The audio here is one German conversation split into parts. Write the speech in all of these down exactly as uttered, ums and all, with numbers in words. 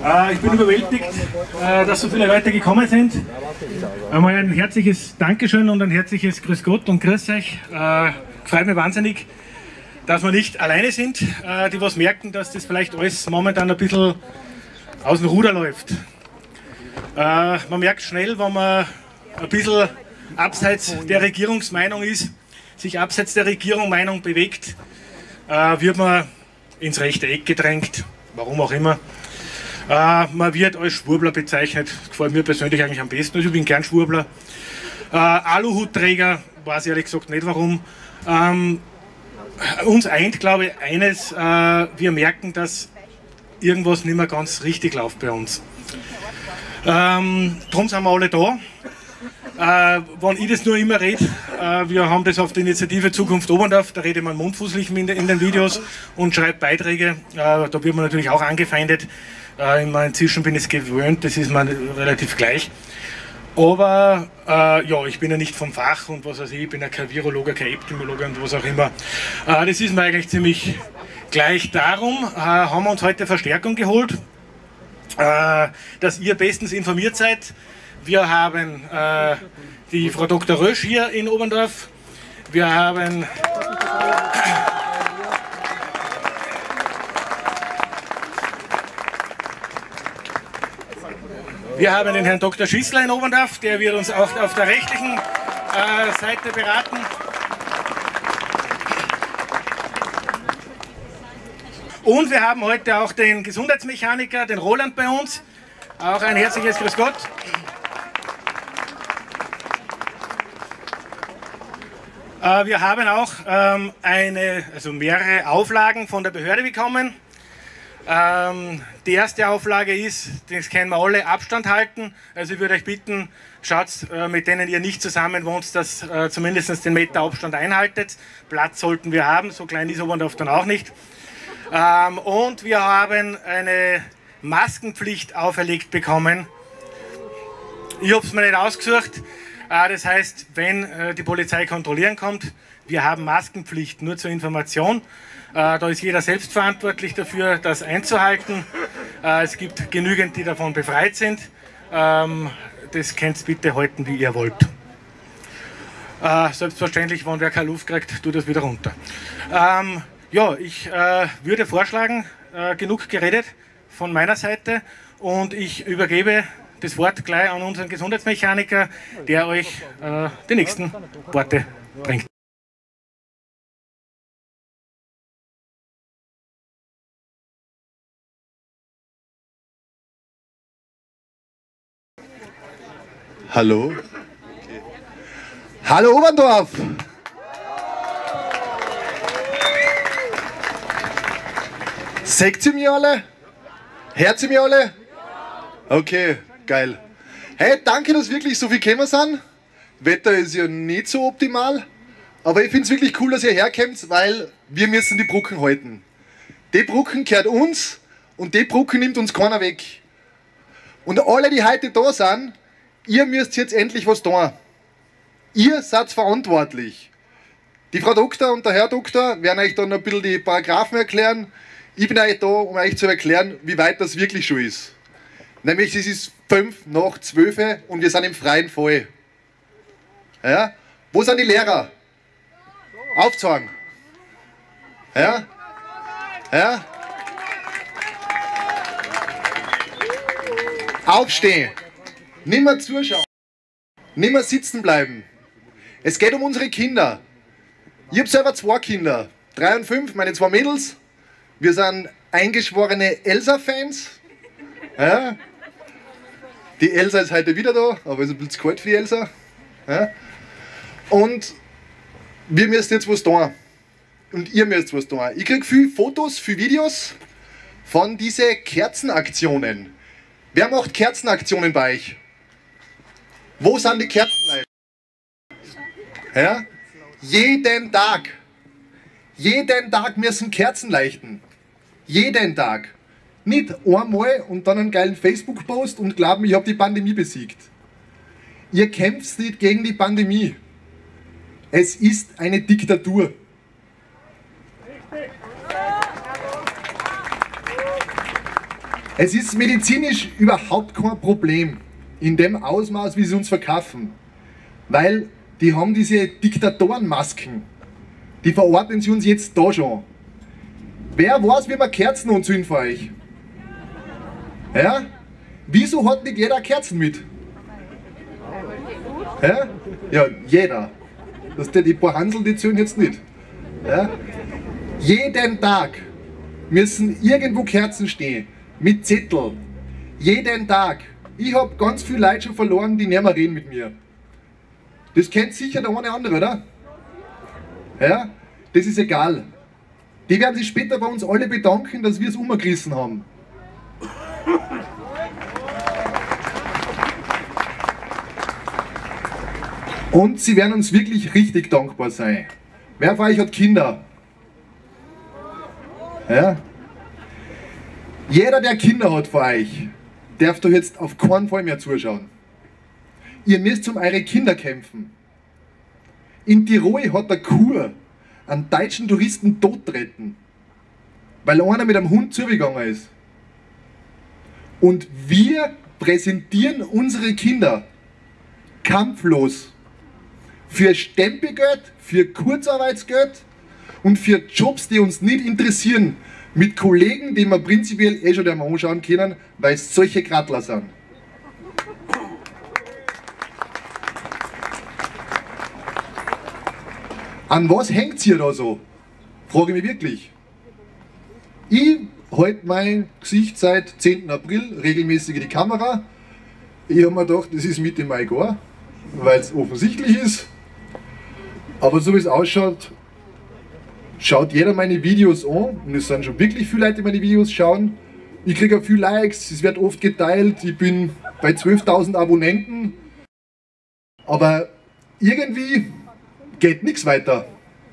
Äh, ich bin überwältigt, äh, dass so viele Leute gekommen sind. Einmal ein herzliches Dankeschön und ein herzliches Grüß Gott und Grüß euch. Äh, freut mich wahnsinnig, dass wir nicht alleine sind, äh, die was merken, dass das vielleicht alles momentan ein bisschen aus dem Ruder läuft. Äh, man merkt schnell, wenn man ein bisschen abseits der Regierungsmeinung ist, sich abseits der Regierungsmeinung bewegt, äh, wird man ins rechte Eck gedrängt, warum auch immer. Äh, man wird als Schwurbler bezeichnet, das gefällt mir persönlich eigentlich am besten, also ich bin gern Schwurbler. Äh, Aluhutträger, weiß ich ehrlich gesagt nicht warum. Ähm, uns eint, glaube ich, eines, äh, wir merken, dass irgendwas nicht mehr ganz richtig läuft bei uns. Ähm, darum sind wir alle da. Äh, wenn ich das nur immer rede, äh, wir haben das auf der Initiative Zukunft Oberndorf, da rede man mundfußlich in, in den Videos und schreibt Beiträge, äh, da wird man natürlich auch angefeindet. Äh, inzwischen bin ich es gewöhnt, das ist mir relativ gleich. Aber äh, ja, ich bin ja nicht vom Fach und was weiß ich, ich bin ja kein Virologe, kein Epidemiologe und was auch immer. Äh, das ist mir eigentlich ziemlich gleich. Darum äh, haben wir uns heute Verstärkung geholt, äh, dass ihr bestens informiert seid. Wir haben äh, die Frau Doktor Rösch hier in Oberndorf. Wir haben Wir haben den Herrn Doktor Schissler in Oberndorf, der wird uns auch auf der rechtlichen äh, Seite beraten. Und wir haben heute auch den Gesundheitsmechaniker, den Roland bei uns. Auch ein herzliches Grüß Gott. Äh, wir haben auch ähm, eine, also mehrere Auflagen von der Behörde bekommen. Ähm, die erste Auflage ist, das kennen wir alle, Abstand halten. Also ich würde euch bitten, schaut, äh, mit denen ihr nicht zusammen wohnt, dass äh, zumindest den Meter Abstand einhaltet. Platz sollten wir haben, so klein ist Oberndorf dann auch nicht. Ähm, und wir haben eine Maskenpflicht auferlegt bekommen. Ich habe es mir nicht ausgesucht. Äh, das heißt, wenn äh, die Polizei kontrollieren kommt, wir haben Maskenpflicht, nur zur Information. Äh, da ist jeder selbst verantwortlich dafür, das einzuhalten. Äh, es gibt genügend, die davon befreit sind. Ähm, das könnt ihr bitte halten, wie ihr wollt. Äh, selbstverständlich, wenn wer keine Luft kriegt, tut das wieder runter. Ähm, ja, ich äh, würde vorschlagen, äh, genug geredet von meiner Seite und ich übergebe das Wort gleich an unseren Gesundheitsmechaniker, der euch äh, die nächsten Worte bringt. Hallo? Okay. Hallo Oberndorf! Seht ihr mich alle? Hört ihr mich alle? Okay, geil. Hey, danke, dass wirklich so viel gekommen sind. Wetter ist ja nicht so optimal, aber ich finde es wirklich cool, dass ihr herkommt, weil wir müssen die Brücken halten. Die Brücken gehört uns und die Brücken nimmt uns keiner weg. Und alle, die heute da sind, ihr müsst jetzt endlich was tun. Ihr seid verantwortlich. Die Frau Doktor und der Herr Doktor werden euch dann ein bisschen die Paragraphen erklären. Ich bin euch da, um euch zu erklären, wie weit das wirklich schon ist. Nämlich es ist fünf nach zwölf und wir sind im freien Fall. Ja? Wo sind die Lehrer? Aufzeigen. Ja? Ja? Aufstehen. Nimmer zuschauen. Nimmer sitzen bleiben. Es geht um unsere Kinder. Ich habe selber zwei Kinder. Drei und fünf, meine zwei Mädels. Wir sind eingeschworene Elsa-Fans. Ja. Die Elsa ist heute wieder da, aber es ist ein bisschen zu kalt für die Elsa. Ja. Und wir müssen jetzt was tun. Und ihr müsst was tun. Ich kriege viele Fotos, viele Videos von diesen Kerzenaktionen. Wer macht Kerzenaktionen bei euch? Wo sind die Kerzenleiter? Ja? Jeden Tag. Jeden Tag müssen Kerzen leuchten. Jeden Tag. Nicht einmal und dann einen geilen Facebook-Post und glauben, ich habe die Pandemie besiegt. Ihr kämpft nicht gegen die Pandemie. Es ist eine Diktatur. Es ist medizinisch überhaupt kein Problem, in dem Ausmaß, wie sie uns verkaufen. Weil die haben diese Diktatorenmasken, die verordnen sie uns jetzt da schon. Wer weiß, wie man Kerzen anzünden für euch? Ja? Wieso hat nicht jeder Kerzen mit? Ja, ja jeder. Das die, die paar Hansel, die zählen jetzt nicht. Ja? Jeden Tag müssen irgendwo Kerzen stehen, mit Zettel. Jeden Tag. Ich habe ganz viele Leute schon verloren, die nicht mehr reden mit mir. Das kennt sicher der eine oder andere, oder? Ja? Das ist egal. Die werden sich später bei uns alle bedanken, dass wir es umgerissen haben. Und sie werden uns wirklich richtig dankbar sein. Wer von euch hat Kinder? Ja? Jeder, der Kinder hat von euch, darf doch jetzt auf keinen Fall mehr zuschauen. Ihr müsst um eure Kinder kämpfen. In Tirol hat der Kur einen deutschen Touristen tottreten, weil einer mit einem Hund zugegangen ist. Und wir präsentieren unsere Kinder kampflos für Stempelgeld, für Kurzarbeitsgeld und für Jobs, die uns nicht interessieren, mit Kollegen, die wir prinzipiell eh schon einmal anschauen können, weil es solche Krattler sind. An was hängt ihr da so? Frage ich mich wirklich. Ich halte mein Gesicht seit zehnten April regelmäßig in die Kamera. Ich habe mir gedacht, das ist Mitte Mai gar, weil es offensichtlich ist. Aber so wie es ausschaut, schaut jeder meine Videos an. Und es sind schon wirklich viele Leute, die meine Videos schauen. Ich kriege auch viele Likes, es wird oft geteilt. Ich bin bei zwölftausend Abonnenten. Aber irgendwie geht nichts weiter.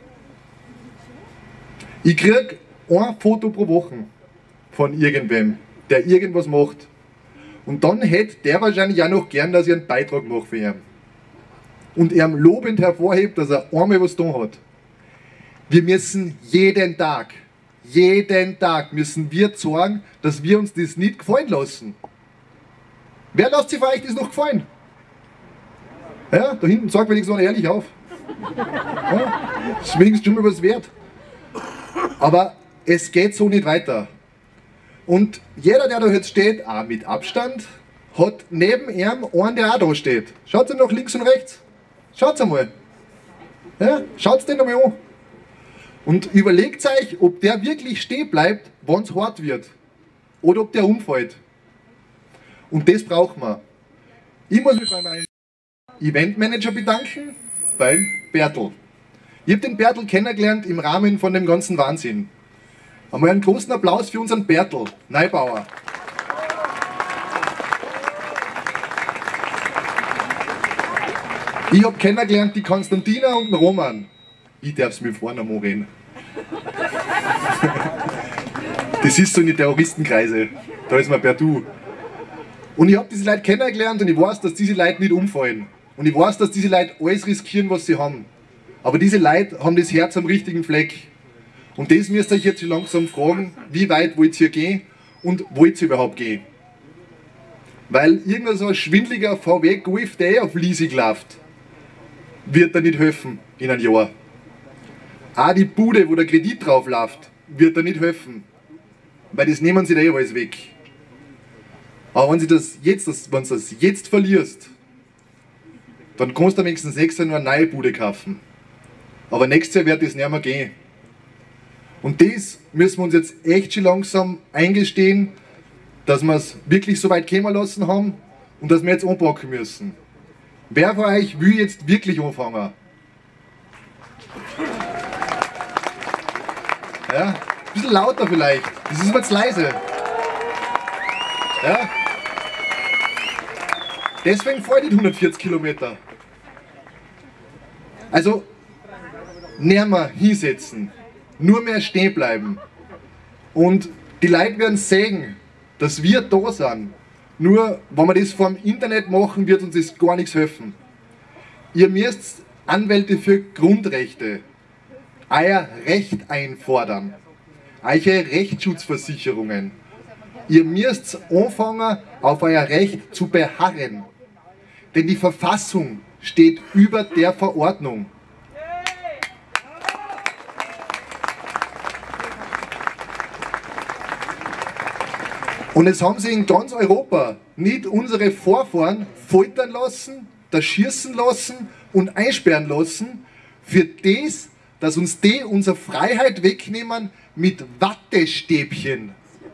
Ich kriege ein Foto pro Woche von irgendwem, der irgendwas macht. Und dann hätte der wahrscheinlich auch noch gern, dass ich einen Beitrag mache für ihn. Und er lobend hervorhebt, dass er einmal was da hat. Wir müssen jeden Tag, jeden Tag müssen wir sorgen, dass wir uns das nicht gefallen lassen. Wer lässt sich für euch das noch gefallen? Ja, da hinten sagt wenigstens einer ehrlich auf. Ja, das ist wenigstens schon mal was wert. Aber es geht so nicht weiter. Und jeder, der da jetzt steht, auch mit Abstand, hat neben ihm einen, der auch da steht. Schaut nach links und rechts. Schaut einmal. Ja, schaut den einmal an. Und überlegt euch, ob der wirklich stehen bleibt, wenn es hart wird. Oder ob der umfällt. Und das brauchen wir. Ich muss mich bei meinem Eventmanager bedanken, beim Bertel. Ich habe den Bertel kennengelernt im Rahmen von dem ganzen Wahnsinn. Einmal einen großen Applaus für unseren Bertel, Neubauer. Ich habe kennengelernt die Konstantina und den Roman. Ich darf es mir vorne mal reden. Das ist so in die Terroristenkreise. Da ist man per Du. Und ich habe diese Leute kennengelernt und ich weiß, dass diese Leute nicht umfallen. Und ich weiß, dass diese Leute alles riskieren, was sie haben. Aber diese Leute haben das Herz am richtigen Fleck. Und das müsst ihr euch jetzt langsam fragen, wie weit wollt ihr gehen und wollt ihr überhaupt gehen? Weil irgendein so ein schwindeliger V W Golf, der eh auf Leasing läuft, wird da nicht helfen in einem Jahr. Auch die Bude, wo der Kredit drauf läuft, wird da nicht helfen. Weil das nehmen sie da eh alles weg. Aber wenn, sie das jetzt, das, wenn du das jetzt verlierst, dann kannst du am nächsten nächstes Jahr nur eine neue Bude kaufen. Aber nächstes Jahr wird das nicht mehr gehen. Und das müssen wir uns jetzt echt schon langsam eingestehen, dass wir es wirklich so weit kommen lassen haben und dass wir jetzt anpacken müssen. Wer von euch will jetzt wirklich anfangen? Ja, ein bisschen lauter vielleicht. Das ist jetzt leise. Ja. Deswegen fahre ich nicht hundertvierzig Kilometer. Also, nicht mehr hinsetzen. Nur mehr stehen bleiben. Und die Leute werden sehen, dass wir da sind. Nur, wenn wir das vom Internet machen, wird uns das gar nichts helfen. Ihr müsst Anwälte für Grundrechte, euer Recht einfordern, eure Rechtsschutzversicherungen, Ihr müsst anfangen, auf euer Recht zu beharren. Denn die Verfassung steht über der Verordnung. Und es haben sie in ganz Europa nicht unsere Vorfahren foltern lassen, da schießen lassen und einsperren lassen, für das, dass uns die unsere Freiheit wegnehmen mit Wattestäbchen.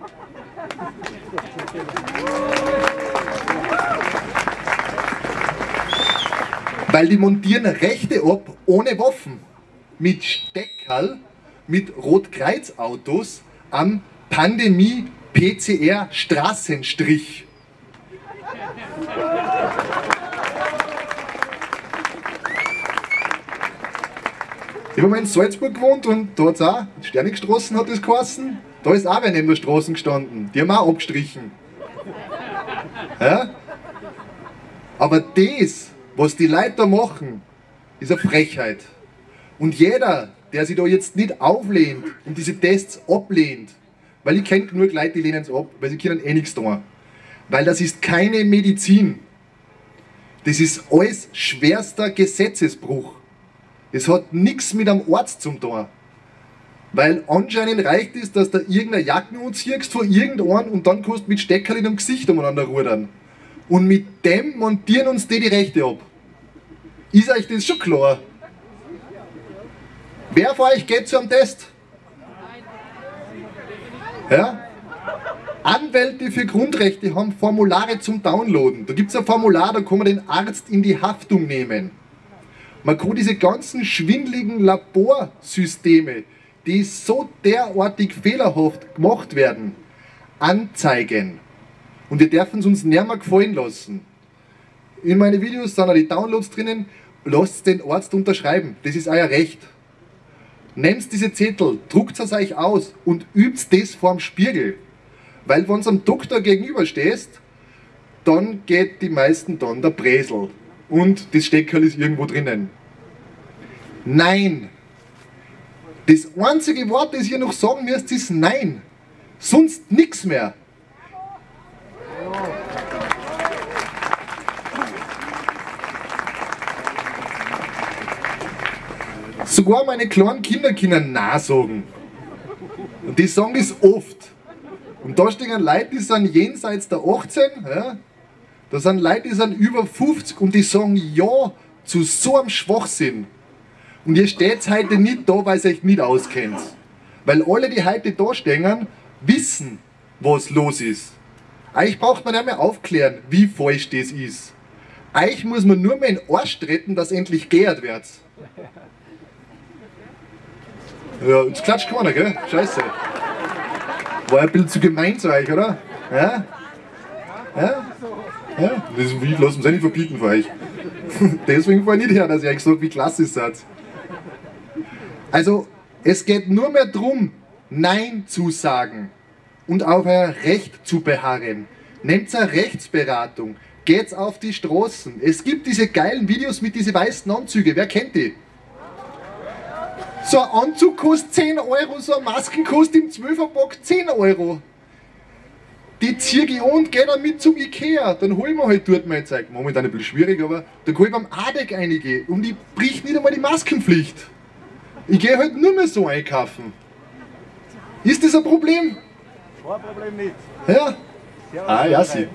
Weil die montieren Rechte ab ohne Waffen, mit Steckerl, mit Rotkreuzautos am Pandemie-P C R-Straßenstrich. Ich habe mal in Salzburg gewohnt und da hat es auch, Sternigstraßen hat es geheißen, da ist auch wer neben der Straße gestanden, die haben auch abgestrichen. Ja? Aber das, was die Leute da machen, ist eine Frechheit. Und jeder, der sich da jetzt nicht auflehnt und diese Tests ablehnt, weil ich kenne genug Leute, die lehnen es ab, weil sie können eh nichts tun. Weil das ist keine Medizin. Das ist alles schwerster Gesetzesbruch. Das hat nichts mit einem Arzt zu tun. Weil anscheinend reicht es, dass du irgendeine Jacken anziehst von irgendeinem und dann kannst du mit Steckerl in dem Gesicht umeinander rudern. Und mit dem montieren uns die die Rechte ab. Ist euch das schon klar? Wer von euch geht zu einem Test? Ja? Anwälte für Grundrechte haben Formulare zum Downloaden. Da gibt es ein Formular, da kann man den Arzt in die Haftung nehmen. Man kann diese ganzen schwindeligen Laborsysteme, die so derartig fehlerhaft gemacht werden, anzeigen. Und wir dürfen es uns nicht mehr gefallen lassen. In meinen Videos sind auch die Downloads drinnen. Lasst den Arzt unterschreiben. Das ist euer Recht. Nehmt diese Zettel, druckt es euch aus und übt das vorm Spiegel. Weil wenn du einem Doktor gegenüberstehst, dann geht die meisten dann der Bresel. Und das Steckerl ist irgendwo drinnen. Nein. Das einzige Wort, das ihr noch sagen müsst, ist Nein. Sonst nichts mehr. Sogar meine kleinen Kinder können Nein sagen. Und die sagen das oft. Und da stehen Leute, die sind jenseits der achtzehn, ja? Da sind Leute, die sind über fünfzig und die sagen Ja zu so einem Schwachsinn. Und ihr steht heute nicht da, weil ihr euch nicht auskennt. Weil alle, die heute da stehen, wissen, was los ist. Euch braucht man nicht mehr aufklären, wie falsch das ist. Euch muss man nur mehr in den Arsch treten, dass endlich geehrt wird. Ja, jetzt klatscht keiner, gell? Scheiße. War ein bisschen zu gemein zu euch, oder? Ja? Ja? Ja? Das lassen wir es nicht verbieten für euch. Deswegen fahre ich nicht her, dass ich euch sage, wie klasse ihr seid. Also, es geht nur mehr darum, Nein zu sagen und auf euer Recht zu beharren. Nehmt eine Rechtsberatung, geht auf die Straßen. Es gibt diese geilen Videos mit diesen weißen Anzügen, wer kennt die? So ein Anzug kostet zehn Euro, so eine Maske kostet im Zwölferpack zehn Euro. Die ziehe ich an und gehe dann mit zum Ikea. Dann hol ich mir halt dort mein Zeug. Momentan ein bisschen schwierig, aber da kann ich beim Adek einige und ich brich nicht einmal die Maskenpflicht. Ich gehe halt nur mehr so einkaufen. Ist das ein Problem? Kein Problem nicht. Ja? Ah, ja, sie.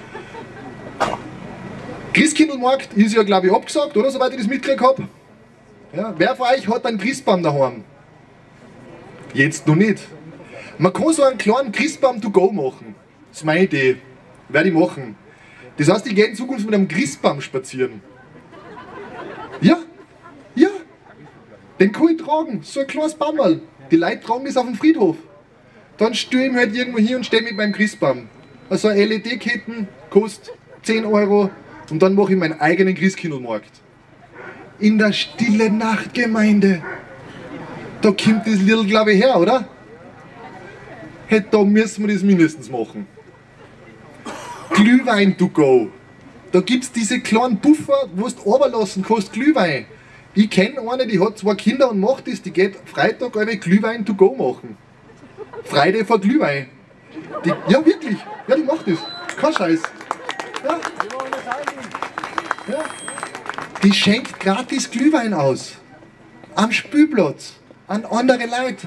Christkindlmarkt ist ja, glaube ich, abgesagt, oder? Soweit ich das mitgekriegt habe. Ja, wer von euch hat einen Christbaum daheim? Jetzt noch nicht. Man kann so einen kleinen Christbaum to go machen. Das ist meine Idee. Werde ich machen. Das heißt, ich gehe in Zukunft mit einem Christbaum spazieren. Ja? Ja? Den kann ich tragen. So ein kleines Bammerl. Die Leute tragen das auf dem Friedhof. Dann stelle ich mich halt irgendwo hier und stehe mit meinem Christbaum. Also eine L E D-Ketten kostet zehn Euro und dann mache ich meinen eigenen Christkindlmarkt. In der Stille Nachtgemeinde. Da kommt das Lied, glaube ich, her, oder? Hey, da müssen wir das mindestens machen. Glühwein to go. Da gibt es diese kleinen Puffer, wo du runterlassen kannst, Glühwein. Ich kenne eine, die hat zwei Kinder und macht das, die geht Freitag eine Glühwein to go machen. Freude vor Glühwein. Die, ja, wirklich. Ja, die macht das. Kein Scheiß. Ja. Ja. Die schenkt gratis Glühwein aus. Am Spielplatz. An andere Leute.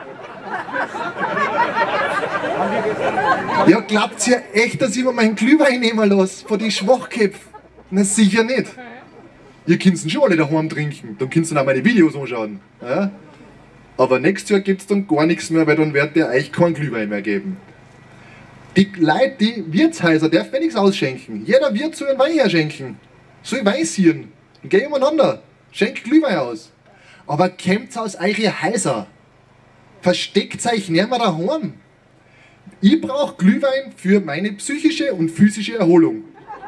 Ja, glaubt ihr echt, dass ich mir meinen Glühwein nehmen lasse von den Schwachköpfen? Na sicher nicht. Ihr könnt ihn schon alle daheim trinken. Dann könnt ihr auch meine Videos anschauen. Ja? Aber nächstes Jahr gibt es dann gar nichts mehr, weil dann wird der euch keinen Glühwein mehr geben. Die Leute, die Wirtshäuser, dürfen wir nichts ausschenken. Jeder Wirt soll einen Wein herschenken. Soll Wein sieren. Geh umeinander. Schenkt Glühwein aus. Aber kämmt aus eure Häuser. Versteckt euch nicht mehr daheim. Ich brauche Glühwein für meine psychische und physische Erholung.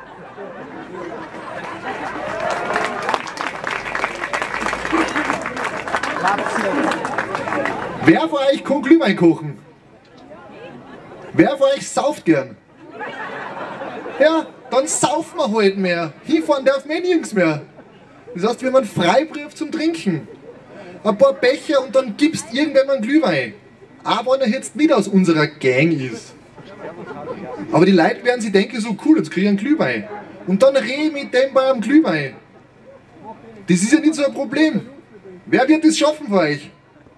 Wer von euch kann Glühwein kochen? Wer von euch sauft gern? Ja, dann saufen wir halt mehr. Hinfahren darf man nirgends mehr. Das heißt, wir haben einen Freibrief zum Trinken. Ein paar Becher und dann gibst irgendwann einen Glühwein. Auch wenn er jetzt nicht aus unserer Gang ist. Aber die Leute werden sich denken, so cool, jetzt kriege ich einen Glühwein. Und dann rede ich mit dem bei einem Glühwein. Das ist ja nicht so ein Problem. Wer wird das schaffen für euch?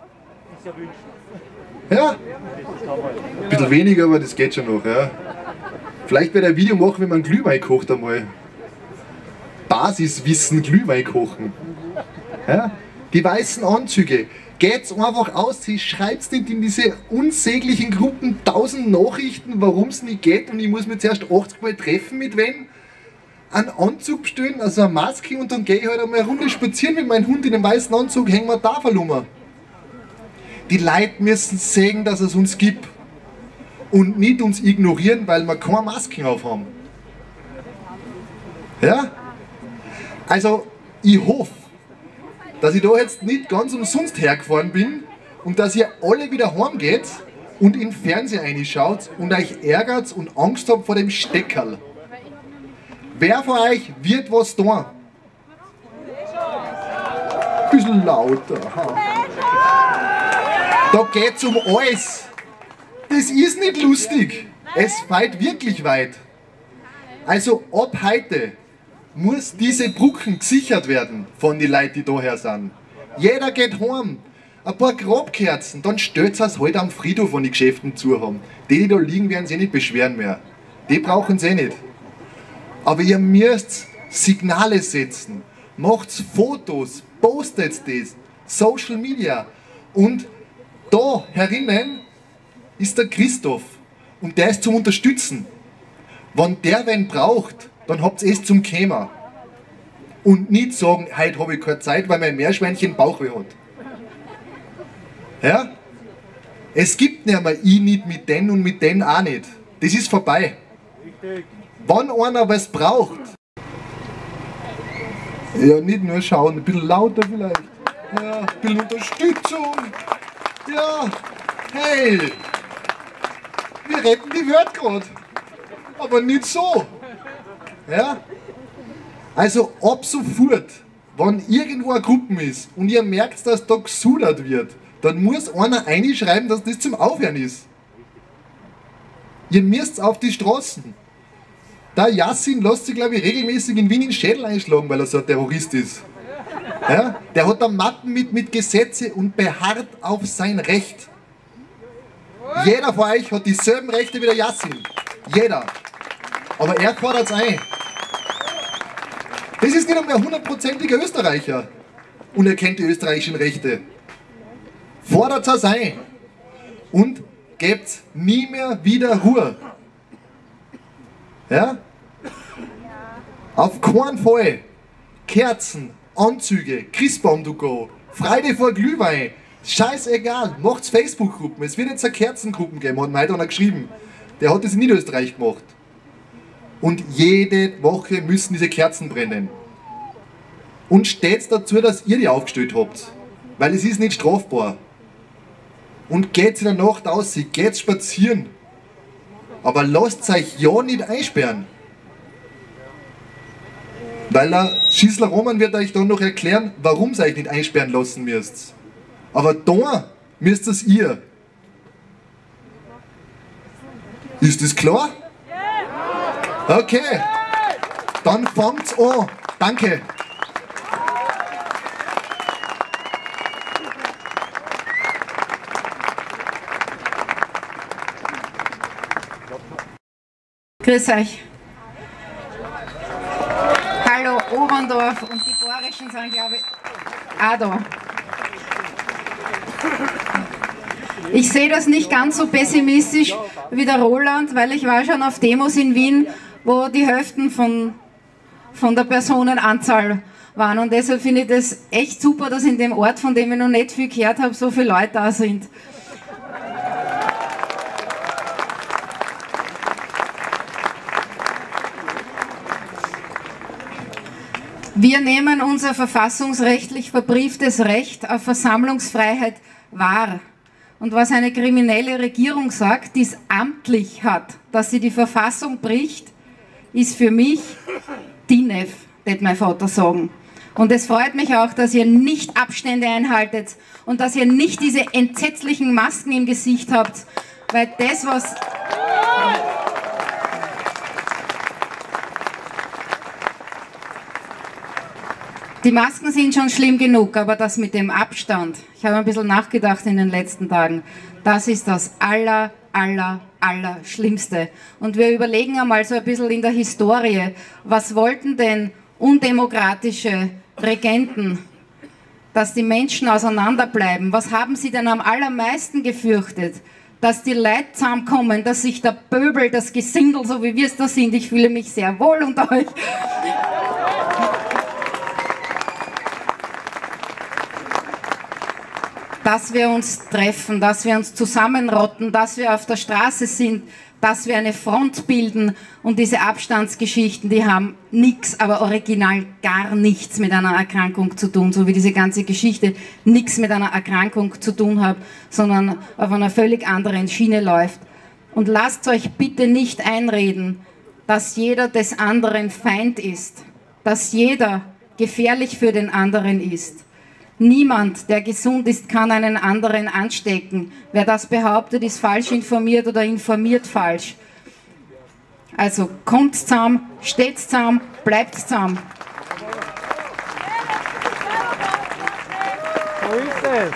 Ja? Ein bisschen weniger, aber das geht schon noch. Ja? Vielleicht werde ich ein Video machen, wenn man Glühwein kocht einmal. Basiswissen Glühwein kochen. Ja? Die weißen Anzüge. Geht's einfach aus, sie schreibt nicht in diese unsäglichen Gruppen tausend Nachrichten, warum es nicht geht und ich muss mich zuerst achtzig Mal treffen mit wem. Einen Anzug bestellen, also eine Maske und dann gehe ich halt einmal eine Runde spazieren mit meinem Hund in dem weißen Anzug, hängen wir da verlummer. Die Leute müssen sehen, dass es uns gibt und nicht uns ignorieren, weil wir keine Masken aufhaben. Ja? Also, ich hoffe, dass ich da jetzt nicht ganz umsonst hergefahren bin und dass ihr alle wieder heimgeht und in den Fernseher reinschaut und euch ärgert und Angst habt vor dem Steckerl. Wer von euch wird was tun? Bisschen lauter. Ha. Da geht's um alles. Das ist nicht lustig. Es fällt wirklich weit. Also ab heute muss diese Brücken gesichert werden von den Leuten, die daher sind. Jeder geht heim. Ein paar Grabkerzen, dann stellt es halt am Friedhof, wenn die Geschäfte zu haben. Die, die da liegen, werden sich nicht beschweren mehr. Die brauchen sie nicht. Aber ihr müsst Signale setzen. Macht Fotos, postet das, Social Media. Und da herinnen ist der Christoph. Und der ist zum Unterstützen. Wenn der wen braucht, dann habt ihr es zum Thema. Und nicht sagen, heute habe ich keine Zeit, weil mein Meerschweinchen Bauchweh hat. Ja? Es gibt nicht mehr ich nicht mit denen und mit denen auch nicht. Das ist vorbei. Wenn einer was braucht, ja, nicht nur schauen, ein bisschen lauter vielleicht. Ja, ein bisschen Unterstützung. Ja, hey, wir retten die Welt gerade. Aber nicht so. Ja? Also ab sofort, wenn irgendwo eine Gruppe ist und ihr merkt, dass da gesudert wird, dann muss einer reinschreiben, dass das zum Aufhören ist. Ihr müsst auf die Straßen. Der Yassin lässt sich, glaube ich, regelmäßig in Wien in den Schädel einschlagen, weil er so ein Terrorist ist. Ja? Der hat da Mappen mit, mit Gesetze und beharrt auf sein Recht. Jeder von euch hat dieselben Rechte wie der Yassin. Jeder. Aber er fordert es ein. Das ist nicht einmal ein hundertprozentiger Österreicher und er kennt die österreichischen Rechte. Fordert es ein und gebt nie mehr wieder Ruhe. Ja? Auf keinen Fall. Kerzen, Anzüge, Christbaum to go, Freude vor Glühwein, scheißegal, macht's Facebook-Gruppen. Es wird jetzt eine Kerzengruppen geben, hat mir heute einer geschrieben. Der hat das in Niederösterreich gemacht. Und jede Woche müssen diese Kerzen brennen. Und steht dazu, dass ihr die aufgestellt habt. Weil es ist nicht strafbar. Und geht in der Nacht aus, geht spazieren. Aber lasst euch ja nicht einsperren. Weil der Schießler Roman wird euch dann noch erklären, warum ihr euch nicht einsperren lassen müsst. Aber da müsst es ihr. Ist das klar? Okay, dann fangt's an. Danke. Grüß euch. Hallo Oberndorf und die Borischen sind, glaube ich, auch da. Ich sehe das nicht ganz so pessimistisch wie der Roland, weil ich war schon auf Demos in Wien, wo die Hälften von, von der Personenanzahl waren. Und deshalb finde ich das echt super, dass in dem Ort, von dem ich noch nicht viel gehört habe, so viele Leute da sind. Wir nehmen unser verfassungsrechtlich verbrieftes Recht auf Versammlungsfreiheit wahr. Und was eine kriminelle Regierung sagt, die es amtlich hat, dass sie die Verfassung bricht, ist für mich D I N E F, wird mein Vater sagen. Und es freut mich auch, dass ihr nicht Abstände einhaltet und dass ihr nicht diese entsetzlichen Masken im Gesicht habt, weil das, was... Die Masken sind schon schlimm genug, aber das mit dem Abstand, ich habe ein bisschen nachgedacht in den letzten Tagen, das ist das aller, aller, aller Schlimmste. Und wir überlegen einmal so ein bisschen in der Historie, was wollten denn undemokratische Regenten, dass die Menschen auseinanderbleiben? Was haben sie denn am allermeisten gefürchtet? Dass die Leute zusammenkommen, dass sich der Pöbel, das Gesindel, so wie wir es da sind, ich fühle mich sehr wohl unter euch, dass wir uns treffen, dass wir uns zusammenrotten, dass wir auf der Straße sind, dass wir eine Front bilden. Und diese Abstandsgeschichten, die haben nichts, aber original gar nichts mit einer Erkrankung zu tun, so wie diese ganze Geschichte nichts mit einer Erkrankung zu tun hat, sondern auf einer völlig anderen Schiene läuft. Und lasst euch bitte nicht einreden, dass jeder des anderen Feind ist, dass jeder gefährlich für den anderen ist. Niemand, der gesund ist, kann einen anderen anstecken. Wer das behauptet, ist falsch informiert oder informiert falsch. Also kommt zusammen, steht zusammen, bleibt zusammen. So ist es.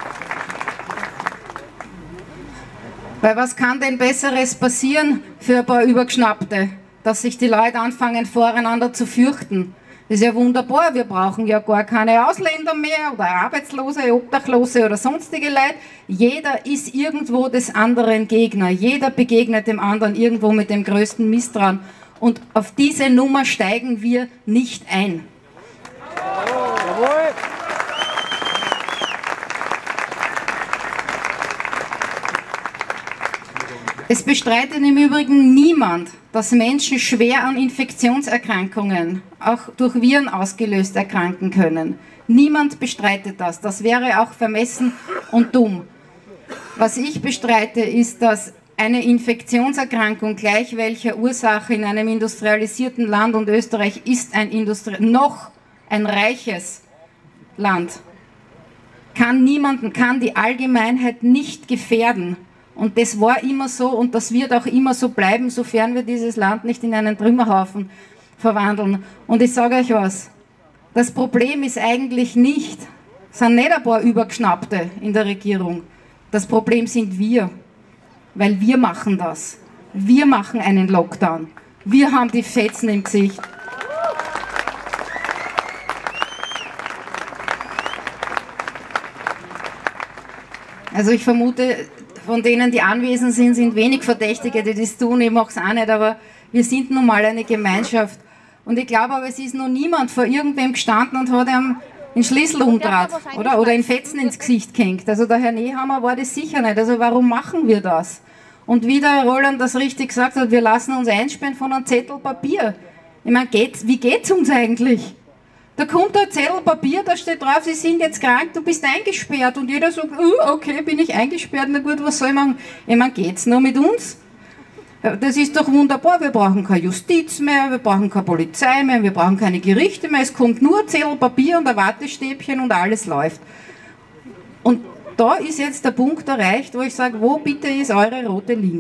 Weil was kann denn Besseres passieren für ein paar Übergeschnappte? Dass sich die Leute anfangen, voreinander zu fürchten. Das ist ja wunderbar, wir brauchen ja gar keine Ausländer mehr oder Arbeitslose, Obdachlose oder sonstige Leute. Jeder ist irgendwo des anderen Gegner, jeder begegnet dem anderen irgendwo mit dem größten Misstrauen. Und auf diese Nummer steigen wir nicht ein. Jawohl. Es bestreitet im Übrigen niemand, dass Menschen schwer an Infektionserkrankungen, auch durch Viren ausgelöst, erkranken können. Niemand bestreitet das. Das wäre auch vermessen und dumm. Was ich bestreite, ist, dass eine Infektionserkrankung, gleich welcher Ursache in einem industrialisierten Land, und Österreich ist ein Industrie- noch ein reiches Land, kann niemanden, kann die Allgemeinheit nicht gefährden. Und das war immer so und das wird auch immer so bleiben, sofern wir dieses Land nicht in einen Trümmerhaufen verwandeln. Und ich sage euch was, das Problem ist eigentlich nicht, es sind nicht ein paar Übergeschnappte in der Regierung, das Problem sind wir, weil wir machen das. Wir machen einen Lockdown. Wir haben die Fetzen im Gesicht. Also ich vermute, von denen, die anwesend sind, sind wenig Verdächtige, die das tun, ich mache es auch nicht, aber wir sind nun mal eine Gemeinschaft. Und ich glaube aber, es ist noch niemand vor irgendwem gestanden und hat ihm den Schlüssel umgedreht oder, oder in Fetzen ins Gesicht gehängt. Also der Herr Nehammer war das sicher nicht. Also warum machen wir das? Und wie der Roland das richtig gesagt hat, wir lassen uns einsperren von einem Zettel Papier. Ich meine, geht's, wie geht's uns eigentlich? Da kommt ein Zettel Papier, da steht drauf, Sie sind jetzt krank, du bist eingesperrt. Und jeder sagt, uh, okay, bin ich eingesperrt, na gut, was soll ich machen? Ich meine, geht's nur mit uns? Das ist doch wunderbar, wir brauchen keine Justiz mehr, wir brauchen keine Polizei mehr, wir brauchen keine Gerichte mehr, es kommt nur ein Zettel Papier und ein Wattestäbchen und alles läuft. Und da ist jetzt der Punkt erreicht, wo ich sage, wo bitte ist eure rote Linie?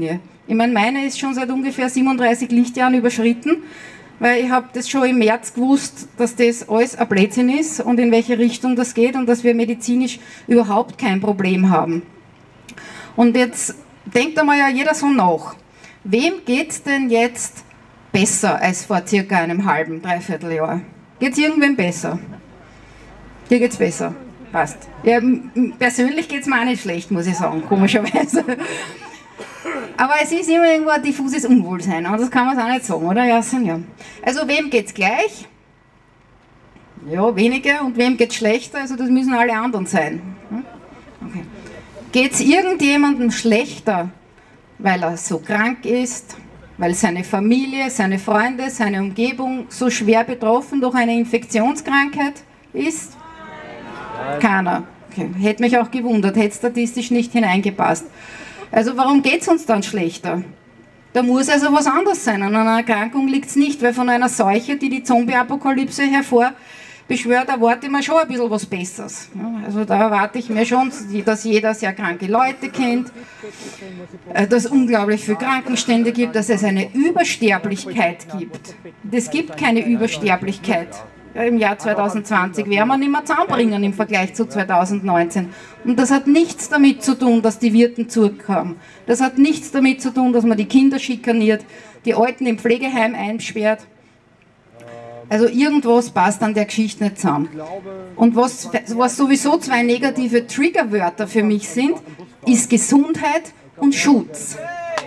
Ich meine, meine ist schon seit ungefähr siebenunddreißig Lichtjahren überschritten, weil ich habe das schon im März gewusst, dass das alles ein Blödsinn ist und in welche Richtung das geht und dass wir medizinisch überhaupt kein Problem haben. Und jetzt denkt einmal ja jeder so nach. Wem geht es denn jetzt besser als vor circa einem halben, dreiviertel Jahr? Geht es irgendwem besser? Dir geht es besser. Passt. Ja, persönlich geht es mir auch nicht schlecht, muss ich sagen, komischerweise. Aber es ist immer irgendwo ein diffuses Unwohlsein, aber das kann man auch nicht sagen, oder? Ja, ja. Also wem geht es gleich? Ja, weniger. Und wem geht es schlechter? Also das müssen alle anderen sein. Okay. Geht es irgendjemandem schlechter, weil er so krank ist, weil seine Familie, seine Freunde, seine Umgebung so schwer betroffen durch eine Infektionskrankheit ist? Keiner. Okay. Hätte mich auch gewundert, hätte statistisch nicht hineingepasst. Also warum geht es uns dann schlechter? Da muss also was anderes sein. An einer Erkrankung liegt es nicht, weil von einer Seuche, die die Zombie-Apokalypse hervorbeschwört, erwarte ich mir schon ein bisschen was Besseres. Also da erwarte ich mir schon, dass jeder sehr kranke Leute kennt, dass es unglaublich viele Krankenstände gibt, dass es eine Übersterblichkeit gibt. Es gibt keine Übersterblichkeit. Im Jahr zweitausendzwanzig werden wir nicht mehr zusammenbringen im Vergleich zu zweitausendneunzehn. Und das hat nichts damit zu tun, dass die Wirten zurückkommen. Das hat nichts damit zu tun, dass man die Kinder schikaniert, die Alten im Pflegeheim einsperrt. Also irgendwas passt an der Geschichte nicht zusammen. Und was, was sowieso zwei negative Triggerwörter für mich sind, ist Gesundheit und Schutz.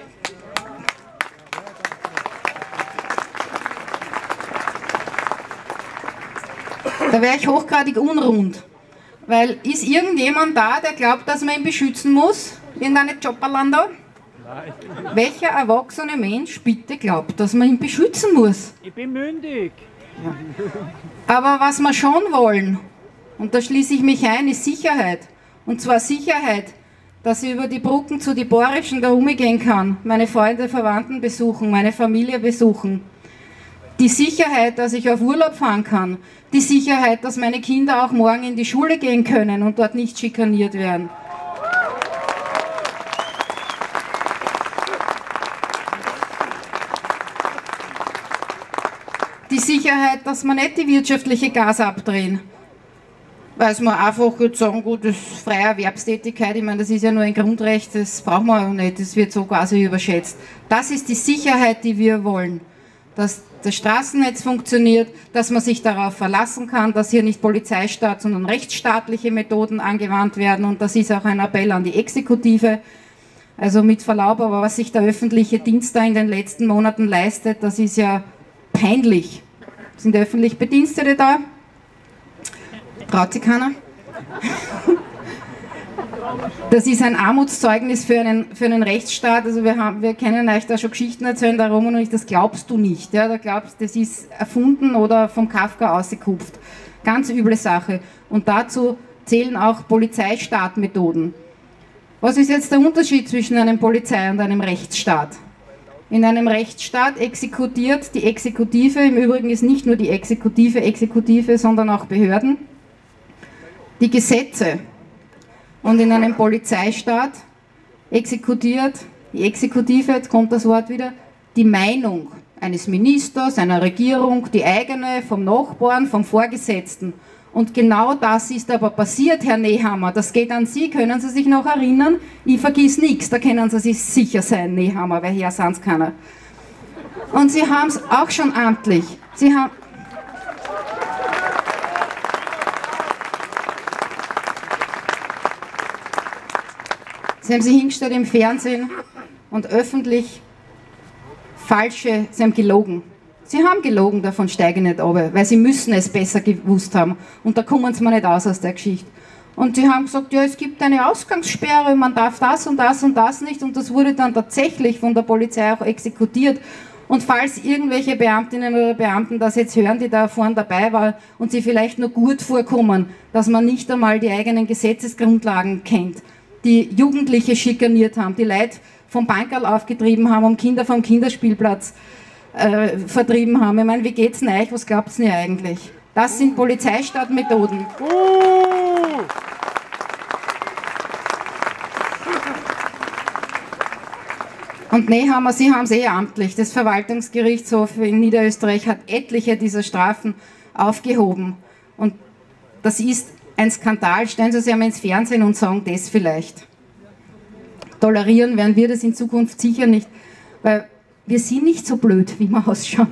Da wäre ich hochgradig unrund, weil ist irgendjemand da, der glaubt, dass man ihn beschützen muss? Irgendeine Jobberlander? Nein. Welcher erwachsene Mensch bitte glaubt, dass man ihn beschützen muss? Ich bin mündig. Ja. Aber was wir schon wollen, und da schließe ich mich ein, ist Sicherheit. Und zwar Sicherheit, dass ich über die Brücken zu die Borischen da umgehen kann, meine Freunde, Verwandten besuchen, meine Familie besuchen. Die Sicherheit, dass ich auf Urlaub fahren kann. Die Sicherheit, dass meine Kinder auch morgen in die Schule gehen können und dort nicht schikaniert werden. Die Sicherheit, dass wir nicht die wirtschaftliche Gas abdrehen. Weil wir einfach jetzt sagen, gut, das ist freie Erwerbstätigkeit, ich meine, das ist ja nur ein Grundrecht, das brauchen wir auch nicht, das wird so quasi überschätzt. Das ist die Sicherheit, die wir wollen. Dass das Straßennetz funktioniert, dass man sich darauf verlassen kann, dass hier nicht Polizeistaat, sondern rechtsstaatliche Methoden angewandt werden. Und das ist auch ein Appell an die Exekutive. Also mit Verlaub, aber was sich der öffentliche Dienst da in den letzten Monaten leistet, das ist ja peinlich. Sind öffentlich Bedienstete da? Traut sich keiner? Das ist ein Armutszeugnis für einen, für einen Rechtsstaat. Also wir, haben, wir können euch da schon Geschichten erzählen, da Roman und ich, das glaubst du nicht. Ja? Da glaubst, das ist erfunden oder vom Kafka ausgekupft. Ganz üble Sache. Und dazu zählen auch Polizeistaatmethoden. Was ist jetzt der Unterschied zwischen einem Polizei- und einem Rechtsstaat? In einem Rechtsstaat exekutiert die Exekutive, im Übrigen ist nicht nur die Exekutive Exekutive, sondern auch Behörden, die Gesetze. Und in einem Polizeistaat exekutiert die Exekutive, jetzt kommt das Wort wieder, die Meinung eines Ministers, einer Regierung, die eigene, vom Nachbarn, vom Vorgesetzten. Und genau das ist aber passiert, Herr Nehammer. Das geht an Sie, können Sie sich noch erinnern? Ich vergiss nichts, da können Sie sich sicher sein, Nehammer, weil Herr sonst keiner. Und Sie haben es auch schon amtlich. Sie haben... Sie haben sich hingestellt im Fernsehen und öffentlich falsche, Sie haben gelogen. Sie haben gelogen, davon steige ich nicht ab, weil Sie müssen es besser gewusst haben. Und da kommen Sie mir nicht aus aus der Geschichte. Und Sie haben gesagt, ja, es gibt eine Ausgangssperre, man darf das und das und das nicht. Und das wurde dann tatsächlich von der Polizei auch exekutiert. Und falls irgendwelche Beamtinnen oder Beamten das jetzt hören, die da vorne dabei waren und sie vielleicht nur gut vorkommen, dass man nicht einmal die eigenen Gesetzesgrundlagen kennt, die Jugendliche schikaniert haben, die Leute vom Bankerl aufgetrieben haben, um Kinder vom Kinderspielplatz äh, vertrieben haben. Ich meine, wie geht's denn euch? Was glaubt ihr eigentlich? Das sind Polizeistaatmethoden. Uh! Und nee, haben wir, Sie haben es eh amtlich. Das Verwaltungsgerichtshof in Niederösterreich hat etliche dieser Strafen aufgehoben. Und das ist ein Skandal. Stellen Sie sich einmal ins Fernsehen und sagen das vielleicht. Tolerieren werden wir das in Zukunft sicher nicht, weil wir sind nicht so blöd, wie wir ausschauen.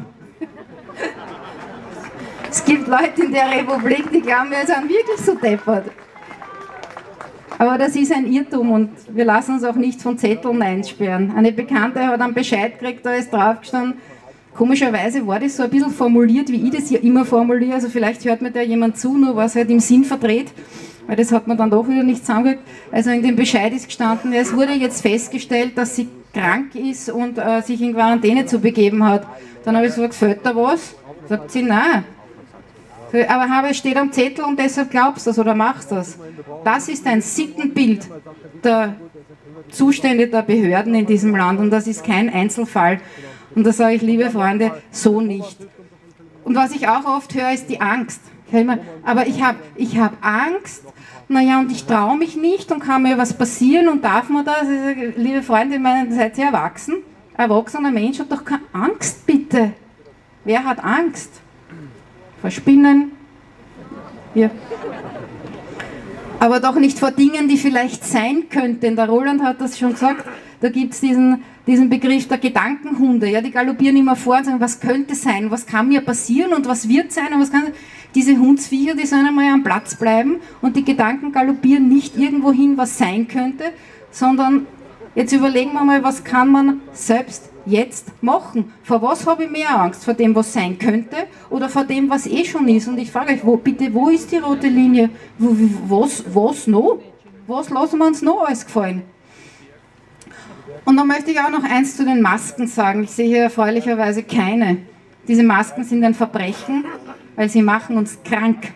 Es gibt Leute in der Republik, die glauben, wir sind wirklich so deppert. Aber das ist ein Irrtum und wir lassen uns auch nicht von Zetteln einsperren. Eine Bekannte hat einen Bescheid gekriegt, da ist draufgestanden, komischerweise war das so ein bisschen formuliert, wie ich das ja immer formuliere, also vielleicht hört mir da jemand zu, nur war es halt im Sinn verdreht, weil das hat man dann doch wieder nicht zusammengekriegt. Also in dem Bescheid ist gestanden, es wurde jetzt festgestellt, dass sie krank ist und äh, sich in Quarantäne zu begeben hat. Dann habe ich gesagt, fällt da was? Sagt sie, nein. Aber habe, es steht am Zettel und deshalb glaubst du das oder machst das. Das ist ein Sittenbild der Zustände der Behörden in diesem Land und das ist kein Einzelfall. Und da sage ich, liebe Freunde, so nicht. Und was ich auch oft höre, ist die Angst. Ich höre immer, aber ich habe ich hab Angst, naja, und ich traue mich nicht und kann mir was passieren und darf man das? Ich sage, liebe Freunde, ich meine, seid ihr erwachsen? Ein erwachsener Mensch hat doch keine Angst, bitte. Wer hat Angst? Vor Spinnen, hier. Aber doch nicht vor Dingen, die vielleicht sein könnten. Der Roland hat das schon gesagt, da gibt es diesen, diesen Begriff der Gedankenhunde. Ja, die galoppieren immer vor und sagen, was könnte sein, was kann mir passieren und was wird sein und was kann. Diese Hundsviecher, die sollen einmal am Platz bleiben und die Gedanken galoppieren nicht irgendwo hin, was sein könnte, sondern jetzt überlegen wir mal, was kann man selbst jetzt machen. Vor was habe ich mehr Angst? Vor dem, was sein könnte oder vor dem, was eh schon ist? Und ich frage euch, wo, bitte, wo ist die rote Linie? Was, was noch? Was lassen wir uns noch alles gefallen? Und dann möchte ich auch noch eins zu den Masken sagen. Ich sehe hier erfreulicherweise keine. Diese Masken sind ein Verbrechen, weil sie machen uns krank.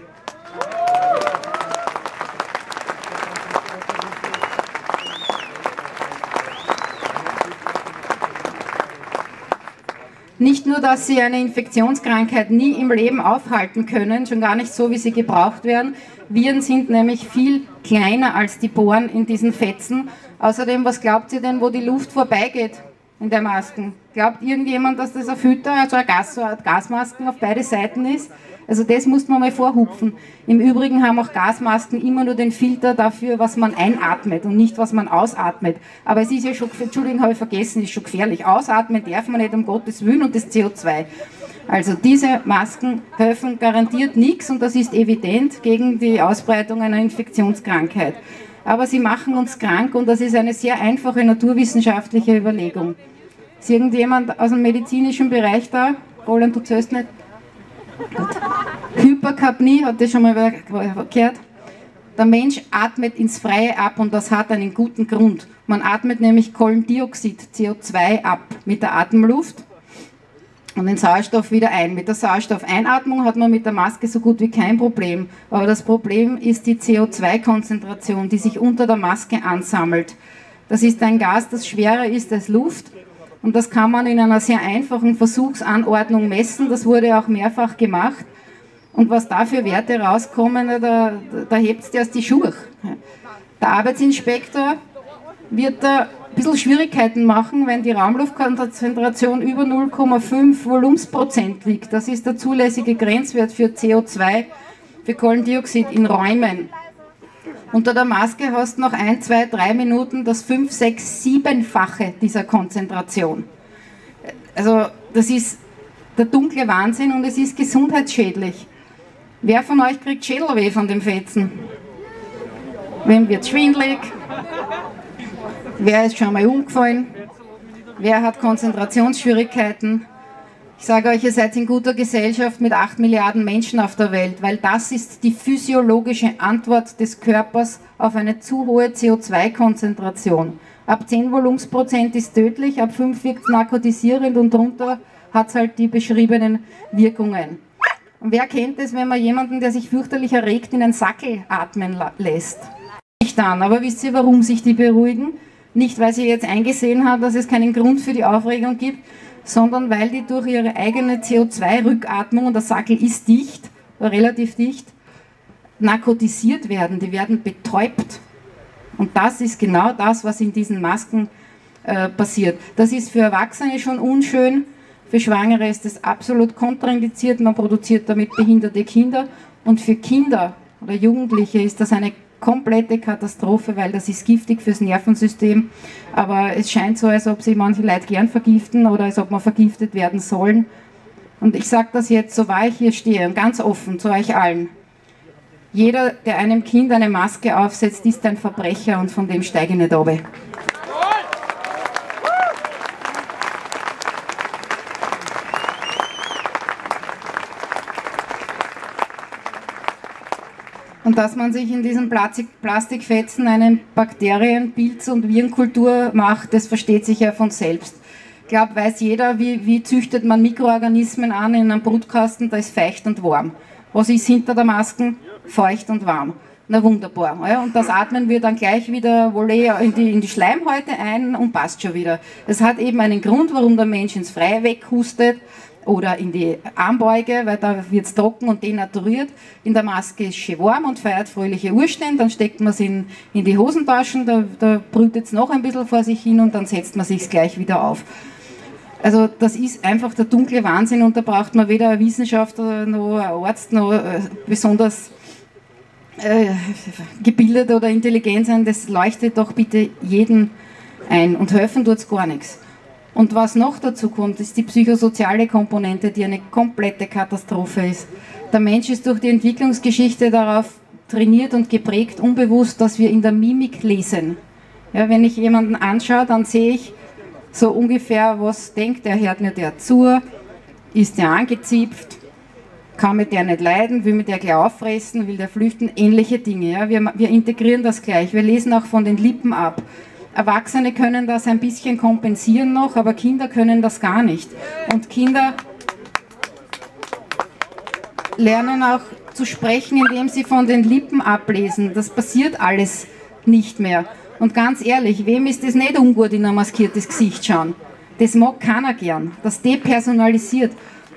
Nicht nur, dass sie eine Infektionskrankheit nie im Leben aufhalten können, schon gar nicht so, wie sie gebraucht werden. Viren sind nämlich viel kleiner als die Poren in diesen Fetzen. Außerdem, was glaubt ihr denn, wo die Luft vorbeigeht in der Masken? Glaubt irgendjemand, dass das ein Filter, also eine, Gas, so eine Gasmasken auf beide Seiten ist? Also das muss man mal vorhupfen. Im Übrigen haben auch Gasmasken immer nur den Filter dafür, was man einatmet und nicht, was man ausatmet. Aber es ist ja schon, Entschuldigung, habe ich vergessen, ist schon gefährlich. Ausatmen darf man nicht, um Gottes Willen, und das C O zwei. Also diese Masken helfen garantiert nichts und das ist evident gegen die Ausbreitung einer Infektionskrankheit. Aber sie machen uns krank und das ist eine sehr einfache naturwissenschaftliche Überlegung. Ist irgendjemand aus dem medizinischen Bereich da? Roland, du zählst nicht? Gut. Hyperkapnie, hat das schon mal gehört? Der Mensch atmet ins Freie ab und das hat einen guten Grund. Man atmet nämlich Kohlendioxid, C O zwei, ab mit der Atemluft und den Sauerstoff wieder ein. Mit der Sauerstoffeinatmung hat man mit der Maske so gut wie kein Problem. Aber das Problem ist die C O zwei Konzentration, die sich unter der Maske ansammelt. Das ist ein Gas, das schwerer ist als Luft. Und das kann man in einer sehr einfachen Versuchsanordnung messen. Das wurde auch mehrfach gemacht. Und was da für Werte rauskommen, da, da hebt es dir aus die Schuhe. Der Arbeitsinspektor wird da ein bisschen Schwierigkeiten machen, wenn die Raumluftkonzentration über null Komma fünf Volumensprozent liegt. Das ist der zulässige Grenzwert für C O zwei, für Kohlendioxid in Räumen. Unter der Maske hast du noch ein, zwei, drei Minuten das fünf, sechs, siebenfache dieser Konzentration. Also das ist der dunkle Wahnsinn und es ist gesundheitsschädlich. Wer von euch kriegt Schädelweh von dem Fetzen? Wem wird schwindelig? Wer ist schon mal umgefallen? Wer hat Konzentrationsschwierigkeiten? Ich sage euch, ihr seid in guter Gesellschaft mit acht Milliarden Menschen auf der Welt, weil das ist die physiologische Antwort des Körpers auf eine zu hohe C O zwei Konzentration. Ab zehn Volumensprozent ist tödlich, ab fünf wirkt es narkotisierend und darunter hat es halt die beschriebenen Wirkungen. Und wer kennt es, wenn man jemanden, der sich fürchterlich erregt, in einen Sackel atmen lässt? Nicht dann, aber wisst ihr, warum sich die beruhigen? Nicht, weil sie jetzt eingesehen haben, dass es keinen Grund für die Aufregung gibt, sondern weil die durch ihre eigene C O zwei Rückatmung, und der Sackel ist dicht, relativ dicht, narkotisiert werden, die werden betäubt. Und das ist genau das, was in diesen Masken äh, passiert. Das ist für Erwachsene schon unschön, für Schwangere ist das absolut kontraindiziert, man produziert damit behinderte Kinder und für Kinder oder Jugendliche ist das eine komplette Katastrophe, weil das ist giftig fürs Nervensystem, aber es scheint so, als ob sich manche Leute gern vergiften oder als ob man vergiftet werden sollen. Und ich sage das jetzt, so wahr ich hier stehe und ganz offen zu euch allen. Jeder, der einem Kind eine Maske aufsetzt, ist ein Verbrecher und von dem steige ich nicht runter. Und dass man sich in diesen Plastik Plastikfetzen eine Bakterien-, Pilz- und Virenkultur macht, das versteht sich ja von selbst. Ich glaube, weiß jeder, wie, wie züchtet man Mikroorganismen an in einem Brutkasten, da ist feucht und warm. Was ist hinter der Maske? Feucht und warm. Na wunderbar. Ja, und das atmen wir dann gleich wieder Volley in die, in die Schleimhäute ein und passt schon wieder. Das hat eben einen Grund, warum der Mensch ins Freie weghustet oder in die Armbeuge, weil da wird es trocken und denaturiert. In der Maske ist es schön warm und feiert fröhliche Urstände, dann steckt man es in, in die Hosentaschen, da, da brütet es noch ein bisschen vor sich hin und dann setzt man sich gleich wieder auf. Also das ist einfach der dunkle Wahnsinn und da braucht man weder ein Wissenschaftler noch ein Arzt noch äh, besonders äh, gebildet oder intelligent sein, das leuchtet doch bitte jeden ein und helfen tut es gar nichts. Und was noch dazu kommt, ist die psychosoziale Komponente, die eine komplette Katastrophe ist. Der Mensch ist durch die Entwicklungsgeschichte darauf trainiert und geprägt, unbewusst, dass wir in der Mimik lesen. Ja, wenn ich jemanden anschaue, dann sehe ich so ungefähr, was denkt der, hört mir der zu, ist der angezipft, kann mit der nicht leiden, will mit der gleich auffressen, will der flüchten, ähnliche Dinge. Ja. Wir, wir integrieren das gleich, wir lesen auch von den Lippen ab. Erwachsene können das ein bisschen kompensieren noch, aber Kinder können das gar nicht. Und Kinder lernen auch zu sprechen, indem sie von den Lippen ablesen. Das passiert alles nicht mehr. Und ganz ehrlich, wem ist das nicht ungut in ein maskiertes Gesicht schauen? Das mag keiner gern. Das depersonalisiert.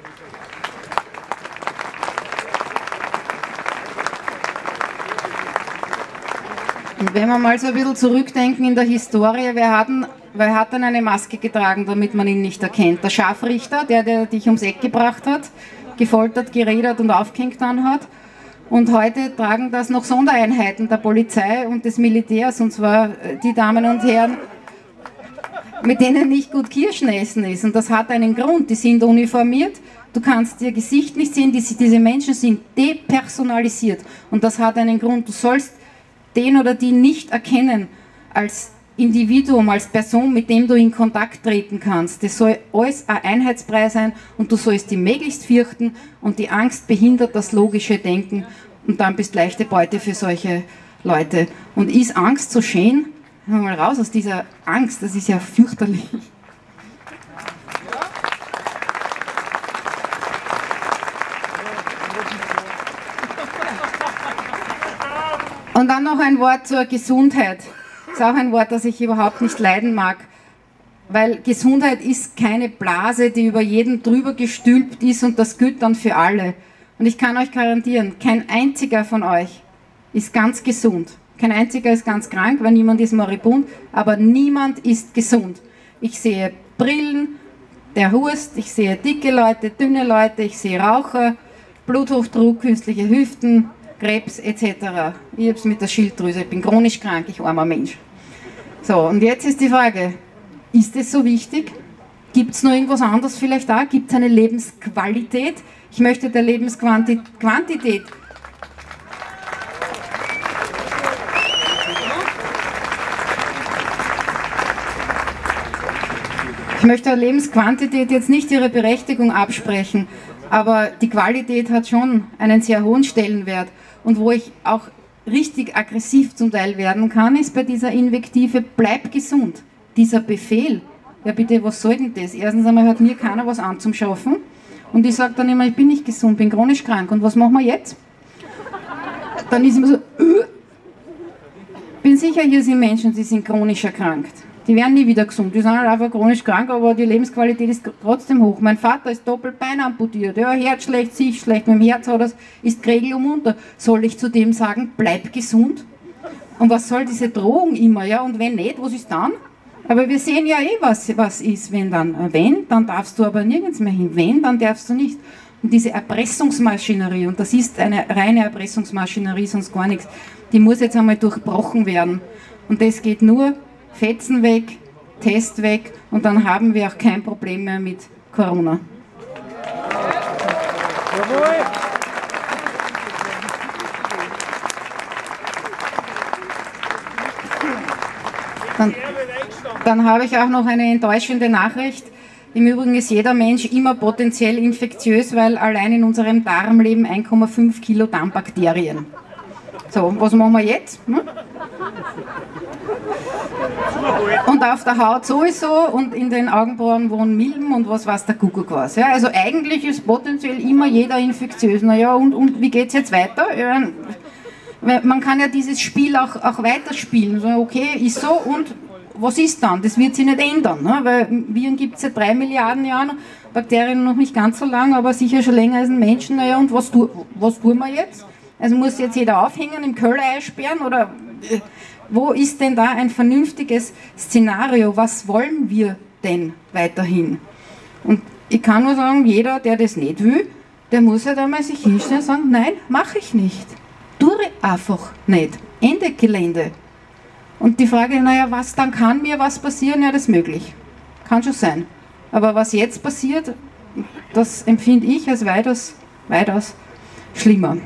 Und wenn wir mal so ein bisschen zurückdenken in der Historie, wer hat, denn, wer hat denn eine Maske getragen, damit man ihn nicht erkennt? Der Scharfrichter, der, der dich ums Eck gebracht hat, gefoltert, gerädert und aufgehängt dann hat. Und heute tragen das noch Sondereinheiten der Polizei und des Militärs, und zwar die Damen und Herren, mit denen nicht gut Kirschen essen ist. Und das hat einen Grund, die sind uniformiert, du kannst ihr Gesicht nicht sehen, diese Menschen sind depersonalisiert. Und das hat einen Grund, du sollst den oder die nicht erkennen als Individuum, als Person, mit dem du in Kontakt treten kannst. Das soll alles ein Einheitsbrei sein und du sollst die möglichst fürchten und die Angst behindert das logische Denken und dann bist leichte Beute für solche Leute. Und ist Angst so schön? Hör mal raus aus dieser Angst, das ist ja fürchterlich. Und dann noch ein Wort zur Gesundheit. Das ist auch ein Wort, das ich überhaupt nicht leiden mag, weil Gesundheit ist keine Blase, die über jeden drüber gestülpt ist und das gilt dann für alle. Und ich kann euch garantieren, kein einziger von euch ist ganz gesund. Kein einziger ist ganz krank, weil niemand ist moribund, aber niemand ist gesund. Ich sehe Brillen, der Hurst, ich sehe dicke Leute, dünne Leute, ich sehe Raucher, Bluthochdruck, künstliche Hüften, Krebs et cetera. Ich habe es mit der Schilddrüse, ich bin chronisch krank, ich armer Mensch. So, und jetzt ist die Frage, ist es so wichtig? Gibt es noch irgendwas anderes vielleicht da? Gibt es eine Lebensqualität? Ich möchte der Lebensquantität. Ich möchte der Lebensquantität jetzt nicht ihre Berechtigung absprechen, aber die Qualität hat schon einen sehr hohen Stellenwert. Und wo ich auch richtig aggressiv zum Teil werden kann, ist bei dieser Invektive, bleib gesund. Dieser Befehl, ja bitte, was soll denn das? Erstens einmal hat mir keiner was anzuschaffen und ich sage dann immer, ich bin nicht gesund, bin chronisch krank und was machen wir jetzt? Dann ist immer so, äh. bin sicher, hier sind Menschen, die sind chronisch erkrankt. Die werden nie wieder gesund, die sind halt einfach chronisch krank, aber die Lebensqualität ist trotzdem hoch. Mein Vater ist doppelt Bein amputiert, ja, Herz schlecht, Sicht schlecht, mit dem Herz hat er, ist Kregel um unter. Soll ich zu dem sagen, bleib gesund? Und was soll diese Drohung immer, ja, und wenn nicht, was ist dann? Aber wir sehen ja eh, was, was ist. Wenn dann, wenn, dann darfst du aber nirgends mehr hin. Wenn, dann darfst du nicht. Und diese Erpressungsmaschinerie, und das ist eine reine Erpressungsmaschinerie, sonst gar nichts, die muss jetzt einmal durchbrochen werden. Und das geht nur Fetzen weg, Test weg, und dann haben wir auch kein Problem mehr mit Corona. Dann, dann habe ich auch noch eine enttäuschende Nachricht. Im Übrigen ist jeder Mensch immer potenziell infektiös, weil allein in unserem Darm leben eins Komma fünf Kilo Darmbakterien. So, was machen wir jetzt? Hm? Und auf der Haut sowieso, und in den Augenbrauen wohnen Milben und was weiß der Kuckuck was. Ja, also eigentlich ist potenziell immer jeder infektiös. Naja, und, und wie geht es jetzt weiter? Ja, man kann ja dieses Spiel auch, auch weiterspielen. So, okay, ist so, und was ist dann? Das wird sich nicht ändern, ne? Weil Viren gibt es seit drei Milliarden Jahren, Bakterien noch nicht ganz so lang, aber sicher schon länger als ein Menschen. Naja, und was, tu, was tun wir jetzt? Also muss jetzt jeder aufhängen, im Keller einsperren, oder äh, wo ist denn da ein vernünftiges Szenario? Was wollen wir denn weiterhin? Und ich kann nur sagen, jeder, der das nicht will, der muss halt einmal sich hinstellen und sagen, nein, mache ich nicht. Tue einfach nicht. Ende Gelände. Und die Frage, naja, was dann kann mir was passieren? Ja, das ist möglich. Kann schon sein. Aber was jetzt passiert, das empfinde ich als weitaus, weitaus schlimmer.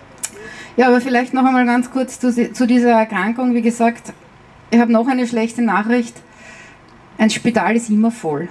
Ja, aber vielleicht noch einmal ganz kurz zu, zu dieser Erkrankung. Wie gesagt, ich habe noch eine schlechte Nachricht. Ein Spital ist immer voll.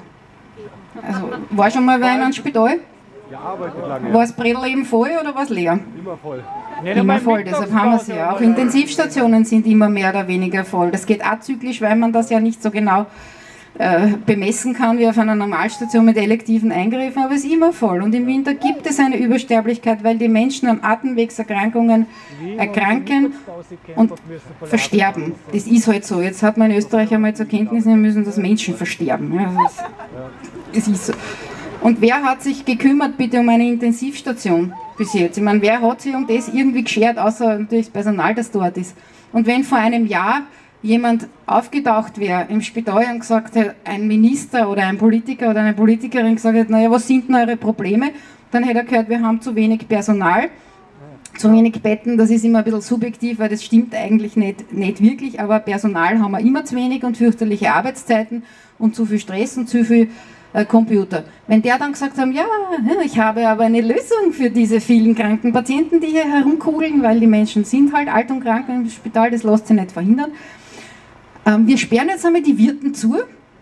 Also, war schon mal wer in einem Spital? Ja, arbeitet lange. War das Bredel eben voll oder war es leer? Immer voll. Immer voll, deshalb haben wir es ja. Auch Intensivstationen sind immer mehr oder weniger voll. Das geht azyklisch, weil man das ja nicht so genau äh, bemessen kann wie auf einer Normalstation mit elektiven Eingriffen, aber es ist immer voll. Und im Winter gibt es eine Übersterblichkeit, weil die Menschen an Atemwegserkrankungen erkranken und versterben. Das ist halt so. Jetzt hat man in Österreich einmal zur Kenntnis nehmen müssen, dass Menschen versterben. Ja, das, das ist so. Und wer hat sich gekümmert bitte um eine Intensivstation bis jetzt? Ich meine, wer hat sich um das irgendwie geschert, außer natürlich das Personal, das dort ist? Und wenn vor einem Jahr jemand aufgetaucht wäre im Spital und gesagt hätte, ein Minister oder ein Politiker oder eine Politikerin gesagt hätte, naja, was sind denn eure Probleme? Dann hätte er gehört, wir haben zu wenig Personal, zu wenig Betten. Das ist immer ein bisschen subjektiv, weil das stimmt eigentlich nicht, nicht wirklich, aber Personal haben wir immer zu wenig und fürchterliche Arbeitszeiten und zu viel Stress und zu viel Computer. Wenn der dann gesagt haben, ja, ich habe aber eine Lösung für diese vielen kranken Patienten, die hier herumkugeln, weil die Menschen sind halt alt und krank im Spital, das lässt sich nicht verhindern. Ähm, wir sperren jetzt einmal die Wirten zu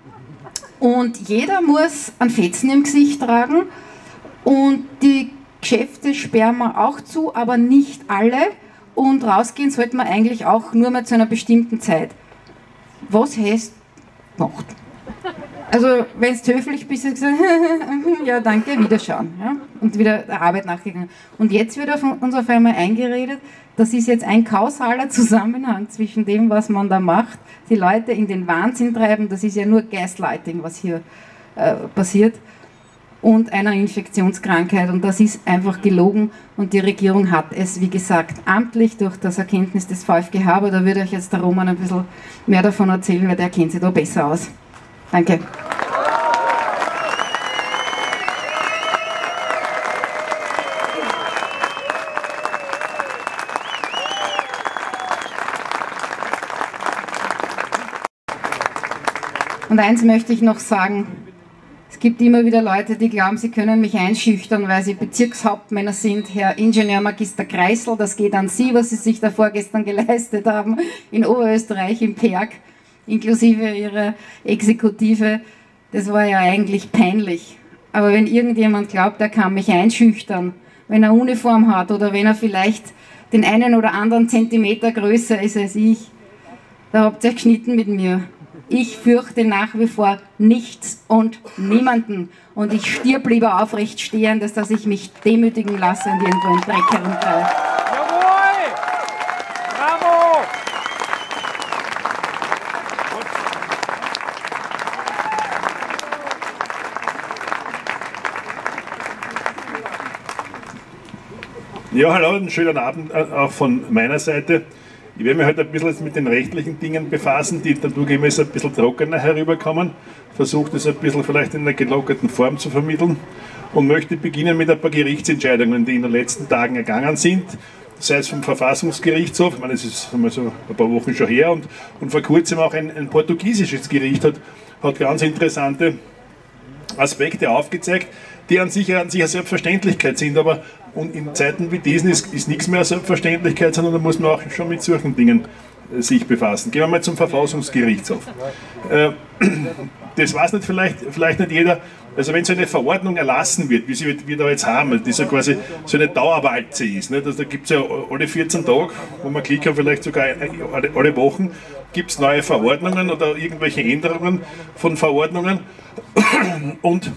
und jeder muss einen Fetzen im Gesicht tragen und die Geschäfte sperren wir auch zu, aber nicht alle, und rausgehen sollten wir eigentlich auch nur mal zu einer bestimmten Zeit. Was heißt Nacht? Also, wenn du höflich bist, sagst du, ja, danke, wiederschauen. Ja? Und wieder der Arbeit nachgegangen. Und jetzt wird uns auf einmal eingeredet, das ist jetzt ein kausaler Zusammenhang zwischen dem, was man da macht, die Leute in den Wahnsinn treiben, das ist ja nur Gaslighting, was hier äh, passiert, und einer Infektionskrankheit. Und das ist einfach gelogen, und die Regierung hat es, wie gesagt, amtlich durch das Erkenntnis des VfGH, aber da würde euch jetzt der Roman ein bisschen mehr davon erzählen, weil der kennt sich da besser aus. Danke. Und eins möchte ich noch sagen, es gibt immer wieder Leute, die glauben, sie können mich einschüchtern, weil sie Bezirkshauptmänner sind. Herr Ingenieur Magister Kreisel, das geht an Sie, was Sie sich da vorgestern geleistet haben in Oberösterreich, im Perg, inklusive Ihrer Exekutive. Das war ja eigentlich peinlich. Aber wenn irgendjemand glaubt, er kann mich einschüchtern, wenn er Uniform hat oder wenn er vielleicht den einen oder anderen Zentimeter größer ist als ich, da habt ihr geschnitten mit mir. Ich fürchte nach wie vor nichts und niemanden. Und ich stirb lieber aufrecht stehend, als dass ich mich demütigen lasse und irgendwo im Dreck herumtreibe. Jawohl! Bravo! Ja, hallo, einen schönen Abend auch von meiner Seite. Ich werde mich halt ein bisschen mit den rechtlichen Dingen befassen, die dadurch immer ein bisschen trockener herüberkommen. Versuche das ein bisschen vielleicht in einer gelockerten Form zu vermitteln und möchte beginnen mit ein paar Gerichtsentscheidungen, die in den letzten Tagen ergangen sind. Sei es vom Verfassungsgerichtshof, ich meine, es ist einmal so ein paar Wochen schon her, und, und vor kurzem auch ein, ein portugiesisches Gericht hat, hat ganz interessante Aspekte aufgezeigt, die an sich, an sich eine Selbstverständlichkeit sind, aber und in Zeiten wie diesen ist, ist nichts mehr eine Selbstverständlichkeit, sondern da muss man auch schon mit solchen Dingen äh, sich befassen. Gehen wir mal zum Verfassungsgerichtshof. Äh, das weiß nicht vielleicht, vielleicht nicht jeder. Also wenn so eine Verordnung erlassen wird, wie sie wir da jetzt haben, die so quasi so eine Dauerwalze ist, nicht? Also da gibt es ja alle vierzehn Tage, wo man klicken, vielleicht sogar alle, alle Wochen, gibt es neue Verordnungen oder irgendwelche Änderungen von Verordnungen. Und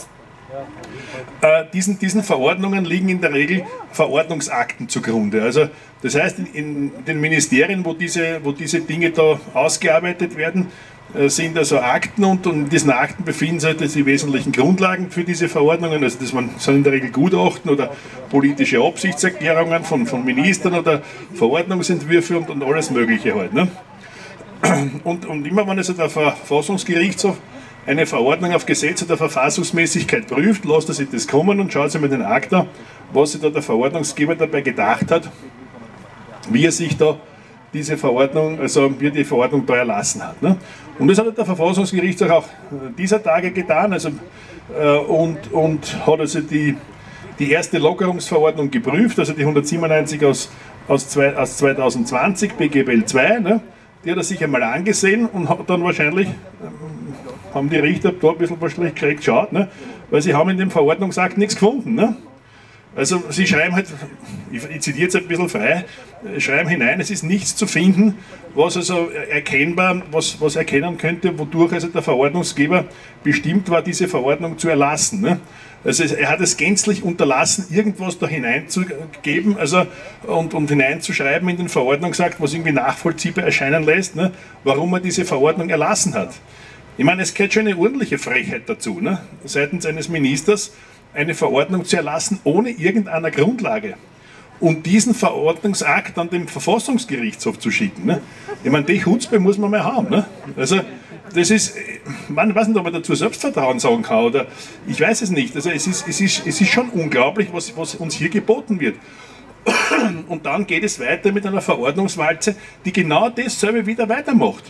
äh, diesen, diesen Verordnungen liegen in der Regel Verordnungsakten zugrunde. Also das heißt, in, in den Ministerien, wo diese, wo diese Dinge da ausgearbeitet werden, sind also Akten, und in diesen Akten befinden sich die wesentlichen Grundlagen für diese Verordnungen. Also das sind in der Regel Gutachten oder politische Absichtserklärungen von, von Ministern oder Verordnungsentwürfe und, und alles Mögliche halt. Ne? Und, und immer wenn also der Verfassungsgerichtshof eine Verordnung auf Gesetz oder Verfassungsmäßigkeit prüft, lässt er sich das kommen und schaut sich mit den Akt an, was sich da der Verordnungsgeber dabei gedacht hat, wie er sich da diese Verordnung, also wie er die Verordnung da erlassen hat. Ne? Und das hat der Verfassungsgerichtshof auch dieser Tage getan, also, äh, und, und hat also die, die erste Lockerungsverordnung geprüft, also die hundertsiebenundneunzig aus, aus, zwei, aus zweitausendzwanzig, B G B L zwei, ne? Die hat er sich einmal angesehen und hat dann wahrscheinlich, äh, haben die Richter da ein bisschen wahrscheinlich schräg geschaut, ne? Weil sie haben in dem Verordnungsakt nichts gefunden. Ne? Also sie schreiben halt, ich zitiere jetzt ein bisschen frei, schreiben hinein, es ist nichts zu finden, was also erkennbar, was, was erkennen könnte, wodurch also der Verordnungsgeber bestimmt war, diese Verordnung zu erlassen. Ne? Also er hat es gänzlich unterlassen, irgendwas da hineinzugeben, also und, und hineinzuschreiben in den Verordnungsakt, was irgendwie nachvollziehbar erscheinen lässt, ne? Warum er diese Verordnung erlassen hat. Ich meine, es gehört schon eine ordentliche Frechheit dazu, ne? Seitens eines Ministers, eine Verordnung zu erlassen ohne irgendeine Grundlage und diesen Verordnungsakt an den Verfassungsgerichtshof zu schicken. Ne? Ich meine, die Chutzpe muss man mal haben. Ne? Also das ist, man weiß nicht, ob man dazu Selbstvertrauen sagen kann, oder ich weiß es nicht. Also es ist, es ist, es ist schon unglaublich, was, was uns hier geboten wird. Und dann geht es weiter mit einer Verordnungswalze, die genau dasselbe wieder weitermacht.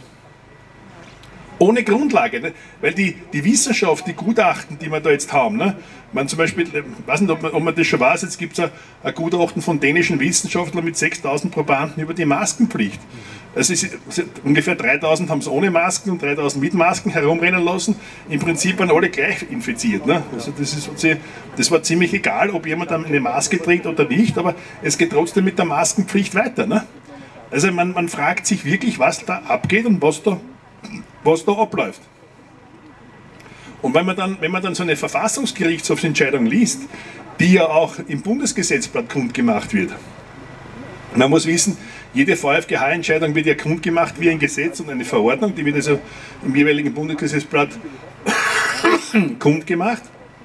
Ohne Grundlage, ne? Weil die, die Wissenschaft, die Gutachten, die wir da jetzt haben, ne? Man zum Beispiel, ich weiß nicht, ob man, ob man das schon weiß, jetzt gibt es ein, ein Gutachten von dänischen Wissenschaftlern mit sechstausend Probanden über die Maskenpflicht. Also es ist, ungefähr dreitausend haben es ohne Masken und dreitausend mit Masken herumrennen lassen. Im Prinzip waren alle gleich infiziert. Ne? Also das, ist, das war ziemlich egal, ob jemand eine Maske trägt oder nicht, aber es geht trotzdem mit der Maskenpflicht weiter. Ne? Also man, man fragt sich wirklich, was da abgeht und was da was da abläuft. Und wenn man dann, wenn man dann so eine Verfassungsgerichtshofsentscheidung liest, die ja auch im Bundesgesetzblatt kundgemacht wird, man muss wissen, jede V f G H-Entscheidung wird ja kundgemacht wie ein Gesetz und eine Verordnung, die wird also im jeweiligen Bundesgesetzblatt kundgemacht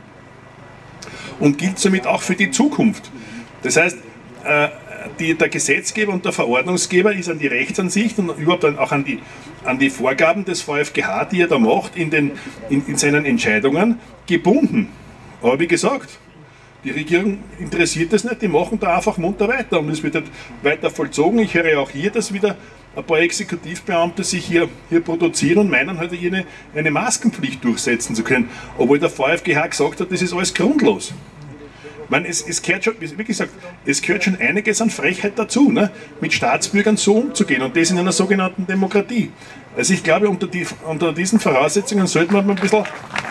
und gilt somit auch für die Zukunft. Das heißt, äh, Die, der Gesetzgeber und der Verordnungsgeber ist an die Rechtsansicht und überhaupt auch an die, an die Vorgaben des V f G H, die er da macht, in, den, in, in seinen Entscheidungen gebunden. Aber wie gesagt, die Regierung interessiert das nicht, die machen da einfach munter weiter und es wird halt weiter vollzogen. Ich höre auch hier, dass wieder ein paar Exekutivbeamte sich hier, hier produzieren und meinen, halt hier eine, eine Maskenpflicht durchsetzen zu können, obwohl der V f G H gesagt hat, das ist alles grundlos. Man, es, es, gehört schon, wie gesagt, es gehört schon einiges an Frechheit dazu, ne? Mit Staatsbürgern so umzugehen und das in einer sogenannten Demokratie. Also ich glaube, unter, die, unter diesen Voraussetzungen sollte man ein bisschen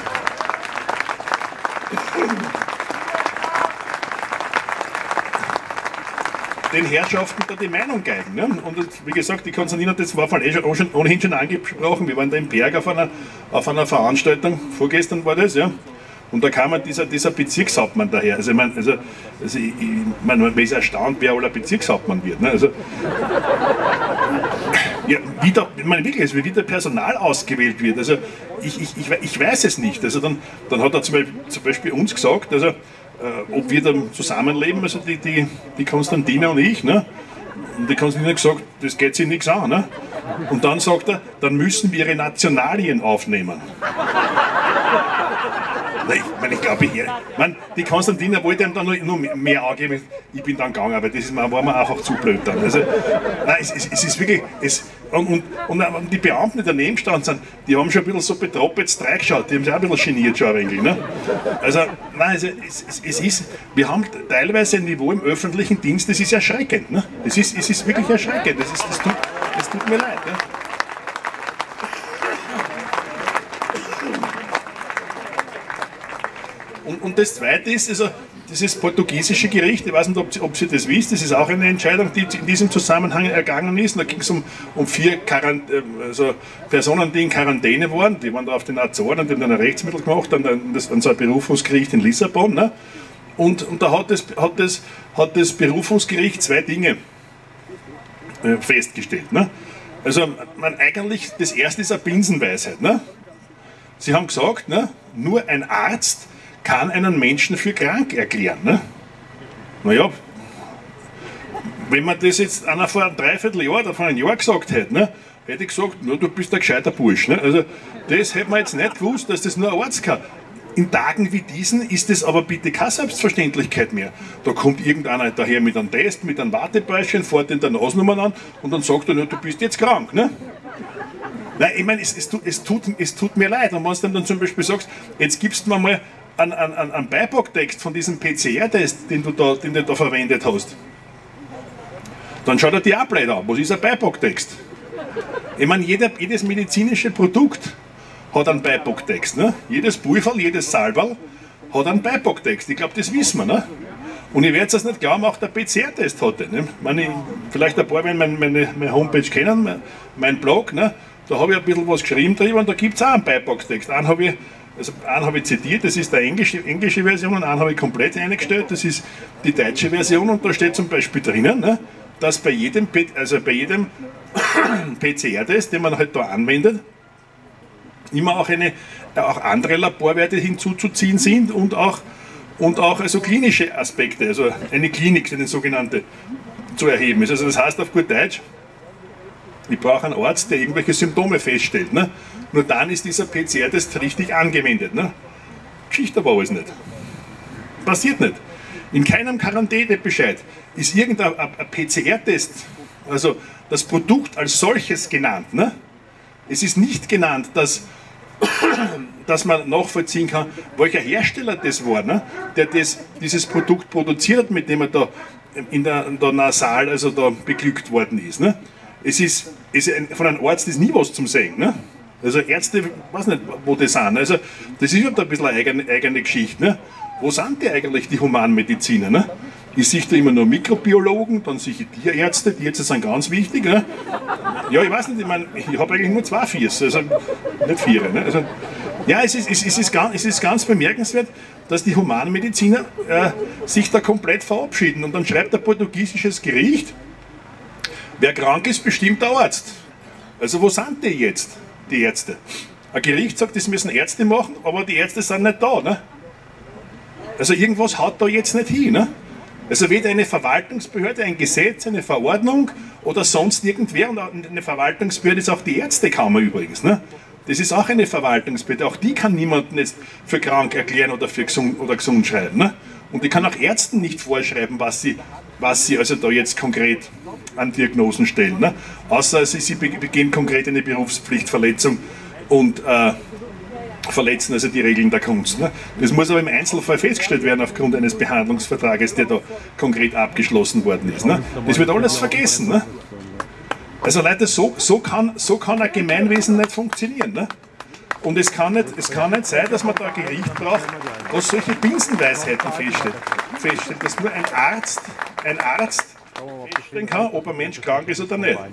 den Herrschaften da die Meinung geigen. Ne? Und wie gesagt, die Konstantin hat das war eh schon, ohnehin schon angesprochen, wir waren da im Berg auf einer, auf einer Veranstaltung, vorgestern war das, ja. Und da kam dieser, dieser Bezirkshauptmann daher. Also, ich meine, also, also ich, ich mein, man ist erstaunt, wer aller Bezirkshauptmann wird. Ne? Also, ja, wie, da, ich meine, wirklich, also wie der Personal ausgewählt wird. Also, ich, ich, ich, ich weiß es nicht. Also, dann, dann hat er zum Beispiel, zum Beispiel uns gesagt, also, äh, ob wir dann zusammenleben, also die, die, die Konstantine und ich. Ne? Und die Kanzlerin hat gesagt, das geht sich nichts an. Ne? Und dann sagt er, dann müssen wir ihre Nationalien aufnehmen. Nein, ich, mein, ich glaube, ich, mein, die Konstantina wollte ihm dann noch, noch mehr angeben. Ich bin dann gegangen, aber das ist, war mir einfach zu blöd dann. Also, nein, es, es, es ist wirklich. Es, und, und, und die Beamten, die daneben gestanden sind, die haben schon ein bisschen so betroppelt reingeschaut. Die haben sich auch ein bisschen geniert schon ein wenig. Ne? Also, nein, also, es, es, es ist. Wir haben teilweise ein Niveau im öffentlichen Dienst, das ist erschreckend. Ne? Es, ist, es ist wirklich erschreckend. Das, ist, das, tut, das tut mir leid. Ne? Und, und das Zweite ist, also dieses portugiesische Gericht, ich weiß nicht, ob Sie, ob Sie das wisst, das ist auch eine Entscheidung, die in diesem Zusammenhang ergangen ist. Und da ging es um, um vier Quarant also Personen, die in Quarantäne waren, die waren da auf den Azoren und die haben dann ein Rechtsmittel gemacht, dann das, an so ein Berufungsgericht in Lissabon. Ne? Und, und da hat das, hat, das, hat das Berufungsgericht zwei Dinge äh, festgestellt. Ne? Also man, eigentlich, das erste ist eine Binsenweisheit. Ne? Sie haben gesagt, ne, nur ein Arzt kann einen Menschen für krank erklären. Ne? Naja, wenn man das jetzt einer vor einem Dreivierteljahr oder vor einem Jahr gesagt hätte, ne, hätte ich gesagt, no, du bist ein gescheiter Bursch. Ne? Also, das hätte man jetzt nicht gewusst, dass das nur ein Arzt kann. In Tagen wie diesen ist das aber bitte keine Selbstverständlichkeit mehr. Da kommt irgendeiner daher mit einem Test, mit einem Wartebäuschen, fährt in der Nasennummer an und dann sagt er, no, du bist jetzt krank. Ne? Nein, ich meine, es, es, es, tut, es tut mir leid. Und wenn du dann zum Beispiel sagst, jetzt gibst du mir mal einen, einen, einen Beipacktext von diesem P C R-Test, den, du da, den du da verwendet hast, dann schaut er dir auch blöd an. Was ist ein Beipacktext? Ich meine, jeder, jedes medizinische Produkt hat einen Beipacktext. Ne? Jedes Pulverl, jedes Salberl hat einen Beipacktext. Ich glaube, das wissen wir. Ne? Und ich werde es nicht glauben, auch der P C R-Test hatte. Ne? Meine, vielleicht ein paar werden meine, meine, meine Homepage kennen, mein, mein Blog. Ne? Da habe ich ein bisschen was geschrieben drüber und da gibt es auch einen Beipacktext. Einen habe ich, also einen habe ich zitiert, das ist die englische, englische Version, und einen habe ich komplett eingestellt, das ist die deutsche Version, und da steht zum Beispiel drinnen, ne, dass bei jedem, also bei jedem P C R-Test, den man halt da anwendet, immer auch, eine, auch andere Laborwerte hinzuzuziehen sind und auch, und auch also klinische Aspekte, also eine Klinik, eine sogenannte, zu erheben ist. Also das heißt auf gut Deutsch, ich brauche einen Arzt, der irgendwelche Symptome feststellt. Ne? Nur dann ist dieser P C R-Test richtig angewendet. Ne? Geschichte aber alles nicht. Passiert nicht. In keinem Quarantänebescheid ist irgendein P C R-Test, also das Produkt als solches genannt. Ne? Es ist nicht genannt, dass, dass man nachvollziehen kann, welcher Hersteller das war, ne? Der das, dieses Produkt produziert hat, mit dem er da in der, in der Nasal, also da beglückt worden ist. Ne? Es ist, es ist ein, von einem Arzt ist nie was zum Sagen. Ne? Also Ärzte, ich weiß nicht, wo die sind. Also das ist halt ein bisschen eine eigene, eigene Geschichte. Ne? Wo sind die eigentlich, die Humanmediziner? Ne? Ich sehe da immer nur Mikrobiologen, dann sehe ich Tierärzte, die Ärzte sind ganz wichtig. Ne? Ja, ich weiß nicht, ich meine, ich habe eigentlich nur zwei Viers, also nicht vier. Ne? Also, ja, es ist, es, ist ganz, es ist ganz bemerkenswert, dass die Humanmediziner äh, sich da komplett verabschieden. Und dann schreibt ein portugiesisches Gericht, wer krank ist, bestimmt der Arzt. Also wo sind die jetzt, die Ärzte? Ein Gericht sagt, das müssen Ärzte machen, aber die Ärzte sind nicht da. Ne? Also irgendwas haut da jetzt nicht hin. Ne? Also weder eine Verwaltungsbehörde, ein Gesetz, eine Verordnung oder sonst irgendwer. Und eine Verwaltungsbehörde ist auch die Ärztekammer übrigens. Ne? Das ist auch eine Verwaltungsbehörde. Auch die kann niemanden jetzt für krank erklären oder für gesund, oder gesund schreiben. Ne? Und die kann auch Ärzten nicht vorschreiben, was sie, was sie also da jetzt konkret an Diagnosen stellen. Ne? Außer sie, sie begehen konkret eine Berufspflichtverletzung und äh, verletzen also die Regeln der Kunst. Ne? Das muss aber im Einzelfall festgestellt werden aufgrund eines Behandlungsvertrages, der da konkret abgeschlossen worden ist. Ne? Das wird alles vergessen. Ne? Also Leute, so, so, kann, so kann ein Gemeinwesen nicht funktionieren. Ne? Und es kann, nicht, es kann nicht sein, dass man da ein Gericht braucht, was solche Binsenweisheiten feststellt. feststellt, dass nur ein Arzt, ein Arzt feststellen kann, ob ein Mensch krank ist oder nicht.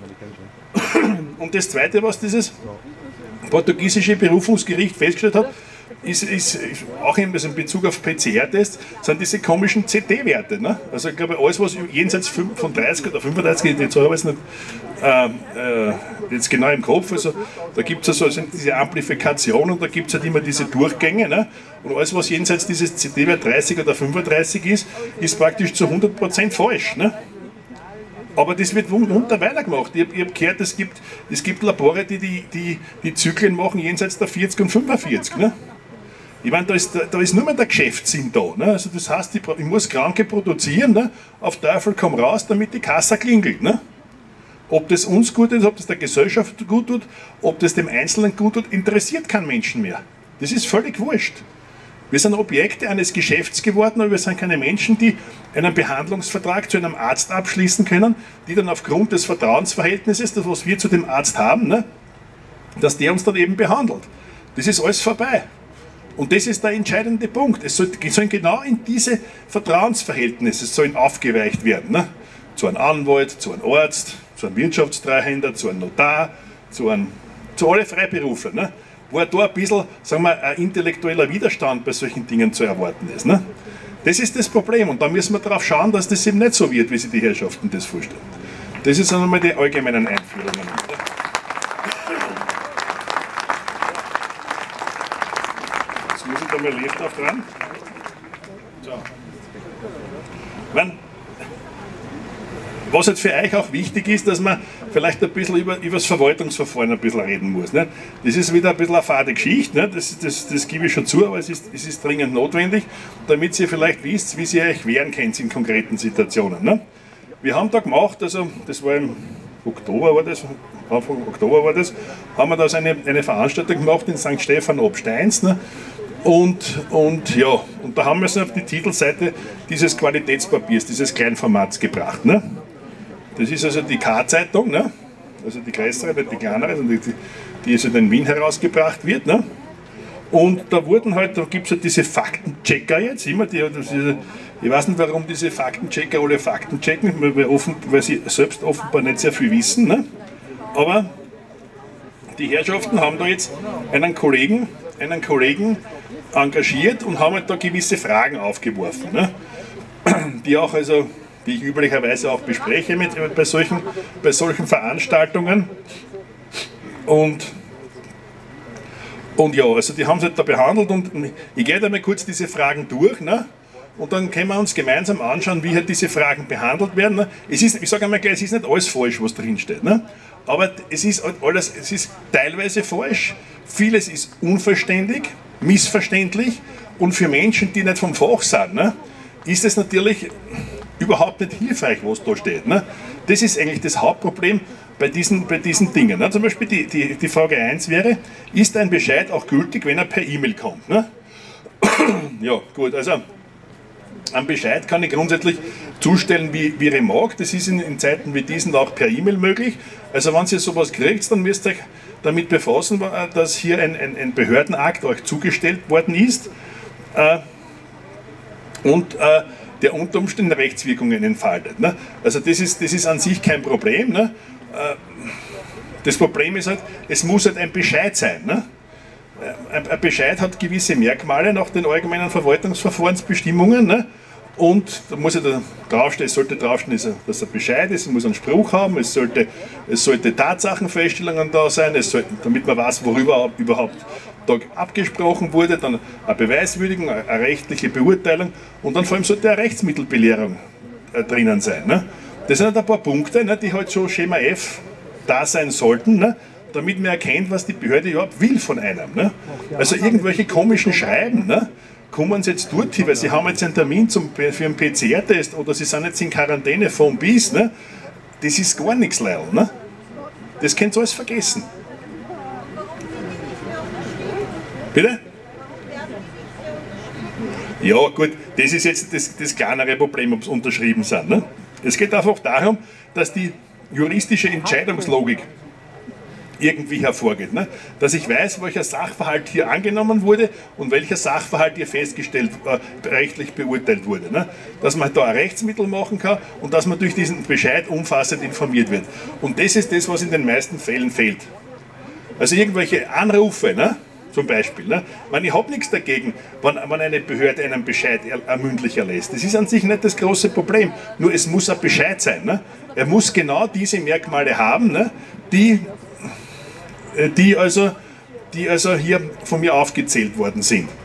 Und das Zweite, was dieses portugiesische Berufungsgericht festgestellt hat, ist, ist auch in Bezug auf P C R-Tests, sind diese komischen C T-Werte. Ne? Also ich glaube, alles, was jenseits von dreißig oder fünfunddreißig, jetzt habe ich es nicht äh, äh, jetzt genau im Kopf, also da gibt es also diese Amplifikation und da gibt es halt immer diese Durchgänge. Ne? Und alles, was jenseits dieses C T-Wert dreißig oder fünfunddreißig ist, ist praktisch zu hundert Prozent falsch. Ne? Aber das wird munter weitergemacht. Ich habe hab gehört, es gibt, es gibt Labore, die die, die die Zyklen machen jenseits der vierzig und fünfundvierzig. Ne? Ich meine, da ist, da ist nur mehr der Geschäftssinn da. Ne? Also das heißt, ich, ich muss Kranke produzieren, ne? Auf Teufel komm raus, damit die Kasse klingelt. Ne? Ob das uns gut ist, ob das der Gesellschaft gut tut, ob das dem Einzelnen gut tut, interessiert keinen Menschen mehr. Das ist völlig wurscht. Wir sind Objekte eines Geschäfts geworden, aber wir sind keine Menschen, die einen Behandlungsvertrag zu einem Arzt abschließen können, die dann aufgrund des Vertrauensverhältnisses, das was wir zu dem Arzt haben, ne, dass der uns dann eben behandelt. Das ist alles vorbei. Und das ist der entscheidende Punkt. Es soll, sollen genau in diese Vertrauensverhältnisse sollen aufgeweicht werden. Ne? Zu einem Anwalt, zu einem Arzt, zu einem Wirtschaftstreuhänder, zu einem Notar, zu, einem, zu alle Freiberufler. Ne? Wo da ein bisschen, sagen wir, ein intellektueller Widerstand bei solchen Dingen zu erwarten ist. Ne? Das ist das Problem und da müssen wir darauf schauen, dass das eben nicht so wird, wie sich die Herrschaften das vorstellen. Das sind einmal die allgemeinen Einführungen. Jetzt muss ich da mal Licht auf dran. So. Wenn, was jetzt für euch auch wichtig ist, dass man vielleicht ein bisschen über, über das Verwaltungsverfahren ein bisschen reden muss. Nicht? Das ist wieder ein bisschen eine fade Geschichte, nicht? Das, das, das gebe ich schon zu, aber es ist, es ist dringend notwendig, damit ihr vielleicht wisst, wie ihr euch wehren könnt in konkreten Situationen. Nicht? Wir haben da gemacht, also das war im Oktober, war das, Anfang Oktober war das, haben wir da so eine, eine Veranstaltung gemacht in Sankt Stephan ob Steins. Ne? Und, und ja, und da haben wir es auf die Titelseite dieses Qualitätspapiers, dieses Kleinformats gebracht. Ne? Das ist also die K-Zeitung, ne? Also die größere, nicht die kleinere, also die, die also in Wien herausgebracht wird. Ne? Und da wurden halt, da gibt es halt diese Faktenchecker jetzt, immer die, diese, ich weiß nicht, warum diese Faktenchecker alle Fakten checken, weil, offen, weil sie selbst offenbar nicht sehr viel wissen. Ne? Aber die Herrschaften haben da jetzt einen Kollegen, einen Kollegen engagiert und haben halt da gewisse Fragen aufgeworfen, ne? Die auch also die ich üblicherweise auch bespreche mit, bei, solchen, bei solchen Veranstaltungen. Und, und ja, also die haben es halt da behandelt und ich gehe da mal kurz diese Fragen durch. Ne? Und dann können wir uns gemeinsam anschauen, wie halt diese Fragen behandelt werden. Ne? Es ist, ich sage einmal gleich, es ist nicht alles falsch, was drin steht. Ne? Aber es ist alles, es ist teilweise falsch, vieles ist unverständlich, missverständlich und für Menschen, die nicht vom Fach sind, ne, ist es natürlich überhaupt nicht hilfreich, was da steht. Ne? Das ist eigentlich das Hauptproblem bei diesen, bei diesen Dingen. Ne? Zum Beispiel die, die, die Frage eins wäre, ist ein Bescheid auch gültig, wenn er per E-Mail kommt? Ne? Ja, gut, also einen Bescheid kann ich grundsätzlich zustellen, wie, wie ich mag. Das ist in, in Zeiten wie diesen auch per E-Mail möglich. Also wenn ihr sowas kriegt, dann müsst ihr euch damit befassen, dass hier ein, ein, ein Behördenakt euch zugestellt worden ist äh, und äh, der unter Umständen Rechtswirkungen entfaltet. Ne? Also das ist, das ist an sich kein Problem. Ne? Das Problem ist halt, es muss halt ein Bescheid sein. Ne? Ein Bescheid hat gewisse Merkmale nach den allgemeinen Verwaltungsverfahrensbestimmungen. Ne? Und da muss ja da draufstehen, es sollte draufstehen, dass er Bescheid ist, es muss einen Spruch haben, es sollte, es sollte Tatsachenfeststellungen da sein, es sollte, damit man weiß, worüber überhaupt da abgesprochen wurde, dann eine Beweiswürdigung, eine rechtliche Beurteilung und dann vor allem sollte eine Rechtsmittelbelehrung äh, drinnen sein. Ne? Das sind halt ein paar Punkte, ne, die halt schon Schema F da sein sollten, ne, damit man erkennt, was die Behörde überhaupt will von einem. Ne? Also irgendwelche komischen Schreiben, ne, kommen sie jetzt dorthin, weil sie haben jetzt einen Termin zum, für einen P C R-Test oder sie sind jetzt in Quarantäne vom bis, ne? Das ist gar nichts, Leil. Ne? Das könnt ihr alles vergessen. Bitte? Ja gut, das ist jetzt das, das kleinere Problem, ob es unterschrieben sind. Ne? Es geht einfach darum, dass die juristische Entscheidungslogik irgendwie hervorgeht. Ne? Dass ich weiß, welcher Sachverhalt hier angenommen wurde und welcher Sachverhalt hier festgestellt, äh, rechtlich beurteilt wurde. Ne? Dass man da ein Rechtsmittel machen kann und dass man durch diesen Bescheid umfassend informiert wird. Und das ist das, was in den meisten Fällen fehlt. Also irgendwelche Anrufe, ne? Zum Beispiel. Ne? Ich, ich habe nichts dagegen, wenn, wenn eine Behörde einen Bescheid er, er mündlich erlässt. Das ist an sich nicht das große Problem. Nur es muss ein Bescheid sein. Ne? Er muss genau diese Merkmale haben, ne? die, die, also, die also hier von mir aufgezählt worden sind.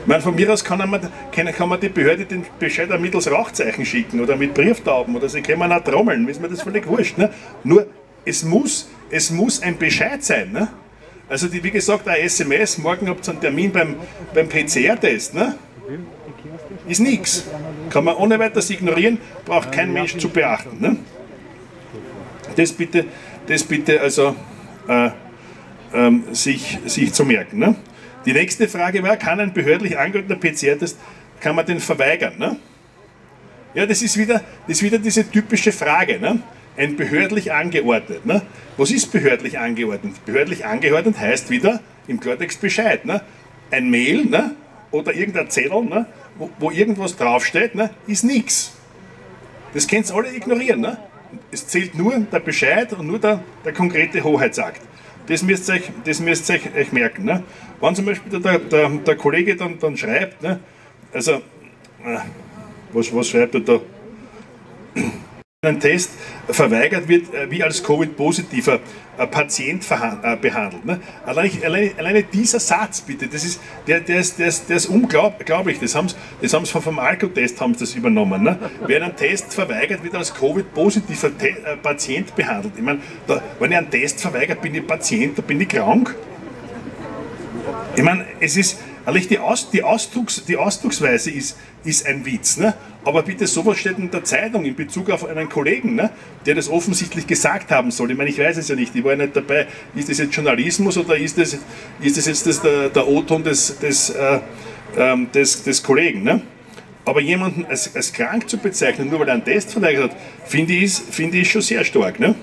Ich meine, von mir aus kann man, kann man die Behörde den Bescheid auch mittels Rauchzeichen schicken oder mit Brieftauben oder sie können auch trommeln, ist mir das völlig wurscht. Ne? Nur, es muss, es muss ein Bescheid sein. Ne? Also, die, wie gesagt, ein S M S, morgen habt ihr einen Termin beim, beim P C R-Test. Ne? Ist nichts. Kann man ohne weiteres ignorieren, braucht kein Mensch zu beachten. Ne? Das bitte, das bitte also äh, ähm, sich, sich zu merken. Ne? Die nächste Frage war, kann ein behördlich angeordneter P C R-Test, kann man den verweigern? Ne? Ja, das ist, wieder, das ist wieder diese typische Frage. Ne? Ein behördlich angeordnet. Ne? Was ist behördlich angeordnet? Behördlich angeordnet heißt wieder im Klartext Bescheid. Ne? Ein Mail, ne? Oder irgendein Zettel, ne? wo, wo irgendwas draufsteht, ne? Ist nichts. Das könnt ihr alle ignorieren. Ne? Es zählt nur der Bescheid und nur der, der konkrete Hoheitsakt. Das müsst ihr euch, das müsst ihr euch, euch merken. Ne? Wenn zum Beispiel der, der, der Kollege dann, dann schreibt, ne? Also, äh, was, was schreibt er da? Ein Test verweigert wird, äh, wie als Covid-positiver äh, Patient äh, behandelt. Ne? Allein, alleine, alleine dieser Satz, bitte, das ist, der, der ist, der ist, der ist unglaublich. Das haben sie das haben's vom Alkotest haben sie das übernommen. Ne? Wer einen Test verweigert, wird als Covid-positiver äh, Patient behandelt. Ich meine, da, wenn ich einen Test verweigert, bin ich Patient, da bin ich krank. Ich meine, es ist, eigentlich die, Aus, die, Ausdrucks, die Ausdrucksweise ist, ist ein Witz. Ne? Aber bitte, sowas steht in der Zeitung in Bezug auf einen Kollegen, ne? Der das offensichtlich gesagt haben soll. Ich meine, ich weiß es ja nicht, ich war ja nicht dabei. Ist das jetzt Journalismus oder ist das, ist das jetzt das der, der O-Ton des, des, äh, ähm, des, des Kollegen? Ne? Aber jemanden als, als krank zu bezeichnen, nur weil er einen Test verweigert hat, finde ich, find ich schon sehr stark. Ne?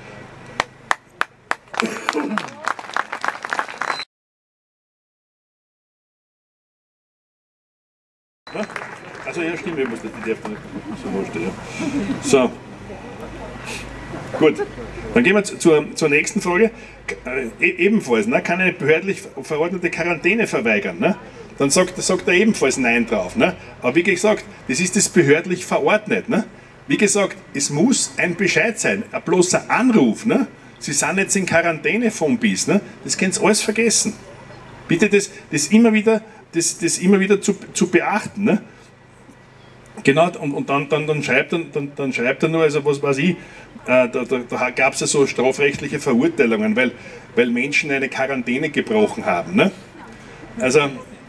Also ja, stimmt, ich muss das, die darf nicht so wurscht, ja. So. Gut, dann gehen wir zur, zur nächsten Frage. E ebenfalls, ne, kann eine behördlich verordnete Quarantäne verweigern. Ne? Dann sagt, sagt er ebenfalls Nein drauf. Ne? Aber wie gesagt, das ist das behördlich verordnet. Ne? Wie gesagt, es muss ein Bescheid sein, ein bloßer Anruf. Ne? Sie sind jetzt in Quarantäne vom Bis. Ne? Das könnt ihr alles vergessen. Bitte das, das immer wieder, das, das immer wieder zu, zu beachten. Ne? Genau, und, und dann, dann, dann, schreibt er, dann, dann schreibt er nur, also was weiß ich, äh, da, da, da gab es ja so strafrechtliche Verurteilungen, weil, weil Menschen eine Quarantäne gebrochen haben. Ne? Also,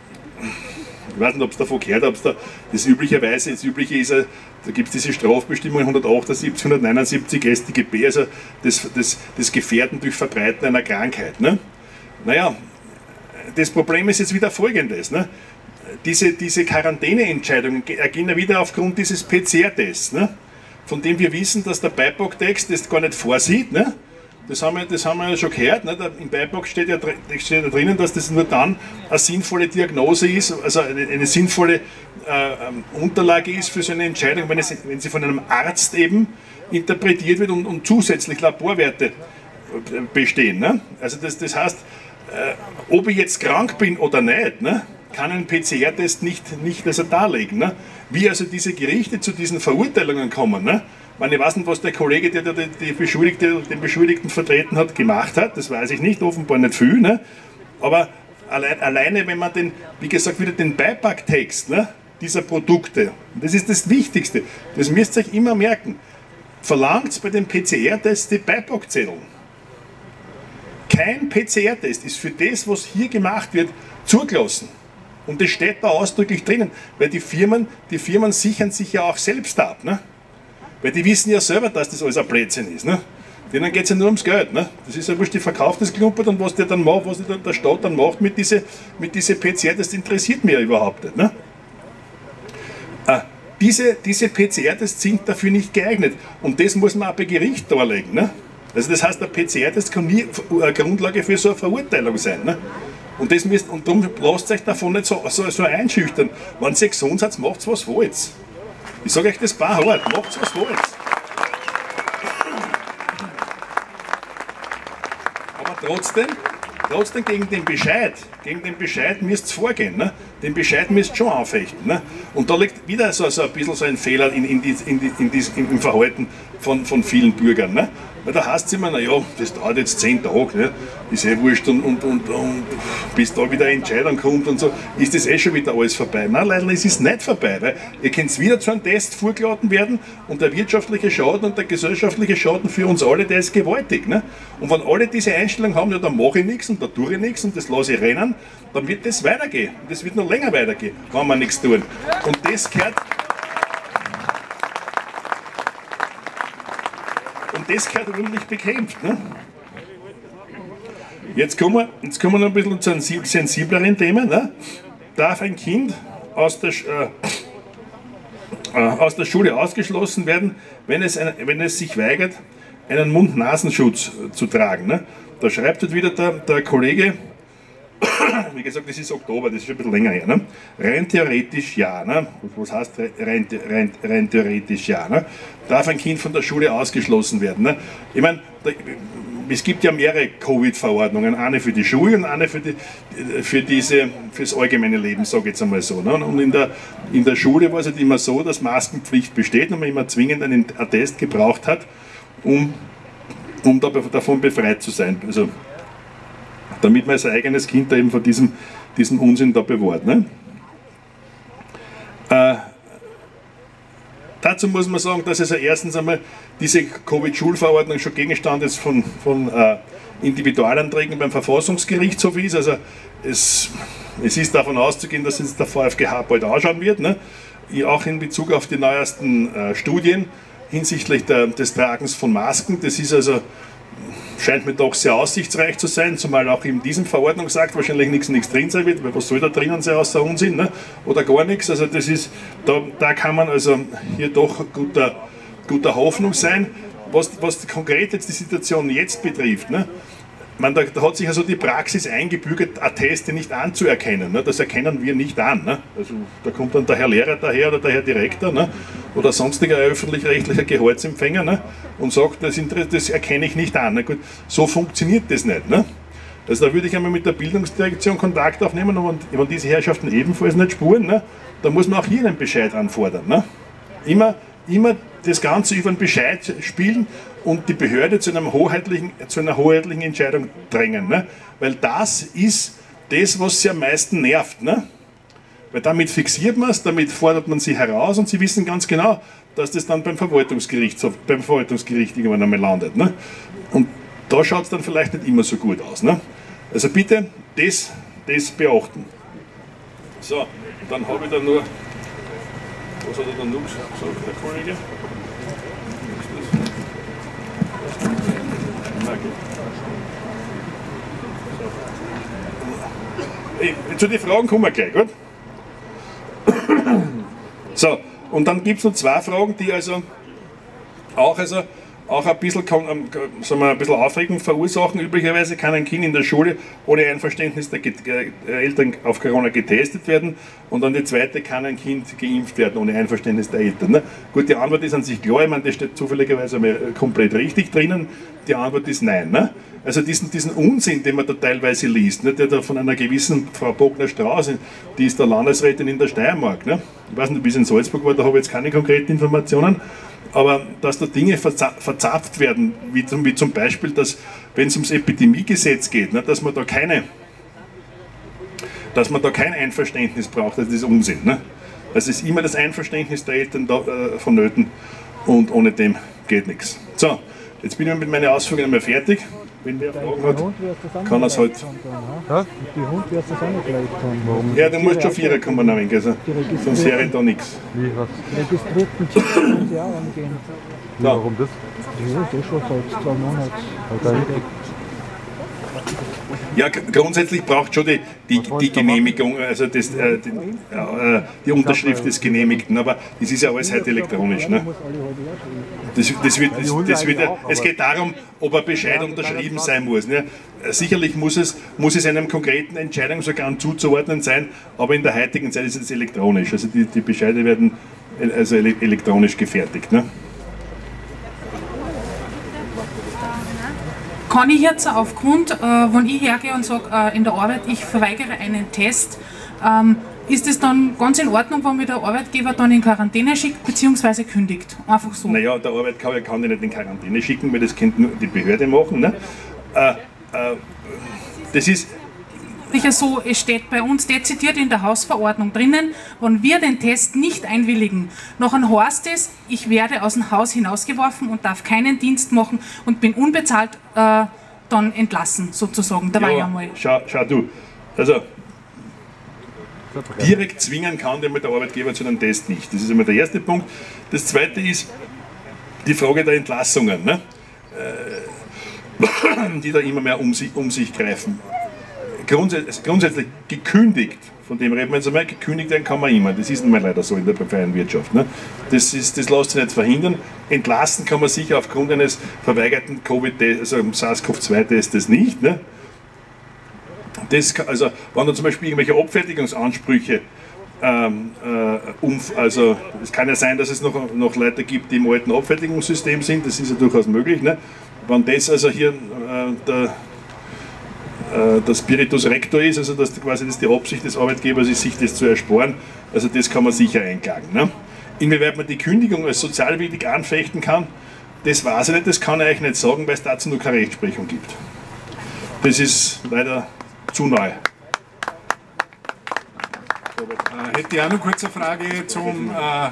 ich weiß nicht, ob es davon gehört, ob es da, das üblicherweise, das Übliche ist, da gibt es diese Strafbestimmung hundertachtundsiebzig, hundertneunundsiebzig S t G B, also das, das, das Gefährden durch Verbreiten einer Krankheit. Ne? Naja, das Problem ist jetzt wieder folgendes. Ne? Diese, diese Quarantäneentscheidungen ergehen ja wieder aufgrund dieses P C R-Tests, ne? Von dem wir wissen, dass der Beipacktext das gar nicht vorsieht. Ne? Das, haben wir, das haben wir ja schon gehört. Ne? Im Beipack steht ja, steht ja drinnen, dass das nur dann eine sinnvolle Diagnose ist, also eine, eine sinnvolle äh, Unterlage ist für so eine Entscheidung, wenn, es, wenn sie von einem Arzt eben interpretiert wird und, und zusätzlich Laborwerte bestehen. Ne? Also das, das heißt, äh, ob ich jetzt krank bin oder nicht, ne? Kann ein P C R-Test nicht, nicht also darlegen. Ne? Wie also diese Gerichte zu diesen Verurteilungen kommen. Ne? Ich meine, ich weiß nicht, was der Kollege, der die, die Beschuldigte, den Beschuldigten vertreten hat, gemacht hat, das weiß ich nicht, offenbar nicht viel. Ne? Aber allein, alleine, wenn man den, wie gesagt, wieder den Beipacktext, ne, dieser Produkte, das ist das Wichtigste, das müsst ihr euch immer merken, verlangt bei den P C R-Tests die Beipackzettel. Kein P C R-Test ist für das, was hier gemacht wird, zugelassen. Und das steht da ausdrücklich drinnen, weil die Firmen, die Firmen sichern sich ja auch selbst ab. Ne? Weil die wissen ja selber, dass das alles ein Blödsinn ist. Ne? Denen geht es ja nur ums Geld. Ne? Das ist ja wurscht, die verkauft das Klumpert und was der dann macht, was der, der Staat dann macht mit diesen mit diese P C R, das interessiert mich ja überhaupt nicht. Ne? Ah, diese, diese P C R-Tests sind dafür nicht geeignet. Und das muss man auch bei Gericht darlegen. Ne? Also das heißt, der P C R-Test kann nie eine Grundlage für so eine Verurteilung sein. Ne? Und, das müsst, und darum lasst euch davon nicht so, so, so einschüchtern. Wenn ihr gesund seid, macht was wollt. Ich sage euch das paar hart, macht was wollt. Aber trotzdem, trotzdem gegen den Bescheid, gegen den Bescheid müsst ihr vorgehen. Ne? Den Bescheid müsst ihr schon anfechten. Ne? Und da liegt wieder so, so ein bisschen so ein Fehler in, in die, in die, in die, im Verhalten von, von vielen Bürgern. Ne? Weil da heißt es immer, naja, das dauert jetzt zehn Tage, ne? Ist eh wurscht und, und, und, und bis da wieder eine Entscheidung kommt und so, ist das eh schon wieder alles vorbei. Nein, leider ist es nicht vorbei, weil ihr könnt wieder zu einem Test vorgeladen werden und der wirtschaftliche Schaden und der gesellschaftliche Schaden für uns alle, der ist gewaltig. Ne? Und wenn alle diese Einstellung haben, ja, dann mache ich nichts und da tue ich nichts und das lasse ich rennen, dann wird das weitergehen. Und das wird noch länger weitergehen, wenn wir nichts tun. Und das gehört. Und das gehört ordentlich bekämpft. Ne? Jetzt kommen wir, jetzt kommen wir noch ein bisschen zu einem sensibleren Thema. Ne? Darf ein Kind aus der, äh, äh, aus der Schule ausgeschlossen werden, wenn es, ein, wenn es sich weigert, einen Mund-Nasenschutz zu tragen? Ne? Da schreibt halt wieder der, der Kollege, wie gesagt, das ist Oktober, das ist schon ein bisschen länger her. Ne? Rein theoretisch ja. Ne? Was heißt rein, rein, rein theoretisch ja? Ne? Darf ein Kind von der Schule ausgeschlossen werden? Ne? Ich meine, es gibt ja mehrere Covid-Verordnungen, eine für die Schule und eine für, die, für, diese, für das allgemeine Leben, sage ich jetzt einmal so. Ne? Und in der, in der Schule war es halt immer so, dass Maskenpflicht besteht und man immer zwingend einen Attest gebraucht hat, um, um davon befreit zu sein. Also, damit man sein eigenes Kind da eben von diesem, diesem Unsinn da bewahrt. Ne? Äh, dazu muss man sagen, dass also erstens einmal diese Covid-Schulverordnung schon Gegenstand ist von, von äh, Individualanträgen beim Verfassungsgerichtshof ist. Also es, es ist davon auszugehen, dass es der VfGH bald anschauen wird. Ne? Auch in Bezug auf die neuesten äh, Studien hinsichtlich der, des Tragens von Masken. Das ist also scheint mir doch sehr aussichtsreich zu sein, zumal auch in diesem Verordnungsakt wahrscheinlich nichts, nichts drin sein wird, weil was soll da drinnen sein außer Unsinn, ne? Oder gar nichts. Also das ist, da, da kann man also hier doch guter, guter Hoffnung sein. Was, was konkret jetzt die Situation jetzt betrifft, ne? Man, da, da hat sich also die Praxis eingebürgert, Atteste nicht anzuerkennen. Ne? Das erkennen wir nicht an. Ne? Also, da kommt dann der Herr Lehrer daher oder der Herr Direktor, ne? Oder sonstiger öffentlich-rechtlicher Gehaltsempfänger, ne? Und sagt, das, das erkenne ich nicht an. Ne? Gut, so funktioniert das nicht. Ne? Also da würde ich einmal mit der Bildungsdirektion Kontakt aufnehmen und wenn diese Herrschaften ebenfalls nicht spuren, ne? Da muss man auch hier einen Bescheid anfordern. Ne? Immer, immer das Ganze über einen Bescheid spielen und die Behörde zu, einem hoheitlichen, zu einer hoheitlichen Entscheidung drängen. Ne? Weil das ist das, was sie am meisten nervt. Ne? Weil damit fixiert man es, damit fordert man sie heraus und sie wissen ganz genau, dass das dann beim Verwaltungsgericht, beim Verwaltungsgericht irgendwann einmal landet. Ne? Und da schaut es dann vielleicht nicht immer so gut aus. Ne? Also bitte das, das beachten. So, dann habe ich da nur, was hat er dann noch gesagt, der Kollege? So. Zu den Fragen kommen wir gleich, gut? So, und dann gibt es noch zwei Fragen, die also auch, also auch ein bisschen, kann, sagen wir, ein bisschen Aufregung verursachen. Üblicherweise kann ein Kind in der Schule ohne Einverständnis der Eltern auf Corona getestet werden und dann die zweite, kann ein Kind geimpft werden ohne Einverständnis der Eltern. Ne? Gut, die Antwort ist an sich klar, ich meine, das steht zufälligerweise mal komplett richtig drinnen. Die Antwort ist nein. Ne? Also diesen, diesen Unsinn, den man da teilweise liest, ne, der da von einer gewissen Frau Bogner-Strauß, die ist der Landesrätin in der Steiermark. Ne? Ich weiß nicht, bis in Salzburg war, da habe ich jetzt keine konkreten Informationen. Aber dass da Dinge verzapft werden, wie zum, wie zum Beispiel, dass, wenn es ums Epidemiegesetz geht, ne, dass man da keine, dass man da kein Einverständnis braucht, das ist Unsinn. Ne? Also es ist immer das Einverständnis der Eltern da, äh, vonnöten und ohne dem geht nichts. So, jetzt bin ich mit meinen Ausführungen einmal fertig. Wenn wer Fragen hat, kann er es halt. Ja? Die Hund wirst du das auch nicht leicht haben. Warum? Ja, du musst schon vierer kommen, also, sonst höre ich da nichts. Wie, was? Registrierten Chip können Sie auch angehen. Ja. Warum das? Ja, das ist schon seit zwei Monaten. Okay. Ja, grundsätzlich braucht schon die, die, die Genehmigung, also das, äh, die, äh, die Unterschrift des Genehmigten, aber das ist ja alles heute elektronisch. Ne? Das, das wird, das, das wird, es geht darum, ob ein Bescheid unterschrieben sein muss. Ne? Sicherlich muss es, muss es einem konkreten Entscheidungsorgan zuzuordnen sein, aber in der heutigen Zeit ist es elektronisch. Also die, die Bescheide werden also elektronisch gefertigt. Ne? Kann ich jetzt aufgrund, äh, wenn ich hergehe und sage, äh, in der Arbeit, ich verweigere einen Test, ähm, ist es dann ganz in Ordnung, wenn mir der Arbeitgeber dann in Quarantäne schickt bzw. kündigt? Einfach so. Naja, der Arbeitgeber kann dich nicht in Quarantäne schicken, weil das könnte nur die Behörde machen. Ne? Äh, äh, das ist Sicher so, es steht bei uns dezidiert in der Hausverordnung drinnen, wenn wir den Test nicht einwilligen, nachher heißt es, ich werde aus dem Haus hinausgeworfen und darf keinen Dienst machen und bin unbezahlt äh, dann entlassen, sozusagen. Da ja, war ich einmal. Schau, schau du, also direkt zwingen kann der Arbeitgeber zu einem Test nicht. Das ist einmal der erste Punkt. Das zweite ist die Frage der Entlassungen, ne? äh, die da immer mehr um sich, um sich greifen. Grundsätzlich, grundsätzlich gekündigt, von dem reden wir jetzt einmal, gekündigt werden kann man immer. Das ist nun mal leider so in der freien Wirtschaft. Ne? Das, ist, das lässt sich nicht verhindern. Entlassen kann man sicher aufgrund eines verweigerten Covid-Tests, also SARS-CoV zwei Testes nicht. Ne? Das kann, also, wenn da zum Beispiel irgendwelche Abfertigungsansprüche ähm, äh, um, also es kann ja sein, dass es noch, noch Leute gibt, die im alten Abfertigungssystem sind, das ist ja durchaus möglich. Ne? Wenn das also hier äh, der der Spiritus Rector ist, also dass quasi das die Absicht des Arbeitgebers ist, sich das zu ersparen, also das kann man sicher einklagen. Ne? Inwieweit man die Kündigung als sozialwidrig anfechten kann, das weiß ich nicht, das kann ich euch nicht sagen, weil es dazu nur keine Rechtsprechung gibt. Das ist leider zu neu. Äh, hätte ich auch noch kurz eine Frage zum äh,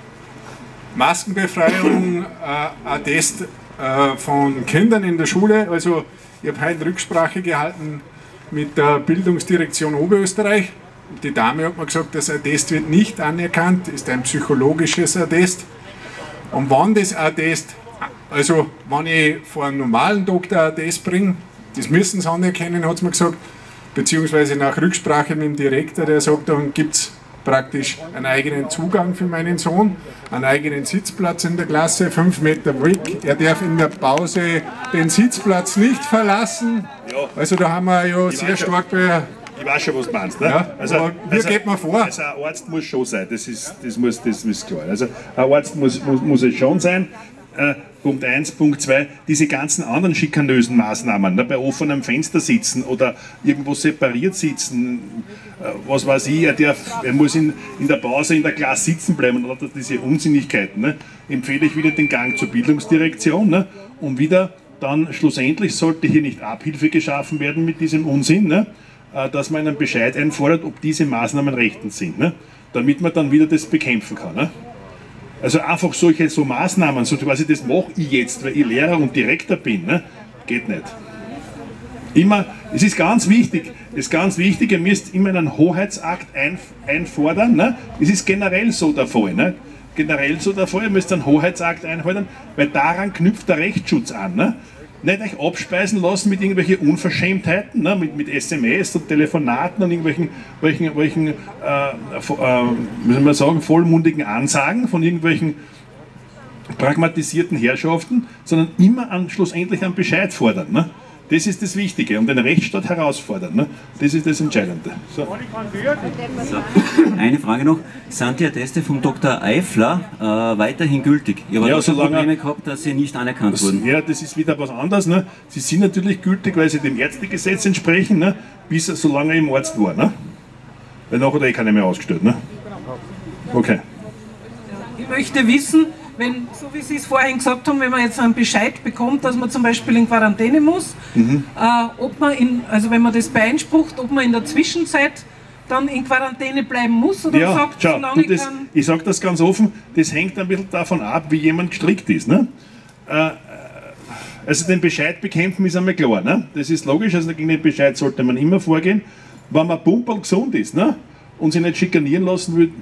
Maskenbefreiung, äh, ein Test äh, von Kindern in der Schule. Also ich habe heute Rücksprache gehalten mit der Bildungsdirektion Oberösterreich. Die Dame hat mir gesagt, dass ein Test wird nicht anerkannt, ist ein psychologisches Attest. Und wann das Attest, also wenn ich vor einem normalen Doktor ein Test bringe, das müssen sie anerkennen, hat sie mir gesagt, beziehungsweise nach Rücksprache mit dem Direktor, der sagt, dann gibt es praktisch einen eigenen Zugang für meinen Sohn, einen eigenen Sitzplatz in der Klasse, fünf Meter weg. Er darf in der Pause den Sitzplatz nicht verlassen. Ja. Also da haben wir ja Ich sehr weiß stark bei... Ich weiß schon, was du meinst. Ne? Ja, also, aber wie also, geht man vor? Also ein Arzt muss schon sein, das ist, das muss, das ist klar. Also ein Arzt muss, muss, muss es schon sein. Äh, Punkt eins, Punkt zwei, diese ganzen anderen schikanösen Maßnahmen, ne, bei offenem Fenster sitzen oder irgendwo separiert sitzen, äh, was weiß ich, er, darf, er muss in, in der Pause in der Klasse sitzen bleiben oder diese Unsinnigkeiten, ne, empfehle ich wieder den Gang zur Bildungsdirektion, ne, und wieder dann schlussendlich sollte hier nicht Abhilfe geschaffen werden mit diesem Unsinn, ne, äh, dass man einen Bescheid einfordert, ob diese Maßnahmen rechtens sind, ne, damit man dann wieder das bekämpfen kann. Ne. Also einfach solche so Maßnahmen, so quasi das mache ich jetzt, weil ich Lehrer und Direktor bin, ne? Geht nicht. Immer, es ist ganz wichtig, es ist ganz wichtig, ihr müsst immer einen Hoheitsakt ein, einfordern, ne? Es ist generell so der Fall, ne? Generell so der Fall, ihr müsst einen Hoheitsakt einfordern, weil daran knüpft der Rechtsschutz an, ne? Nicht euch abspeisen lassen mit irgendwelchen Unverschämtheiten, ne, mit, mit S M S und Telefonaten und irgendwelchen welchen, welchen, äh, äh, wie soll man sagen, vollmundigen Ansagen von irgendwelchen pragmatisierten Herrschaften, sondern immer an, schlussendlich einen Bescheid fordern. Ne? Das ist das Wichtige und den Rechtsstaat herausfordern. Ne? Das ist das Entscheidende. So. So. Eine Frage noch. Sind die Atteste von Doktor Eifler äh, weiterhin gültig? Ich habe ja, da schon solange, Probleme gehabt, dass sie nicht anerkannt das, wurden. Ja, das ist wieder was anderes. Ne? Sie sind natürlich gültig, weil sie dem Ärztegesetz entsprechen, ne? Bis solange er im Arzt war. Ne? Weil nachher hat er eh keiner mehr ausgestellt. Ne? Okay. Ich möchte wissen, wenn, so wie Sie es vorhin gesagt haben, wenn man jetzt einen Bescheid bekommt, dass man zum Beispiel in Quarantäne muss, mhm. äh, ob man in, also wenn man das beeinsprucht, ob man in der Zwischenzeit dann in Quarantäne bleiben muss oder ja, sagt, schau, solange du, das, ich kann... Ich sage das ganz offen, das hängt ein bisschen davon ab, wie jemand gestrickt ist. Ne? Äh, also den Bescheid bekämpfen ist einmal klar, ne? Das ist logisch, also gegen den Bescheid sollte man immer vorgehen. Wenn man pumperl gesund ist, ne? Und sich nicht schikanieren lassen will,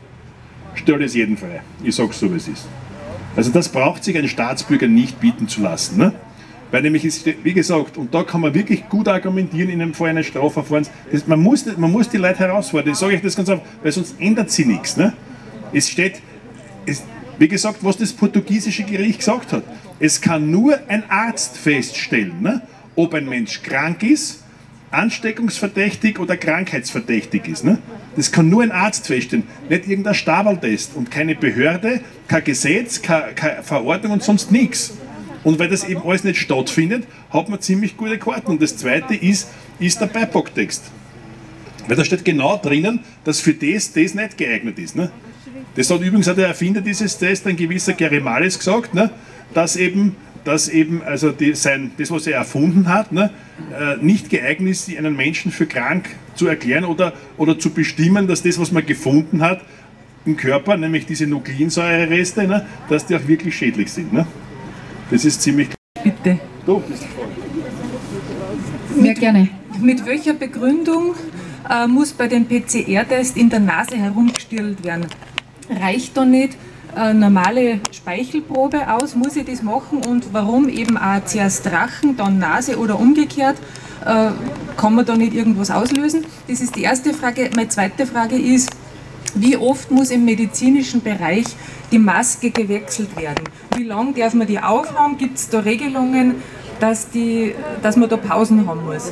stellt es jeden frei. Ich sage es so, wie es ist. Also das braucht sich ein Staatsbürger nicht bieten zu lassen. Ne? Weil nämlich ist, wie gesagt, und da kann man wirklich gut argumentieren in einem Fall eines Strafverfahrens, das, man, muss, man muss die Leute herausfordern, ich sage euch das ganz einfach, weil sonst ändert sich nichts. Ne? Es steht, es, wie gesagt, was das portugiesische Gericht gesagt hat, es kann nur ein Arzt feststellen, ne? Ob ein Mensch krank ist, ansteckungsverdächtig oder krankheitsverdächtig ist. Ne? Das kann nur ein Arzt feststellen, nicht irgendein Stabeltest und keine Behörde, kein Gesetz, keine, keine Verordnung und sonst nichts. Und weil das eben alles nicht stattfindet, hat man ziemlich gute Karten. Und das zweite ist, ist der Beipacktext. Weil da steht genau drinnen, dass für das das nicht geeignet ist. Ne? Das hat übrigens auch der Erfinder dieses Tests, ein gewisser Geremales, gesagt, ne? dass eben, dass eben also die, sein, das, was er erfunden hat, ne? äh, nicht geeignet ist, einen Menschen für krank zu erklären oder, oder zu bestimmen, dass das, was man gefunden hat im Körper, nämlich diese Nukleinsäurereste, ne? dass die auch wirklich schädlich sind. Ne? Das ist ziemlich klar. Bitte. Du bist die Frage. Sehr gerne. Mit welcher Begründung äh, muss bei dem P C R-Test in der Nase herumgestirlt werden? Reicht da nicht eine normale Speichelprobe aus? Muss ich das machen? Und warum eben auch zuerst Rachen, dann Nase oder umgekehrt? Äh, kann man da nicht irgendwas auslösen? Das ist die erste Frage. Meine zweite Frage ist, wie oft muss im medizinischen Bereich die Maske gewechselt werden? Wie lange darf man die aufhaben? Gibt es da Regelungen, dass, die, dass man da Pausen haben muss?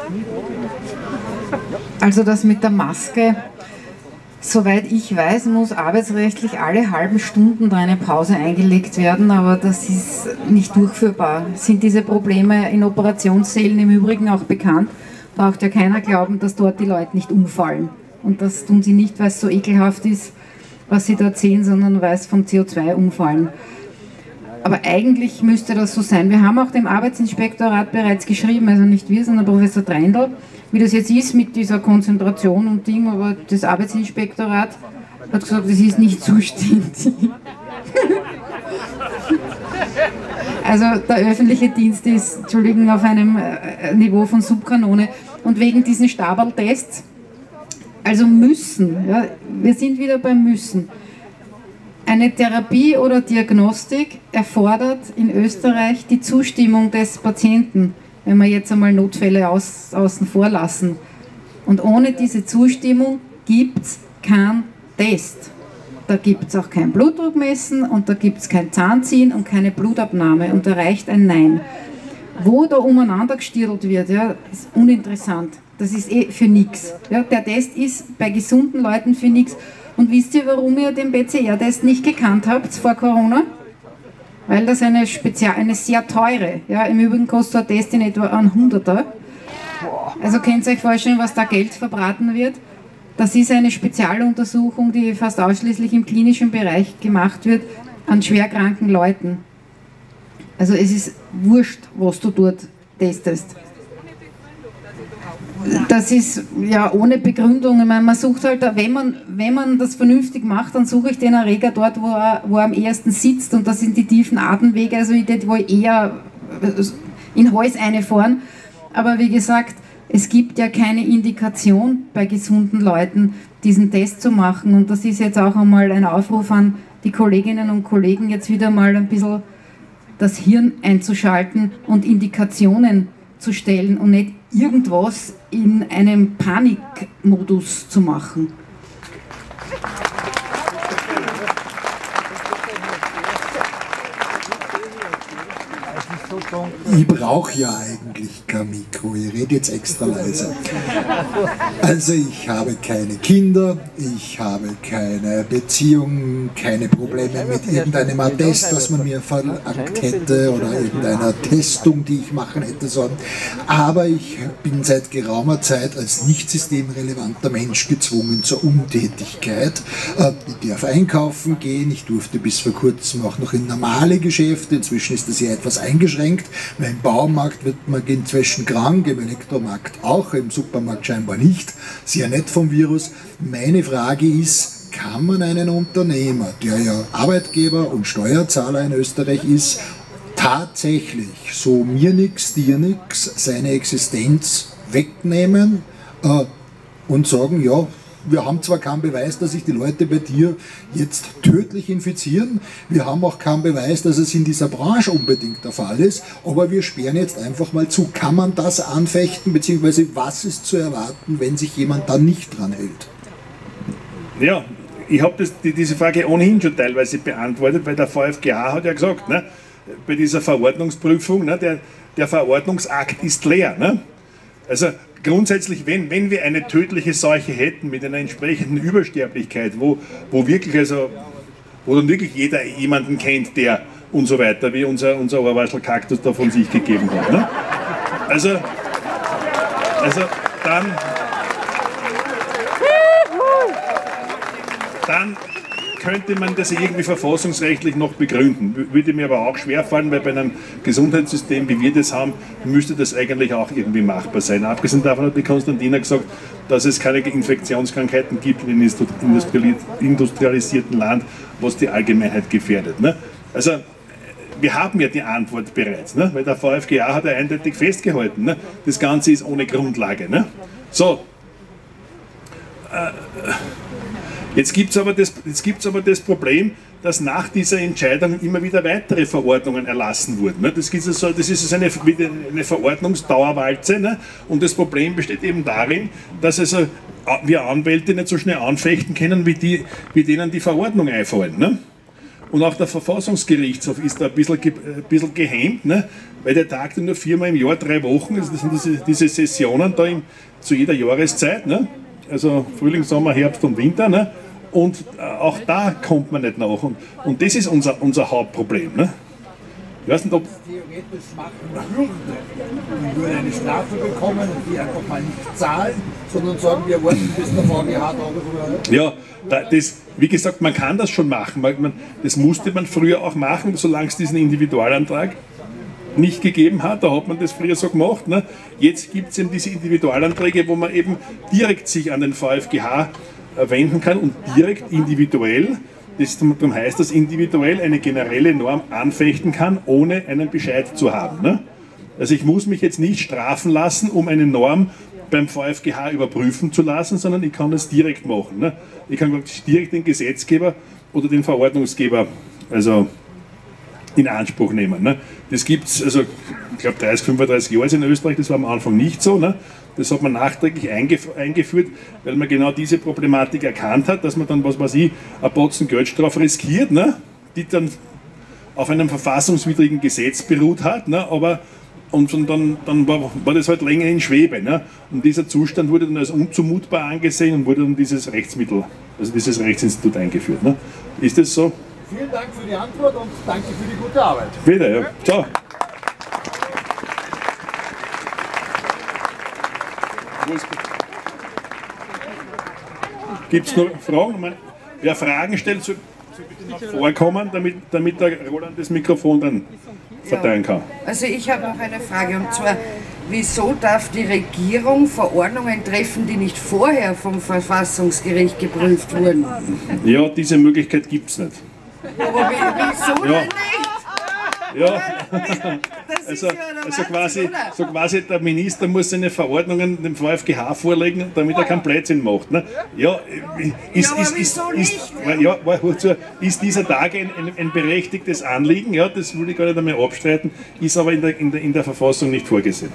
Also das mit der Maske, soweit ich weiß, muss arbeitsrechtlich alle halben Stunden da eine Pause eingelegt werden, aber das ist nicht durchführbar. Sind diese Probleme in Operationssälen im Übrigen auch bekannt? Braucht ja keiner glauben, dass dort die Leute nicht umfallen. Und das tun sie nicht, weil es so ekelhaft ist, was sie dort sehen, sondern weil es vom C O zwei umfallen. Aber eigentlich müsste das so sein. Wir haben auch dem Arbeitsinspektorat bereits geschrieben, also nicht wir, sondern Professor Treindl, wie das jetzt ist mit dieser Konzentration und Ding, aber das Arbeitsinspektorat hat gesagt, das ist nicht zuständig. Also der öffentliche Dienst ist, Entschuldigung, auf einem Niveau von Subkanone. Und wegen diesen Stabal-Tests, also müssen, ja, wir sind wieder beim Müssen. Eine Therapie oder Diagnostik erfordert in Österreich die Zustimmung des Patienten, wenn wir jetzt einmal Notfälle aus, außen vor lassen. Und ohne diese Zustimmung gibt es keinen Test. Da gibt es auch kein Blutdruckmessen und da gibt es kein Zahnziehen und keine Blutabnahme und da reicht ein Nein. Wo da umeinander gestirrt wird, ja, ist uninteressant. Das ist eh für nichts. Ja, der Test ist bei gesunden Leuten für nichts. Und wisst ihr, warum ihr den P C R-Test nicht gekannt habt vor Corona? Weil das eine, Spezial-, eine sehr teure, ja, im Übrigen kostet ein Test in etwa ein Hunderter. Also könnt ihr euch vorstellen, was da Geld verbraten wird. Das ist eine Spezialuntersuchung, die fast ausschließlich im klinischen Bereich gemacht wird, an schwerkranken Leuten. Also es ist wurscht, was du dort testest. Das ist ja ohne Begründung. Ich meine, man sucht halt, wenn man, wenn man das vernünftig macht, dann suche ich den Erreger dort, wo er, wo er am ehesten sitzt, und das sind die tiefen Atemwege, also ich wo ich eher in Hals einfahren. Aber wie gesagt, es gibt ja keine Indikation bei gesunden Leuten, diesen Test zu machen, und das ist jetzt auch einmal ein Aufruf an die Kolleginnen und Kollegen, jetzt wieder mal ein bisschen das Hirn einzuschalten und Indikationen zu stellen und nicht irgendwas in einem Panikmodus zu machen. Ich brauche ja eigentlich kein Mikro, ich rede jetzt extra leise. Also ich habe keine Kinder, ich habe keine Beziehung, keine Probleme mit irgendeinem Attest, das man mir verlangt hätte, oder irgendeiner Testung, die ich machen hätte sollen. Aber ich bin seit geraumer Zeit als nicht systemrelevanter Mensch gezwungen zur Untätigkeit. Ich darf einkaufen gehen, ich durfte bis vor kurzem auch noch in normale Geschäfte, inzwischen ist das ja etwas eingeschränkt. Mein Baumarkt wird man inzwischen krank, im Elektromarkt auch, im Supermarkt scheinbar nicht. Sehr nett vom Virus. Meine Frage ist, kann man einen Unternehmer, der ja Arbeitgeber und Steuerzahler in Österreich ist, tatsächlich so mir nix, dir nix, seine Existenz wegnehmen äh, und sagen, ja, wir haben zwar keinen Beweis, dass sich die Leute bei dir jetzt tödlich infizieren, wir haben auch keinen Beweis, dass es in dieser Branche unbedingt der Fall ist, aber wir sperren jetzt einfach mal zu. Kann man das anfechten, beziehungsweise was ist zu erwarten, wenn sich jemand da nicht dran hält? Ja, ich habe die, diese Frage ohnehin schon teilweise beantwortet, weil der V f G H hat ja gesagt, ne, bei dieser Verordnungsprüfung, ne, der, der Verordnungsakt ist leer. Ne? Also grundsätzlich, wenn, wenn wir eine tödliche Seuche hätten mit einer entsprechenden Übersterblichkeit, wo, wo wirklich, also, wo dann wirklich jeder jemanden kennt, der und so weiter, wie unser, unser Ohrwaschel-Kaktus da von sich gegeben hat. Ne? Also, also dann, dann könnte man das irgendwie verfassungsrechtlich noch begründen. Würde mir aber auch schwerfallen, weil bei einem Gesundheitssystem, wie wir das haben, müsste das eigentlich auch irgendwie machbar sein. Abgesehen davon hat die Konstantina gesagt, dass es keine Infektionskrankheiten gibt in einem industrialisierten Land, was die Allgemeinheit gefährdet. Ne? Also wir haben ja die Antwort bereits, ne? Weil der VfGA hat ja eindeutig festgehalten, ne? Das Ganze ist ohne Grundlage. Ne? So, äh, Jetzt gibt es aber, aber das Problem, dass nach dieser Entscheidung immer wieder weitere Verordnungen erlassen wurden. Ne? Das, ist also, das ist eine, eine Verordnungsdauerwalze, ne? Und das Problem besteht eben darin, dass also wir Anwälte nicht so schnell anfechten können, wie, die, wie denen die Verordnung einfallen. Ne? Und auch der Verfassungsgerichtshof ist da ein bisschen, ge, ein bisschen gehemmt, ne? Weil der tagt nur viermal im Jahr, drei Wochen, also das sind diese, diese Sessionen da im, zu jeder Jahreszeit, ne? Also Frühling, Sommer, Herbst und Winter. Ne? Und auch da kommt man nicht nach. Und, und das ist unser, unser Hauptproblem. Ne? Ich weiß nicht, ob theoretisch machen würde, man würde eine Strafe bekommen und die einfach mal nicht zahlen, sondern sagen, wir warten, bis der V G H darüber hat. Ja, das, wie gesagt, man kann das schon machen. Man, das musste man früher auch machen, solange es diesen Individualantrag nicht gegeben hat, da hat man das früher so gemacht. Ne? Jetzt gibt es eben diese Individualanträge, wo man eben direkt sich an den VfGH wenden kann und direkt individuell, das darum heißt das individuell, eine generelle Norm anfechten kann, ohne einen Bescheid zu haben. Ne? Also ich muss mich jetzt nicht strafen lassen, um eine Norm beim VfGH überprüfen zu lassen, sondern ich kann das direkt machen. Ne? Ich kann direkt den Gesetzgeber oder den Verordnungsgeber also in Anspruch nehmen. Ne? Das gibt es, also ich glaube dreißig, fünfunddreißig Jahre in Österreich, das war am Anfang nicht so. Ne? Das hat man nachträglich eingef eingeführt, weil man genau diese Problematik erkannt hat, dass man dann, was weiß ich, ein Batzen Geldstrafe riskiert, ne? Die dann auf einem verfassungswidrigen Gesetz beruht hat, ne? Aber und dann, dann war, war das halt länger in Schwebe. Ne? Und dieser Zustand wurde dann als unzumutbar angesehen und wurde dann dieses Rechtsmittel, also dieses Rechtsinstitut eingeführt. Ne? Ist das so? Vielen Dank für die Antwort und danke für die gute Arbeit. Bitte, ja. Ciao. Gibt es noch Fragen? Wer Fragen stellt, soll bitte noch vorkommen, damit, damit der Roland das Mikrofon dann verteilen kann. Also ich habe noch eine Frage, und zwar, wieso darf die Regierung Verordnungen treffen, die nicht vorher vom Verfassungsgericht geprüft wurden? Ja, diese Möglichkeit gibt es nicht. Aber wieso ja. denn nicht? Ja, also, also quasi, so quasi der Minister muss seine Verordnungen dem VfGH vorlegen, damit er keinen Blödsinn macht. Ne? Ja, ist, ja, ist, ist, ist, ja, ist dieser Tag ein, ein, ein berechtigtes Anliegen, ja, das will ich gar nicht einmal abstreiten, ist aber in der, in der, in der Verfassung nicht vorgesehen.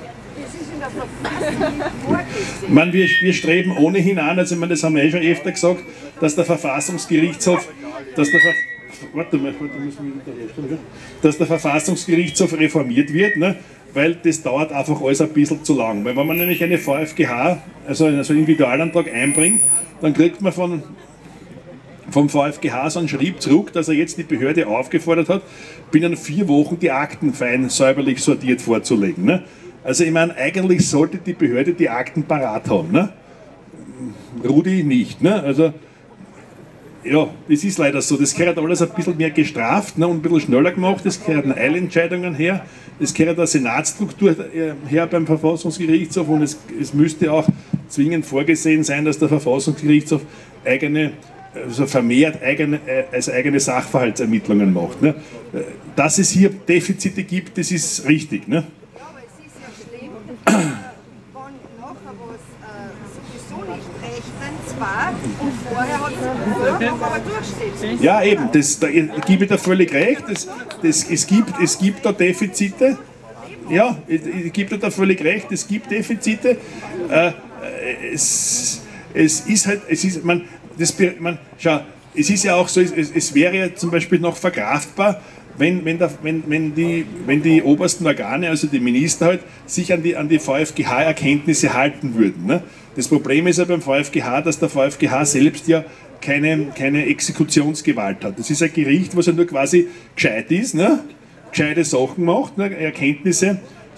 Man, wir, wir streben ohnehin an, also ich meine, das haben wir eh schon öfter gesagt, dass der Verfassungsgerichtshof, dass der Ver Warte mal, warte, müssen wir wieder herstellen, dass der Verfassungsgerichtshof reformiert wird, ne? Weil das dauert einfach alles ein bisschen zu lang. Weil wenn man nämlich eine VfGH, also einen Individualantrag einbringt, dann kriegt man von, vom VfGH so einen Schrieb zurück, dass er jetzt die Behörde aufgefordert hat, binnen vier Wochen die Akten fein säuberlich sortiert vorzulegen. Ne? Also ich meine, eigentlich sollte die Behörde die Akten parat haben. Ne? Rudi nicht. Ne? Also ja, das ist leider so. Das gehört alles ein bisschen mehr gestraft, ne, und ein bisschen schneller gemacht. Das gehört an Eilentscheidungen her. Es gehört eine Senatsstruktur her beim Verfassungsgerichtshof und es, es müsste auch zwingend vorgesehen sein, dass der Verfassungsgerichtshof eigene, also vermehrt eigene, also eigene Sachverhaltsermittlungen macht. Ne. Dass es hier Defizite gibt, das ist richtig. Ne. Ja, aber es ist ja schlimm, wenn nachher was sowieso nicht rechnen, zwar, und vorher hat es aber durchsetzen. Ja, eben, das, da gebe ich dir völlig recht. Das, das, es, gibt, es gibt da Defizite. Ja, ich, ich gebe dir da völlig recht, es gibt Defizite. Äh, es, es ist halt, es ist, man, das, man, schau, es ist ja auch so, es, es wäre ja zum Beispiel noch verkraftbar, wenn, wenn, der, wenn, wenn, die, wenn die obersten Organe, also die Minister halt, sich an die, an die VfGH-Erkenntnisse halten würden. Ne? Das Problem ist ja beim VfGH, dass der VfGH selbst ja keine, keine Exekutionsgewalt hat. Das ist ein Gericht, was ja nur quasi gescheit ist, ne? Gescheite Sachen macht, ne? Erkenntnisse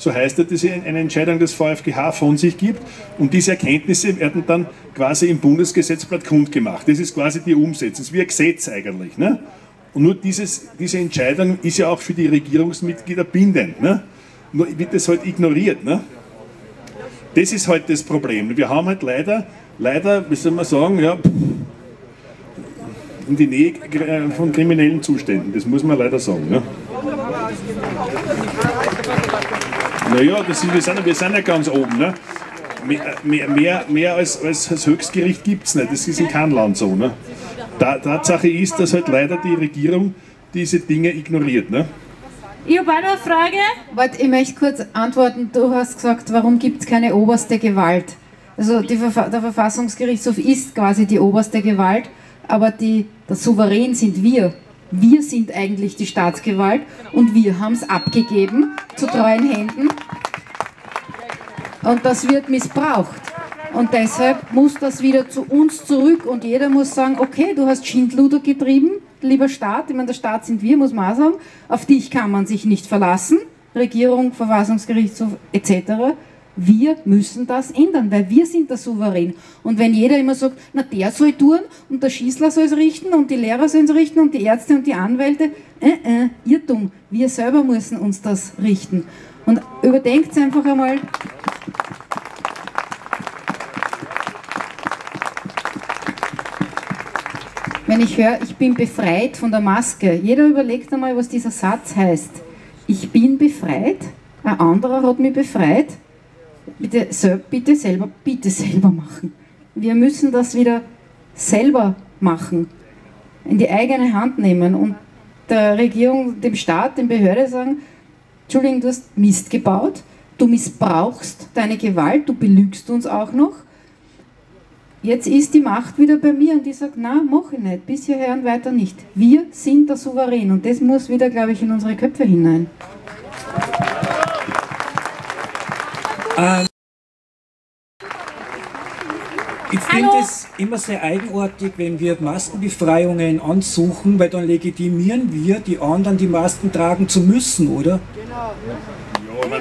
so heißt das eine Entscheidung des V f G H von sich gibt und diese Erkenntnisse werden dann quasi im Bundesgesetzblatt kundgemacht. Das ist quasi die Umsetzung, das ist wie ein Gesetz eigentlich. Ne? Und nur dieses, diese Entscheidung ist ja auch für die Regierungsmitglieder bindend. Ne? Nur wird das halt ignoriert. Ne? Das ist halt das Problem. Wir haben halt leider, leider, wie soll man sagen, ja, in die Nähe von kriminellen Zuständen. Das muss man leider sagen. Ne? Naja, das ist, wir, sind, wir sind ja ganz oben. Ne? Mehr, mehr, mehr, mehr als, als das Höchstgericht gibt es nicht. Das ist in keinem Land so. Ne? Da, Tatsache ist, dass halt leider die Regierung diese Dinge ignoriert. Ne? Ich habe auch noch eine Frage. Warte, ich möchte kurz antworten. Du hast gesagt, warum gibt es keine oberste Gewalt? Also die Verfa der Verfassungsgerichtshof ist quasi die oberste Gewalt, aber die, der Souverän sind wir. Wir sind eigentlich die Staatsgewalt und wir haben es abgegeben zu treuen Händen. Und das wird missbraucht. Und deshalb muss das wieder zu uns zurück und jeder muss sagen, okay, du hast Schindluder getrieben, lieber Staat, ich meine, der Staat sind wir, muss man auch sagen, auf dich kann man sich nicht verlassen, Regierung, Verfassungsgerichtshof et cetera. Wir müssen das ändern, weil wir sind der Souverän. Und wenn jeder immer sagt, na der soll tun und der Schießler soll es richten und die Lehrer sollen es richten und die Ärzte und die Anwälte, äh, äh, Irrtum, wir selber müssen uns das richten. Und überdenkt es einfach einmal. Wenn ich höre, ich bin befreit von der Maske, jeder überlegt einmal, was dieser Satz heißt. Ich bin befreit, ein anderer hat mich befreit. Bitte, bitte selber, bitte selber machen. Wir müssen das wieder selber machen, in die eigene Hand nehmen und der Regierung, dem Staat, den Behörde sagen, Entschuldigung, du hast Mist gebaut, du missbrauchst deine Gewalt, du belügst uns auch noch. Jetzt ist die Macht wieder bei mir und ich sage, na, mach ich nicht, bis hierher und weiter nicht. Wir sind der Souverän und das muss wieder, glaube ich, in unsere Köpfe hinein. Äh, ich finde es immer sehr eigenartig, wenn wir Maskenbefreiungen ansuchen, weil dann legitimieren wir die anderen, die Masken tragen zu müssen, oder? Ja, man,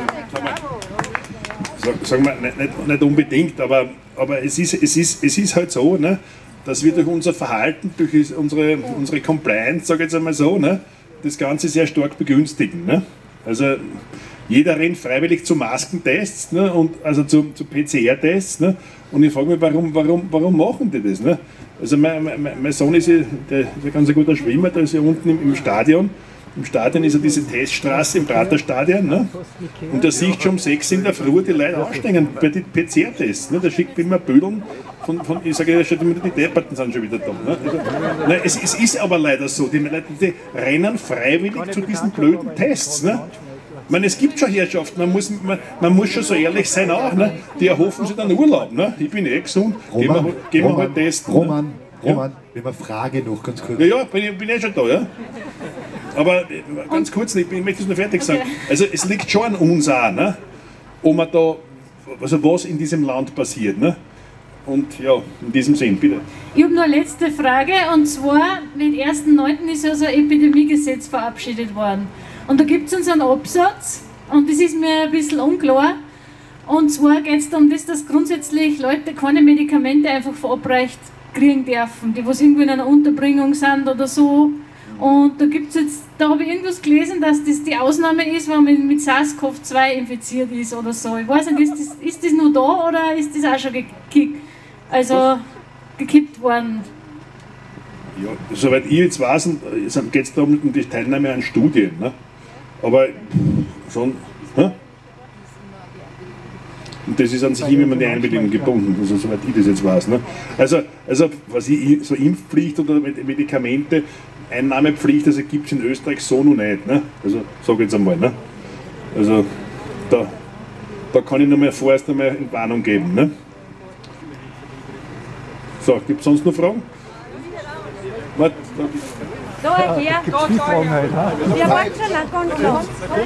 sagen wir, nicht, nicht, nicht unbedingt, aber, aber es, ist, es, ist, es ist halt so, ne, dass wir durch unser Verhalten, durch unsere, unsere Compliance, sage ich jetzt einmal so, ne, das Ganze sehr stark begünstigen. Ne? Also jeder rennt freiwillig zu Maskentests, ne, und, also zu, zu P C R-Tests. Ne, und ich frage mich, warum, warum, warum machen die das? Ne? Also mein, mein, mein Sohn ist ja, der ist ja ganz ein guter Schwimmer, der ist ja unten im, im Stadion. Im Stadion ist ja diese Teststraße im Praterstadion, ne? Und da sieht schon um sechs in der Früh die Leute aufstehen bei den P C R-Tests. Ne? Da schickt immer Bödeln von, von, ich sage ja schon, die Depperten sind schon wieder da. Ne? Also, nein, es, es ist aber leider so, die Leute die rennen freiwillig zu diesen blöden Tests. Ne? Ich meine, es gibt schon Herrschaften, man muss, man, man muss schon so ehrlich sein auch, ne? Die erhoffen sich dann Urlaub. Ne? Ich bin eh gesund, gehen wir, gehen wir halt testen. Roman, ne? Roman, ja? Wenn wir Frage noch ganz kurz. Ja, ja, bin ich bin eh schon da, ja. Aber ganz kurz, ich möchte es nur fertig sagen. Also es liegt schon an uns auch, ne? Ob man da, also was in diesem Land passiert. Ne? Und ja, in diesem Sinn, bitte. Ich habe noch eine letzte Frage, und zwar, mit ersten neunten ist ja so ein Epidemiegesetz verabschiedet worden. Und da gibt es uns einen Absatz, und das ist mir ein bisschen unklar. Und zwar geht es darum, dass, dass grundsätzlich Leute keine Medikamente einfach verabreicht kriegen dürfen, die was irgendwo in einer Unterbringung sind oder so. Und da gibt's jetzt, da habe ich irgendwas gelesen, dass das die Ausnahme ist, wenn man mit SARS CoV zwei infiziert ist oder so. Ich weiß nicht, ist das, ist das nur da oder ist das auch schon gekickt, also gekippt worden? Ja, soweit ich jetzt weiß, geht es da um die Teilnahme an Studien. Ne? Aber schon. Ne? Und das ist an sich immer die Einwilligung gebunden, also soweit ich das jetzt weiß. Ne? Also, also was ich, so Impfpflicht oder Medikamente, Einnahmepflicht, also gibt es in Österreich so noch nicht. Ne? Also sage ich jetzt einmal. Ne? Also da, da kann ich noch mal vorerst einmal eine Warnung geben. Ne? So, gibt es sonst noch Fragen? Warte, da. Da, hier, da, da. Wir waren schon eine ganz klar.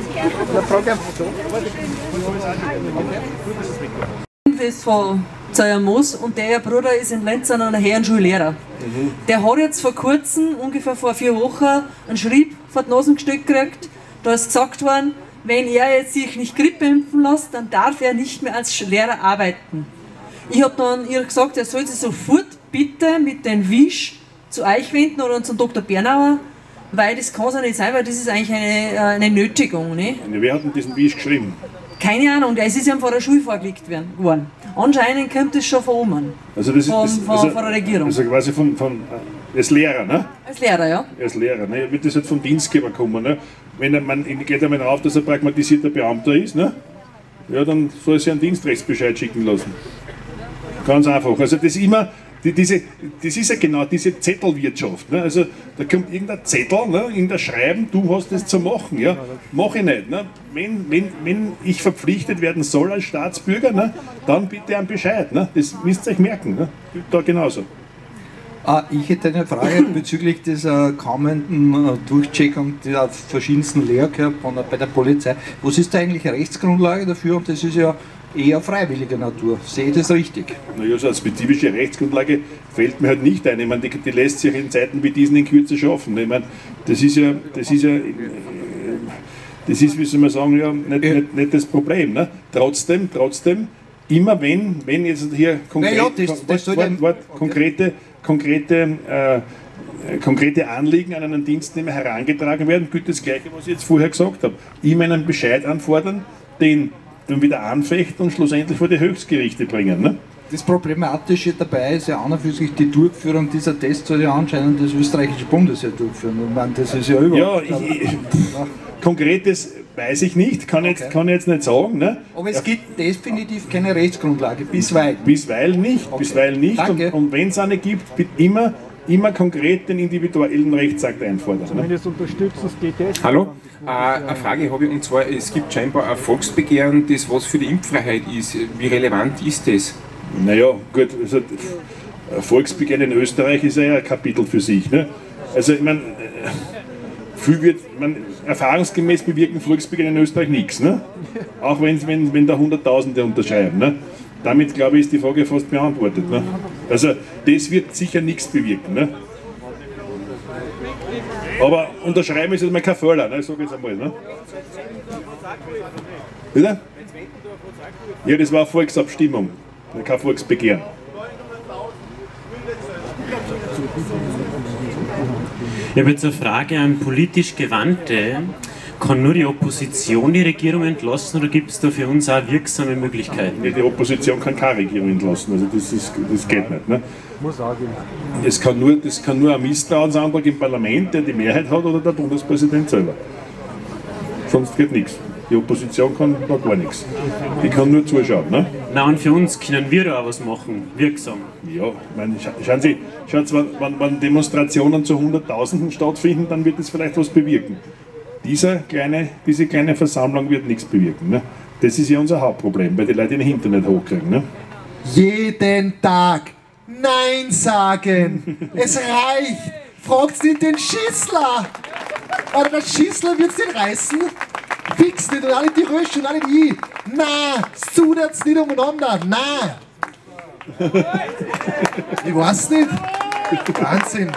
Ist von Zayamos und der Bruder ist in Lenz an einer Herrenschule-Lehrer. Mhm. Der hat jetzt vor kurzem, ungefähr vor vier Wochen, einen Schrieb vor die Nase gesteckt gekriegt. Da ist gesagt worden, wenn er jetzt sich nicht Grippe impfen lässt, dann darf er nicht mehr als Lehrer arbeiten. Ich habe dann ihr gesagt, er soll sich sofort bitte mit dem Wisch zu euch wenden oder zum Doktor Bernauer, weil das kann es ja nicht sein, weil das ist eigentlich eine, eine Nötigung. Ne? Wer hat denn diesen Wisch geschrieben? Keine Ahnung, es ist ihm von der Schule vorgelegt worden. Anscheinend kommt das schon von oben, also das ist, von, das, von, also, von der Regierung. Also quasi von, von als Lehrer, ne? Als Lehrer, ja. Als Lehrer, ne? Wird das halt vom Dienstgeber kommen, ne? Wenn er, man geht einmal auf, dass er pragmatisierter Beamter ist, ne? Ja, dann soll er sich einen Dienstrechtsbescheid schicken lassen. Ganz einfach. Also das ist immer, die, diese, das ist ja genau diese Zettelwirtschaft. Ne? Also da kommt irgendein Zettel, ne? Irgendein Schreiben, du hast das zu machen. Ja? Mach ich nicht. Ne? Wenn, wenn, wenn ich verpflichtet werden soll als Staatsbürger, ne? Dann bitte einen Bescheid. Ne? Das müsst ihr euch merken. Ne? Da genauso. Ich hätte eine Frage bezüglich dieser kommenden Durchcheckung der verschiedensten Lehrkörper bei der Polizei. Was ist da eigentlich Rechtsgrundlage dafür? Und das ist ja eher freiwilliger Natur. Sehe ich das richtig? Naja, so eine spezifische Rechtsgrundlage fällt mir halt nicht ein. Ich meine, die, die lässt sich in Zeiten wie diesen in Kürze schaffen. Ich meine, das ist ja, das ist ja, das ist, wie soll man sagen, ja, nicht, nicht, nicht das Problem. Ne? Trotzdem, trotzdem, immer wenn, wenn jetzt hier konkret, naja, das, das wart, wart, wart, okay. konkrete konkrete, äh, konkrete Anliegen an einen Dienstnehmer herangetragen werden, gilt das Gleiche, was ich jetzt vorher gesagt habe. Ihm einen Bescheid anfordern, den dann wieder anfechten und schlussendlich vor die Höchstgerichte bringen. Ne? Das Problematische dabei ist ja an und für sich die Durchführung dieser Tests soll ja anscheinend das österreichische Bundesheer durchführen. Ich meine, das ist ja überhaupt... Ja, ich, ich, Konkretes weiß ich nicht, kann, okay. jetzt, kann ich jetzt nicht sagen. Ne? Aber es gibt definitiv keine Rechtsgrundlage, bisweilen. Bisweilen nicht, okay. bisweilen nicht. Danke. Und, und wenn es eine gibt, bitte immer, immer konkret den individuellen Rechtsakt einfordern. Zumindest ne? unterstützt es die Tests. Hallo, äh, eine Frage habe ich, und zwar, es gibt scheinbar ein Volksbegehren, das was für die Impffreiheit ist. Wie relevant ist das? Naja, gut, also, ein Volksbegehren in Österreich ist ja ein Kapitel für sich. Ne? Also ich meine, viel wird, man, erfahrungsgemäß bewirken Volksbegehren in Österreich nichts. Ne? Auch wenn, wenn, wenn da Hunderttausende unterschreiben. Ne? Damit, glaube ich, ist die Frage fast beantwortet. Ne? Also das wird sicher nichts bewirken. Ne? Aber unterschreiben ist jetzt mal kein Fehler, ne? Ich sage jetzt einmal. Ne? Bitte? Ja, das war eine Volksabstimmung, kein Volksbegehren. Ich habe jetzt eine Frage an politisch Gewandte. Kann nur die Opposition die Regierung entlassen oder gibt es da für uns auch wirksame Möglichkeiten? Die Opposition kann keine Regierung entlassen, also das, ist, das geht nicht. Ne? Muss auch gehen. Das kann, nur, das kann nur ein Misstrauensantrag im Parlament, der die Mehrheit hat, oder der Bundespräsident selber. Sonst geht nichts. Die Opposition kann da gar nichts. Die kann nur zuschauen. Ne? Na, und für uns können wir da auch was machen, wirksam. Ja, ich meine, schauen Sie, schauen Sie wenn, wenn Demonstrationen zu Hunderttausenden stattfinden, dann wird das vielleicht was bewirken. Dieser kleine, diese kleine Versammlung wird nichts bewirken. Ne? Das ist ja unser Hauptproblem, weil die Leute den Internet hochkriegen. Ne? Jeden Tag Nein sagen. Es reicht. Fragt nicht den Schissler. Oder der Schissler wird es nicht reißen. Fix nicht und alle die Rösche und alle die ich. Nein, sudert's nicht umeinander. Nein. Ich weiß nicht. Wahnsinn.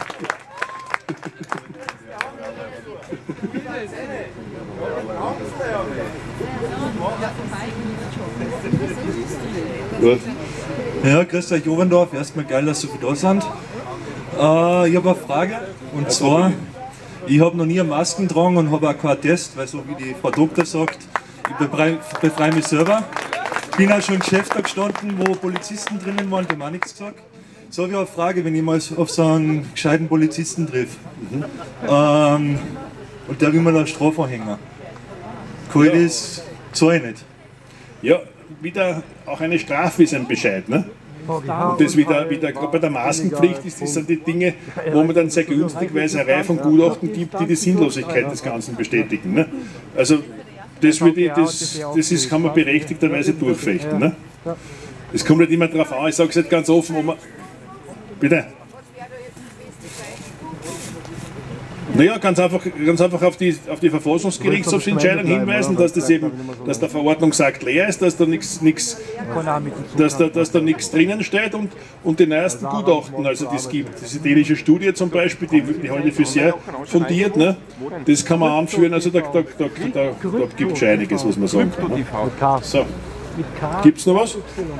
Ja, grüß euch Oberndorf, erstmal geil, dass so viele da sind. Äh, ich habe eine Frage, und zwar, ich habe noch nie eine Masken getragen und habe auch keinen Test, weil so wie die Frau Doktor sagt, ich befreie, befreie mich selber. Ich bin auch schon im Chef da gestanden, wo Polizisten drinnen waren, die haben auch nichts gesagt. So habe ich eine Frage, wenn ich mal auf so einen gescheiten Polizisten treffe. Mhm. Ähm, und der will mir da Strafe anhängen. Kann ich das, zahle ich nicht. Ja, wieder auch eine Strafe ist ein Bescheid. Ne? Und das wieder, wieder gerade bei der Maskenpflicht ist, das sind die Dinge, wo man dann sehr günstig, weil es eine Reihe von Gutachten gibt, die die Sinnlosigkeit des Ganzen bestätigen. Ne? Also das, würde ich, das, das ist, kann man berechtigterweise durchfechten. Ne? Es kommt nicht immer darauf an, ich sage es jetzt ganz offen, wo man... Bitte? Naja, ganz einfach, ganz einfach auf die, auf die Verfassungsgerichtshofsentscheidung hinweisen, dass das eben, dass der Verordnungsakt leer ist, dass da nichts nichts dass da, dass da nichts drinnen steht und, und die neuesten Gutachten, also die es gibt. Diese dänische Studie zum Beispiel, die, die halte ich für sehr fundiert, ne? Das kann man anführen, also da, da, da, da, da gibt es schon einiges, was man sagen kann. Ne? So. Gibt es noch was?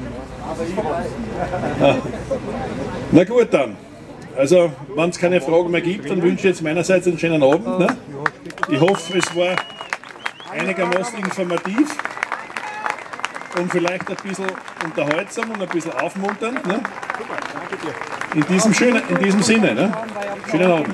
Ah. Na gut dann. Also, wenn es keine Fragen mehr gibt, dann wünsche ich jetzt meinerseits einen schönen Abend. Ne? Ich hoffe, es war einigermaßen informativ und vielleicht ein bisschen unterhaltsam und ein bisschen aufmunternd. Ne? In, diesem schönen, in diesem Sinne. Ne? Schönen Abend.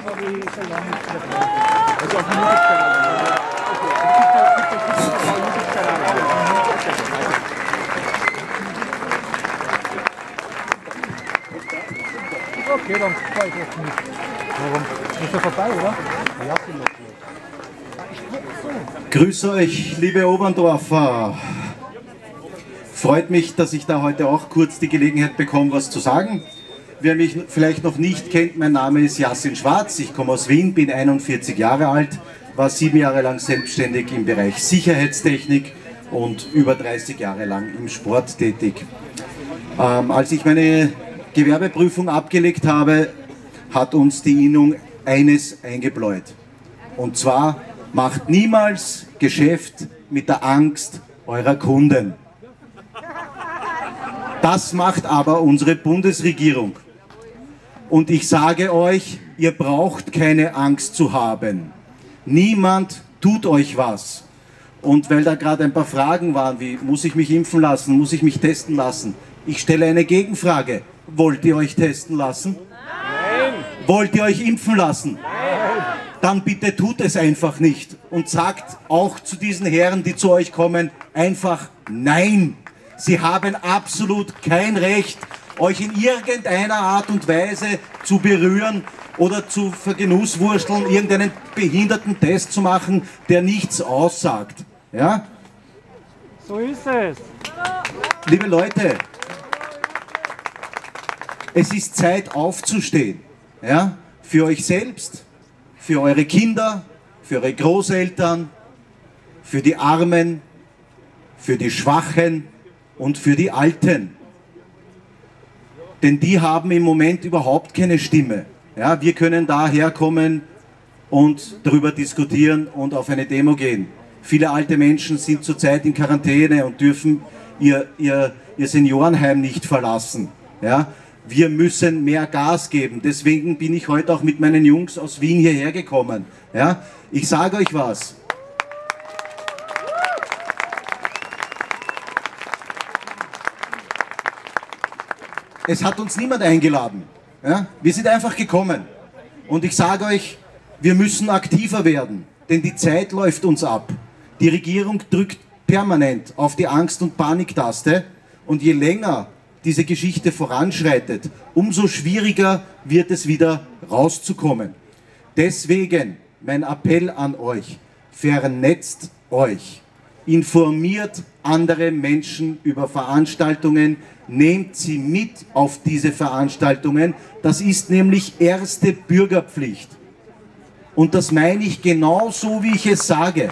Okay, dann fahre ich jetzt nicht. Warum? Ist ja vorbei, oder? Ja, Grüß euch, liebe Oberndorfer. Freut mich, dass ich da heute auch kurz die Gelegenheit bekomme, was zu sagen. Wer mich vielleicht noch nicht kennt, mein Name ist Yassin Schwarz, ich komme aus Wien, bin einundvierzig Jahre alt, war sieben Jahre lang selbstständig im Bereich Sicherheitstechnik und über dreißig Jahre lang im Sport tätig. Ähm, als ich meine Gewerbeprüfung abgelegt habe, hat uns die Innung eines eingebläut. Und zwar, macht niemals Geschäft mit der Angst eurer Kunden. Das macht aber unsere Bundesregierung. Und ich sage euch, ihr braucht keine Angst zu haben. Niemand tut euch was. Und weil da gerade ein paar Fragen waren, wie muss ich mich impfen lassen, muss ich mich testen lassen? Ich stelle eine Gegenfrage. Wollt ihr euch testen lassen? Nein. Wollt ihr euch impfen lassen? Nein. Dann bitte tut es einfach nicht und sagt auch zu diesen Herren, die zu euch kommen, einfach Nein. Sie haben absolut kein Recht, euch in irgendeiner Art und Weise zu berühren oder zu vergenusswursteln, irgendeinen behinderten Test zu machen, der nichts aussagt. Ja? So ist es. Liebe Leute, es ist Zeit aufzustehen, ja? Für euch selbst, für eure Kinder, für eure Großeltern, für die Armen, für die Schwachen und für die Alten. Denn die haben im Moment überhaupt keine Stimme. Ja? Wir können daher kommen und darüber diskutieren und auf eine Demo gehen. Viele alte Menschen sind zurzeit in Quarantäne und dürfen ihr, ihr, ihr Seniorenheim nicht verlassen. Ja? Wir müssen mehr Gas geben. Deswegen bin ich heute auch mit meinen Jungs aus Wien hierher gekommen. Ja? Ich sage euch was. Es hat uns niemand eingeladen. Ja? Wir sind einfach gekommen. Und ich sage euch, wir müssen aktiver werden. Denn die Zeit läuft uns ab. Die Regierung drückt permanent auf die Angst- und Paniktaste. Und je länger diese Geschichte voranschreitet, umso schwieriger wird es wieder rauszukommen. Deswegen mein Appell an euch, vernetzt euch, informiert andere Menschen über Veranstaltungen, nehmt sie mit auf diese Veranstaltungen, das ist nämlich erste Bürgerpflicht. Und das meine ich genau so, wie ich es sage.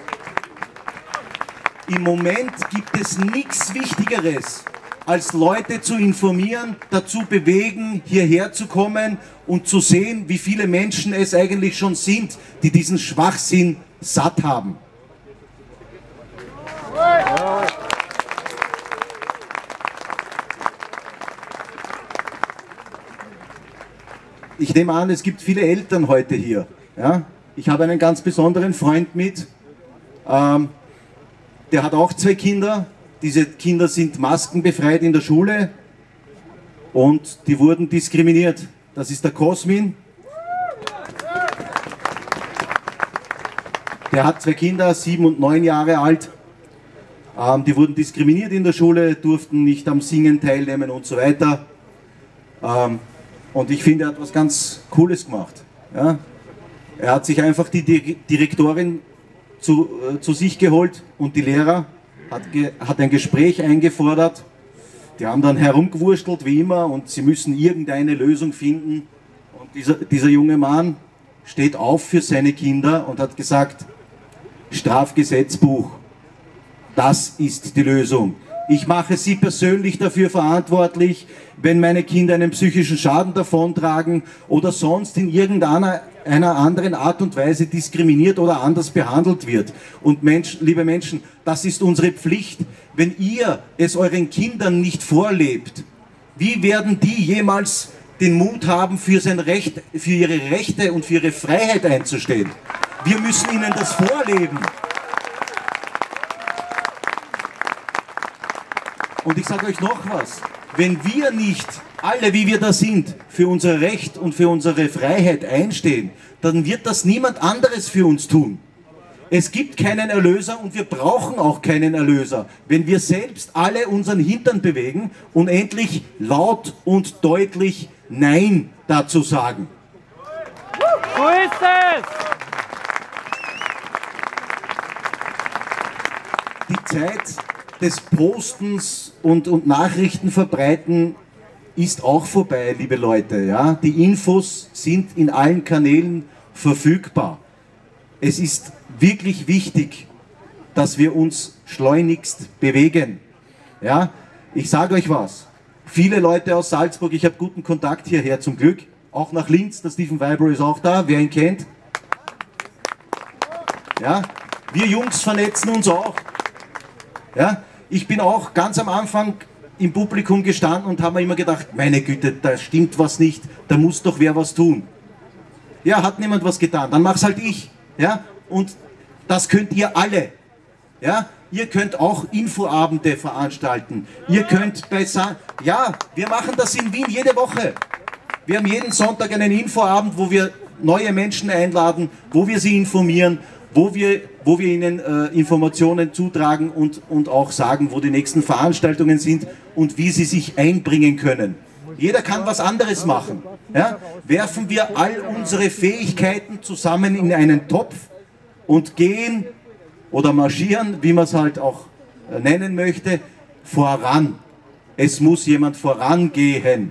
Im Moment gibt es nichts Wichtigeres, als Leute zu informieren, dazu bewegen, hierher zu kommen und zu sehen, wie viele Menschen es eigentlich schon sind, die diesen Schwachsinn satt haben. Ich nehme an, es gibt viele Eltern heute hier. Ja? Ich habe einen ganz besonderen Freund mit, ähm, der hat auch zwei Kinder. Diese Kinder sind maskenbefreit in der Schule und die wurden diskriminiert. Das ist der Cosmin. Der hat zwei Kinder, sieben und neun Jahre alt. Ähm, die wurden diskriminiert in der Schule, durften nicht am Singen teilnehmen und so weiter. Ähm, und ich finde, er hat was ganz Cooles gemacht. Ja? Er hat sich einfach die Direktorin zu, äh, zu sich geholt und die Lehrer. Hat, ge hat ein Gespräch eingefordert, die haben dann herumgewurstelt wie immer und sie müssen irgendeine Lösung finden. Und dieser, dieser junge Mann, steht auf für seine Kinder und hat gesagt, Strafgesetzbuch, das ist die Lösung. Ich mache Sie persönlich dafür verantwortlich, wenn meine Kinder einen psychischen Schaden davontragen oder sonst in irgendeiner einer anderen Art und Weise diskriminiert oder anders behandelt wird. Und Mensch, liebe Menschen, das ist unsere Pflicht. Wenn ihr es euren Kindern nicht vorlebt, wie werden die jemals den Mut haben, für, sein Recht, für ihre Rechte und für ihre Freiheit einzustehen? Wir müssen ihnen das vorleben. Und ich sage euch noch was, wenn wir nicht, alle wie wir da sind, für unser Recht und für unsere Freiheit einstehen, dann wird das niemand anderes für uns tun. Es gibt keinen Erlöser und wir brauchen auch keinen Erlöser, wenn wir selbst alle unseren Hintern bewegen und endlich laut und deutlich Nein dazu sagen. So ist es! Die Zeit des Postens und, und Nachrichten verbreiten ist auch vorbei, liebe Leute. Ja? Die Infos sind in allen Kanälen verfügbar. Es ist wirklich wichtig, dass wir uns schleunigst bewegen. Ja? Ich sage euch was, viele Leute aus Salzburg, ich habe guten Kontakt hierher zum Glück, auch nach Linz, der Stephen Weibro ist auch da, wer ihn kennt. Ja? Wir Jungs vernetzen uns auch. Ja? Ich bin auch ganz am Anfang im Publikum gestanden und habe mir immer gedacht, meine Güte, da stimmt was nicht, da muss doch wer was tun. Ja, hat niemand was getan, dann mach's halt ich. Ja? Und das könnt ihr alle. Ja? Ihr könnt auch Infoabende veranstalten. Ihr könnt bei Sa ja, wir machen das in Wien jede Woche. Wir haben jeden Sonntag einen Infoabend, wo wir neue Menschen einladen, wo wir sie informieren, wo wir, wo wir ihnen äh, Informationen zutragen und, und auch sagen, wo die nächsten Veranstaltungen sind und wie sie sich einbringen können. Jeder kann was anderes machen. Ja? Werfen wir all unsere Fähigkeiten zusammen in einen Topf und gehen oder marschieren, wie man es halt auch äh, nennen möchte, voran. Es muss jemand vorangehen.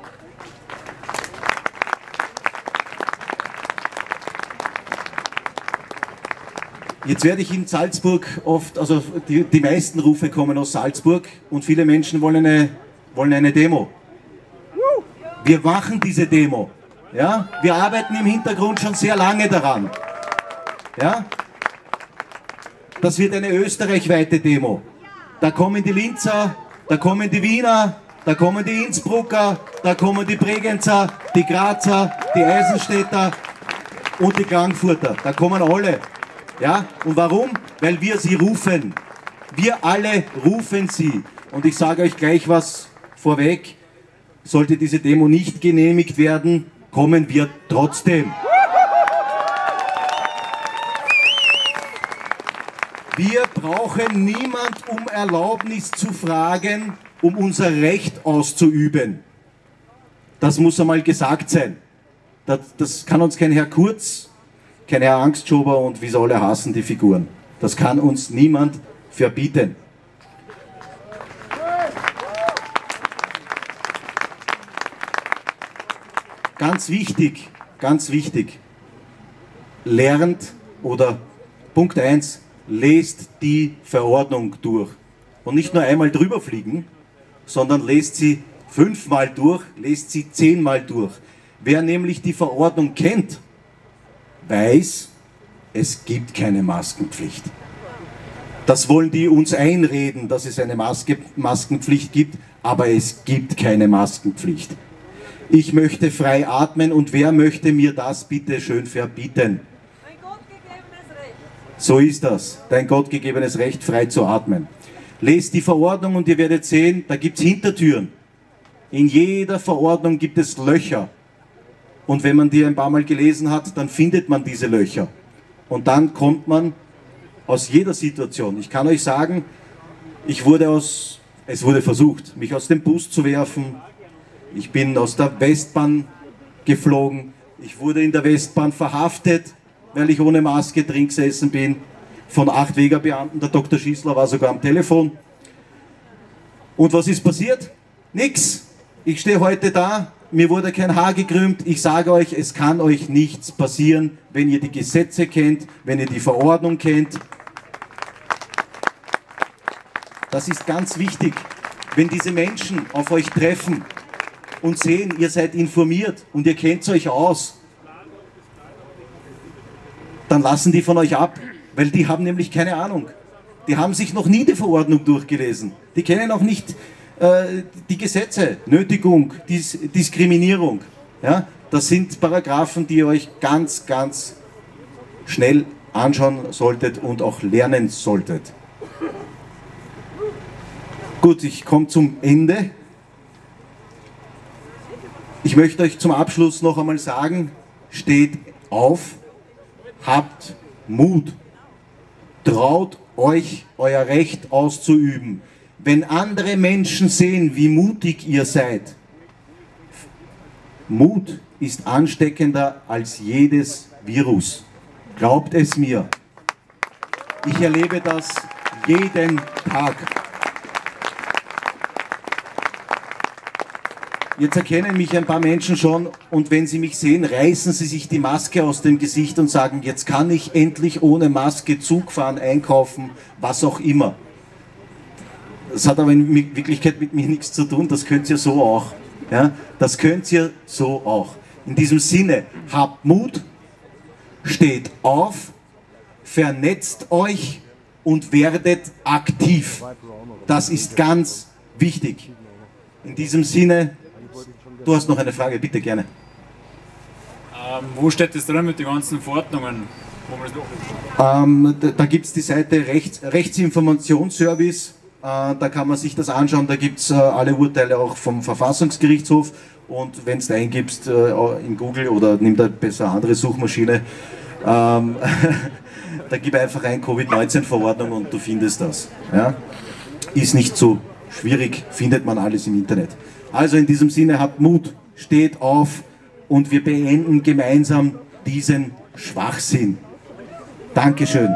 Jetzt werde ich in Salzburg oft, also die, die meisten Rufe kommen aus Salzburg und viele Menschen wollen eine, wollen eine Demo. Wir machen diese Demo. Ja? Wir arbeiten im Hintergrund schon sehr lange daran. Ja? Das wird eine österreichweite Demo. Da kommen die Linzer, da kommen die Wiener, da kommen die Innsbrucker, da kommen die Bregenzer, die Grazer, die Eisenstädter und die Klagenfurter. Da kommen alle. Ja, und warum? Weil wir sie rufen. Wir alle rufen sie. Und ich sage euch gleich was vorweg. Sollte diese Demo nicht genehmigt werden, kommen wir trotzdem. Wir brauchen niemand um Erlaubnis zu fragen, um unser Recht auszuüben. Das muss einmal gesagt sein. Das, das kann uns kein Herr Kurz, kein Herr Angstschober und wie sie alle hassen, die Figuren. Das kann uns niemand verbieten. Ganz wichtig, ganz wichtig, lernt oder Punkt eins, lest die Verordnung durch. Und nicht nur einmal drüber fliegen, sondern lest sie fünfmal durch, lest sie zehnmal durch. Wer nämlich die Verordnung kennt, weiß, es gibt keine Maskenpflicht. Das wollen die uns einreden, dass es eine Maske, Maskenpflicht gibt, aber es gibt keine Maskenpflicht. Ich möchte frei atmen und wer möchte mir das bitte schön verbieten? Dein gottgegebenes Recht. So ist das, dein gottgegebenes Recht, frei zu atmen. Lest die Verordnung und ihr werdet sehen, da gibt es Hintertüren. In jeder Verordnung gibt es Löcher. Und wenn man die ein paar Mal gelesen hat, dann findet man diese Löcher. Und dann kommt man aus jeder Situation. Ich kann euch sagen, ich wurde aus, es wurde versucht, mich aus dem Bus zu werfen. Ich bin aus der Westbahn geflogen. Ich wurde in der Westbahn verhaftet, weil ich ohne Maske drin gesessen bin. Von acht Wegerbeamten, der Doktor Schießler war sogar am Telefon. Und was ist passiert? Nix. Ich stehe heute da mir wurde kein Haar gekrümmt. Ich sage euch, es kann euch nichts passieren, wenn ihr die Gesetze kennt, wenn ihr die Verordnung kennt. Das ist ganz wichtig. Wenn diese Menschen auf euch treffen und sehen, ihr seid informiert und ihr kennt euch aus, dann lassen die von euch ab, weil die haben nämlich keine Ahnung. Die haben sich noch nie die Verordnung durchgelesen. Die kennen auch nicht äh, die Gesetze, Nötigung, Dis Diskriminierung. Ja? Das sind Paragraphen, die ihr euch ganz, ganz schnell anschauen solltet und auch lernen solltet. Gut, ich komme zum Ende. Ich möchte euch zum Abschluss noch einmal sagen, steht auf, habt Mut, traut euch euer Recht auszuüben. Wenn andere Menschen sehen, wie mutig ihr seid, Mut ist ansteckender als jedes Virus. Glaubt es mir. Ich erlebe das jeden Tag. Jetzt erkennen mich ein paar Menschen schon und wenn sie mich sehen, reißen sie sich die Maske aus dem Gesicht und sagen, jetzt kann ich endlich ohne Maske Zug fahren, einkaufen, was auch immer. Das hat aber in Wirklichkeit mit mir nichts zu tun, das könnt ihr so auch. Ja? Das könnt ihr so auch. In diesem Sinne, habt Mut, steht auf, vernetzt euch und werdet aktiv. Das ist ganz wichtig. In diesem Sinne, du hast noch eine Frage, bitte gerne. Ähm, wo steht das drin mit den ganzen Verordnungen? Wo man das ähm, da da gibt es die Seite Rechts, Rechtsinformationsservice, äh, da kann man sich das anschauen, da gibt es äh, alle Urteile auch vom Verfassungsgerichtshof und wenn du eingibst äh, in Google oder nimm da besser eine andere Suchmaschine, ähm, da gib einfach ein Covid neunzehn Verordnung und du findest das. Ja? Ist nicht so schwierig, findet man alles im Internet. Also in diesem Sinne, habt Mut, steht auf und wir beenden gemeinsam diesen Schwachsinn. Dankeschön.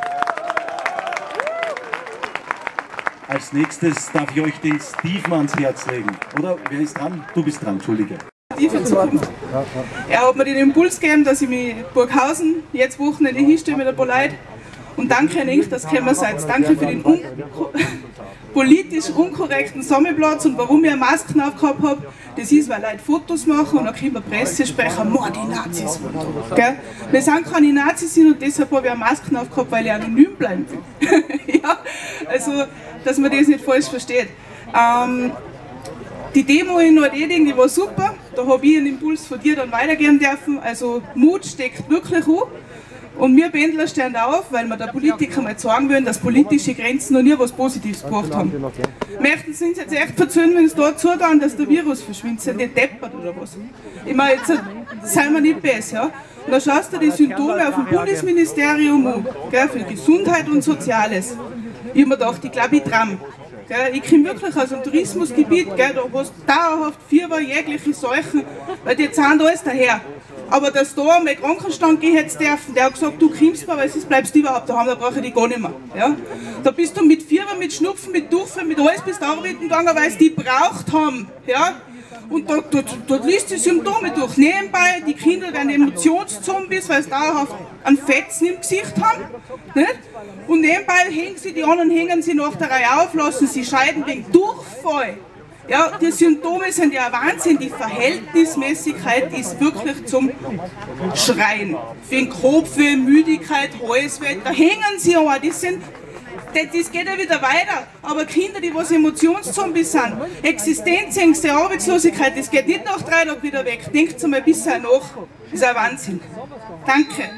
Als nächstes darf ich euch den Steve mal ans Herz legen. Oder wer ist dran? Du bist dran, Entschuldige. Er hat mir den Impuls gegeben, dass ich mich in Burghausen jetzt Wochenende hinstelle mit ein paar Leuten. Und danke an euch, dass ihr gekommen seid. Danke für den un politisch unkorrekten Sammelplatz und warum ich eine Maske aufgehabt habe. Das ist, weil Leute Fotos machen und dann kriegen wir Pressesprecher, Mann, die Nazis. Gell? Wir sind keine Nazis und deshalb habe ich eine Maske aufgehabt, weil ich anonym bleiben will. Ja? Also, dass man das nicht falsch versteht. Ähm, die Demo in Nordeding, die war super. Da habe ich einen Impuls von dir dann weitergeben dürfen. Also Mut steckt wirklich an. Und wir Pendler stehen auf, weil wir der Politiker mal sagen wollen, dass politische Grenzen noch nie was Positives gebracht haben. Möchten Sie uns jetzt echt verzögern, wenn es da zutun, dass der Virus verschwindet? Sind die deppert oder was? Ich meine, jetzt seien wir nicht besser. Ja? Und dann schaust du die Symptome auf dem Bundesministerium an, gell, für Gesundheit und Soziales. Ich habe mir gedacht, ich glaube, ich traue. Ich komme wirklich aus einem Tourismusgebiet, gell, da hast du dauerhaft Fieber, jegliche Seuchen, weil die zahlen alles daher. Aber dass da einmal Krankenstand gehen hätte dürfen, der hat gesagt, du kommst mal, weil sonst bleibst du überhaupt daheim, da brauche ich dich gar nicht mehr. Ja? Da bist du mit Fieber, mit Schnupfen, mit Durchfall, mit alles bist du arbeiten gegangen, weil sie die braucht haben. Ja? Und da, da, da liest die Symptome durch. Nebenbei, die Kinder werden Emotionszombies, weil sie dauerhaft einen Fetzen im Gesicht haben. Nicht? Und nebenbei hängen sie, die anderen hängen sie nach der Reihe auf, lassen sie scheiden wegen Durchfall. Ja, die Symptome sind ja Wahnsinn, die Verhältnismäßigkeit ist wirklich zum Schreien. Für den Kopfweh, Müdigkeit, Halsweh, da hängen sie aber, das sind, das geht ja wieder weiter. Aber Kinder, die was Emotionszombies sind, Existenzängste, Arbeitslosigkeit, das geht nicht nach drei Tagen wieder weg. Denkt mal ein bisschen nach, das ist ein Wahnsinn. Danke.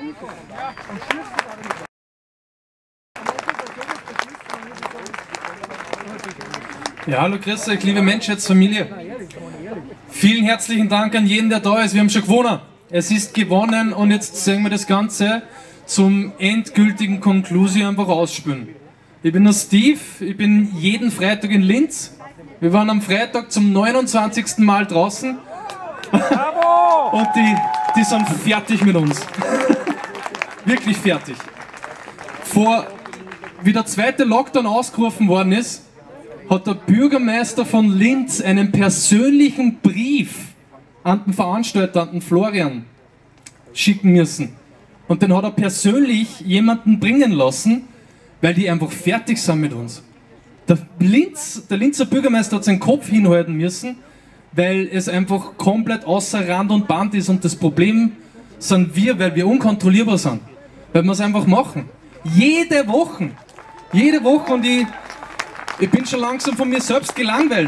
Ja, hallo, grüß euch, liebe Menschheitsfamilie. Vielen herzlichen Dank an jeden, der da ist. Wir haben schon gewonnen. Es ist gewonnen und jetzt sehen wir das Ganze zum endgültigen Konklusion einfach ausspülen. Ich bin der Steve, ich bin jeden Freitag in Linz. Wir waren am Freitag zum neunundzwanzigsten Mal draußen. Und die, die sind fertig mit uns. Wirklich fertig. Vor, wie der zweite Lockdown ausgerufen worden ist, hat der Bürgermeister von Linz einen persönlichen Brief an den Veranstalter, an den Florian, schicken müssen. Und dann hat er persönlich jemanden bringen lassen, weil die einfach fertig sind mit uns. Der, Linz, der Linzer Bürgermeister hat seinen Kopf hinhalten müssen, weil es einfach komplett außer Rand und Band ist. Und das Problem sind wir, weil wir unkontrollierbar sind. Weil wir es einfach machen. Jede Woche. Jede Woche. Und ich, ich bin schon langsam von mir selbst gelangweilt.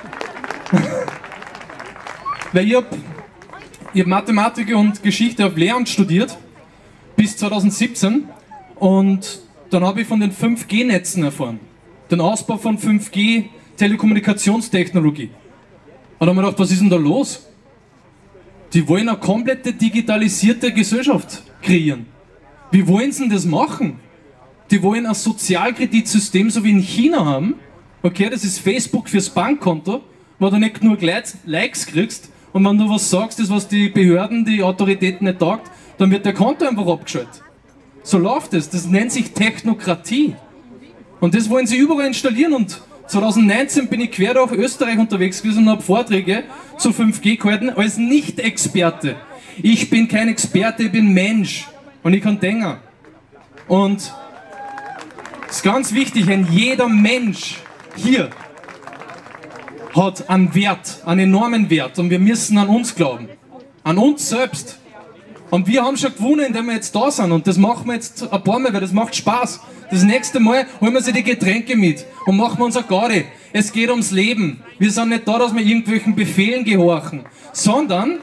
Weil ich habe ich hab Mathematik und Geschichte auf Lehramt studiert. Bis zweitausendsiebzehn. Und dann habe ich von den fünf G Netzen erfahren. Den Ausbau von fünf G Telekommunikationstechnologie. Und dann haben wir gedacht, was ist denn da los? Die wollen eine komplette digitalisierte Gesellschaft kreieren. Wie wollen sie denn das machen? Die wollen ein Sozialkreditsystem so wie in China haben. Okay, das ist Facebook fürs Bankkonto, wo du nicht nur Likes kriegst und wenn du was sagst, das was die Behörden, die Autoritäten nicht taugt, dann wird der Konto einfach abgeschaltet. So läuft es. Das nennt sich Technokratie. Und das wollen sie überall installieren. Und zweitausendneunzehn bin ich quer durch Österreich unterwegs gewesen und habe Vorträge zu fünf G gehalten als Nicht-Experte. Ich bin kein Experte, ich bin Mensch. Und ich kann denken. Und es ist ganz wichtig, ein jeder Mensch hier hat einen Wert, einen enormen Wert. Und wir müssen an uns glauben. An uns selbst. Und wir haben schon gewonnen, indem wir jetzt da sind. Und das machen wir jetzt ein paar Mal, weil das macht Spaß. Das nächste Mal holen wir sich die Getränke mit und machen unser Gaudi. Es geht ums Leben. Wir sind nicht da, dass wir irgendwelchen Befehlen gehorchen, sondern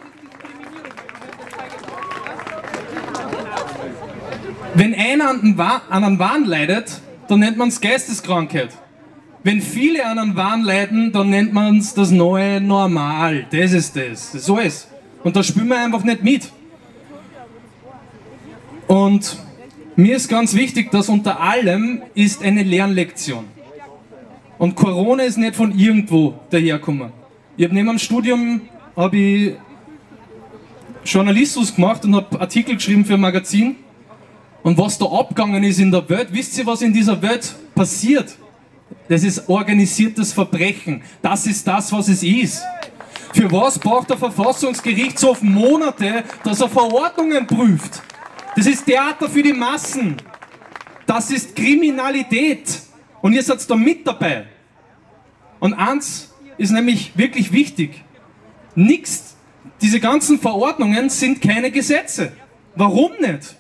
wenn einer an einen Wahn, an einen Wahn leidet, dann nennt man es Geisteskrankheit. Wenn viele an einen Wahn leiden, dann nennt man es das neue Normal. Das ist das. Das ist alles. Und da spielen wir einfach nicht mit. Und mir ist ganz wichtig, dass unter allem ist eine Lernlektion. Und Corona ist nicht von irgendwo dahergekommen. Ich habe neben dem Studium habe ich Journalismus gemacht und habe Artikel geschrieben für ein Magazin. Und was da abgegangen ist in der Welt, wisst ihr, was in dieser Welt passiert? Das ist organisiertes Verbrechen. Das ist das, was es ist. Für was braucht der Verfassungsgerichtshof Monate, dass er Verordnungen prüft? Das ist Theater für die Massen. Das ist Kriminalität. Und ihr seid da mit dabei. Und eins ist nämlich wirklich wichtig. Nix, diese ganzen Verordnungen sind keine Gesetze. Warum nicht?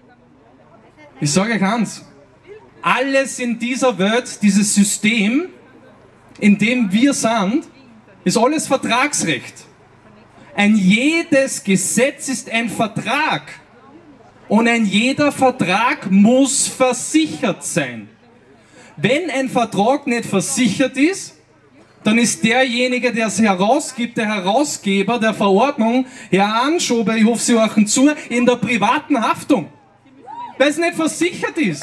Ich sage euch eins. Alles in dieser Welt, dieses System, in dem wir sind, ist alles Vertragsrecht. Ein jedes Gesetz ist ein Vertrag. Und ein jeder Vertrag muss versichert sein. Wenn ein Vertrag nicht versichert ist, dann ist derjenige, der es herausgibt, der Herausgeber der Verordnung, Herr Anschober, ich hoffe, Sie hören zu, in der privaten Haftung. Weil es nicht versichert ist.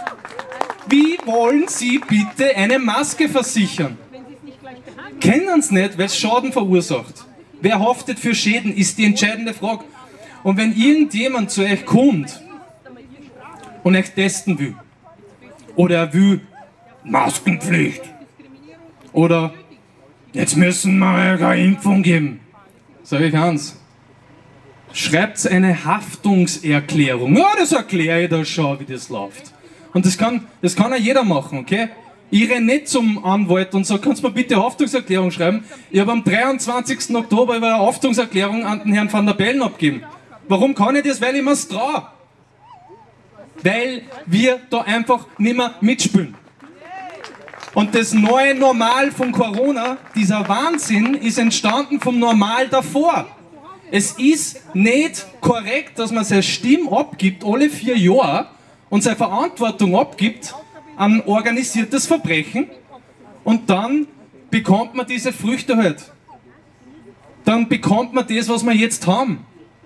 Wie wollen Sie bitte eine Maske versichern? Kennen Sie nicht, weil es Schaden verursacht. Wer haftet für Schäden, ist die entscheidende Frage. Und wenn irgendjemand zu euch kommt und euch testen will, oder er will Maskenpflicht, oder jetzt müssen wir euch eine Impfung geben, sage ich eins, schreibt eine Haftungserklärung. Ja, das erkläre ich da schon, wie das läuft. Und das kann, das kann ja jeder machen, okay? Ich renne nicht zum Anwalt und sage, kannst du mir bitte eine Haftungserklärung schreiben? Ich habe am dreiundzwanzigsten Oktober eine Haftungserklärung an den Herrn van der Bellen abgegeben. Warum kann ich das? Weil ich mir es traue. Weil wir da einfach nicht mehr mitspielen. Und das neue Normal von Corona, dieser Wahnsinn, ist entstanden vom Normal davor. Es ist nicht korrekt, dass man seine Stimme abgibt, alle vier Jahre, und seine Verantwortung abgibt an organisiertes Verbrechen, und dann bekommt man diese Früchte halt. Dann bekommt man das, was wir jetzt haben.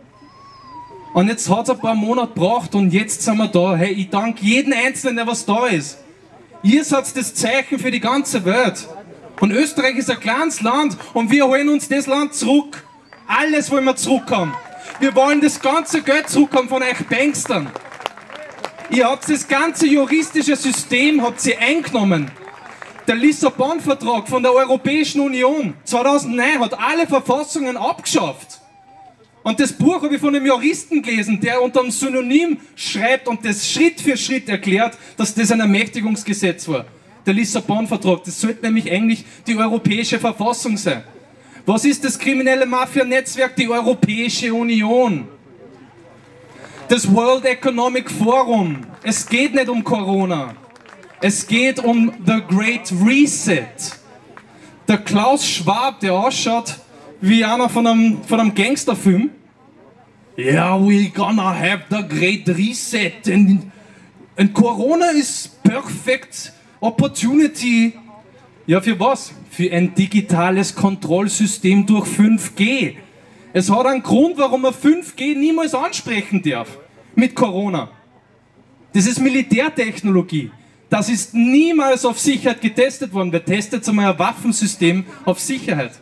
Und jetzt hat es ein paar Monate gebraucht und jetzt sind wir da. Hey, ich danke jedem Einzelnen, der was da ist. Ihr seid das Zeichen für die ganze Welt. Und Österreich ist ein kleines Land und wir holen uns das Land zurück. Alles wollen wir zurückhaben. Wir wollen das ganze Geld zurückhaben von euch Bankstern. Ihr habt das ganze juristische System habt ihr eingenommen. Der Lissabon-Vertrag von der Europäischen Union zweitausendneun hat alle Verfassungen abgeschafft. Und das Buch habe ich von einem Juristen gelesen, der unter einem Synonym schreibt und das Schritt für Schritt erklärt, dass das ein Ermächtigungsgesetz war. Der Lissabon-Vertrag. Das sollte nämlich eigentlich die Europäische Verfassung sein. Was ist das kriminelle Mafia-Netzwerk? Die Europäische Union. Das World Economic Forum. Es geht nicht um Corona. Es geht um the Great Reset. Der Klaus Schwab, der ausschaut wie einer von einem, von einem Gangsterfilm. Yeah, we gonna have the Great Reset. And, and Corona is perfect opportunity. Ja, für was? Für ein digitales Kontrollsystem durch fünf G. Es hat einen Grund, warum man fünf G niemals ansprechen darf. Mit Corona. Das ist Militärtechnologie. Das ist niemals auf Sicherheit getestet worden. Wer testet einmal ein Waffensystem auf Sicherheit?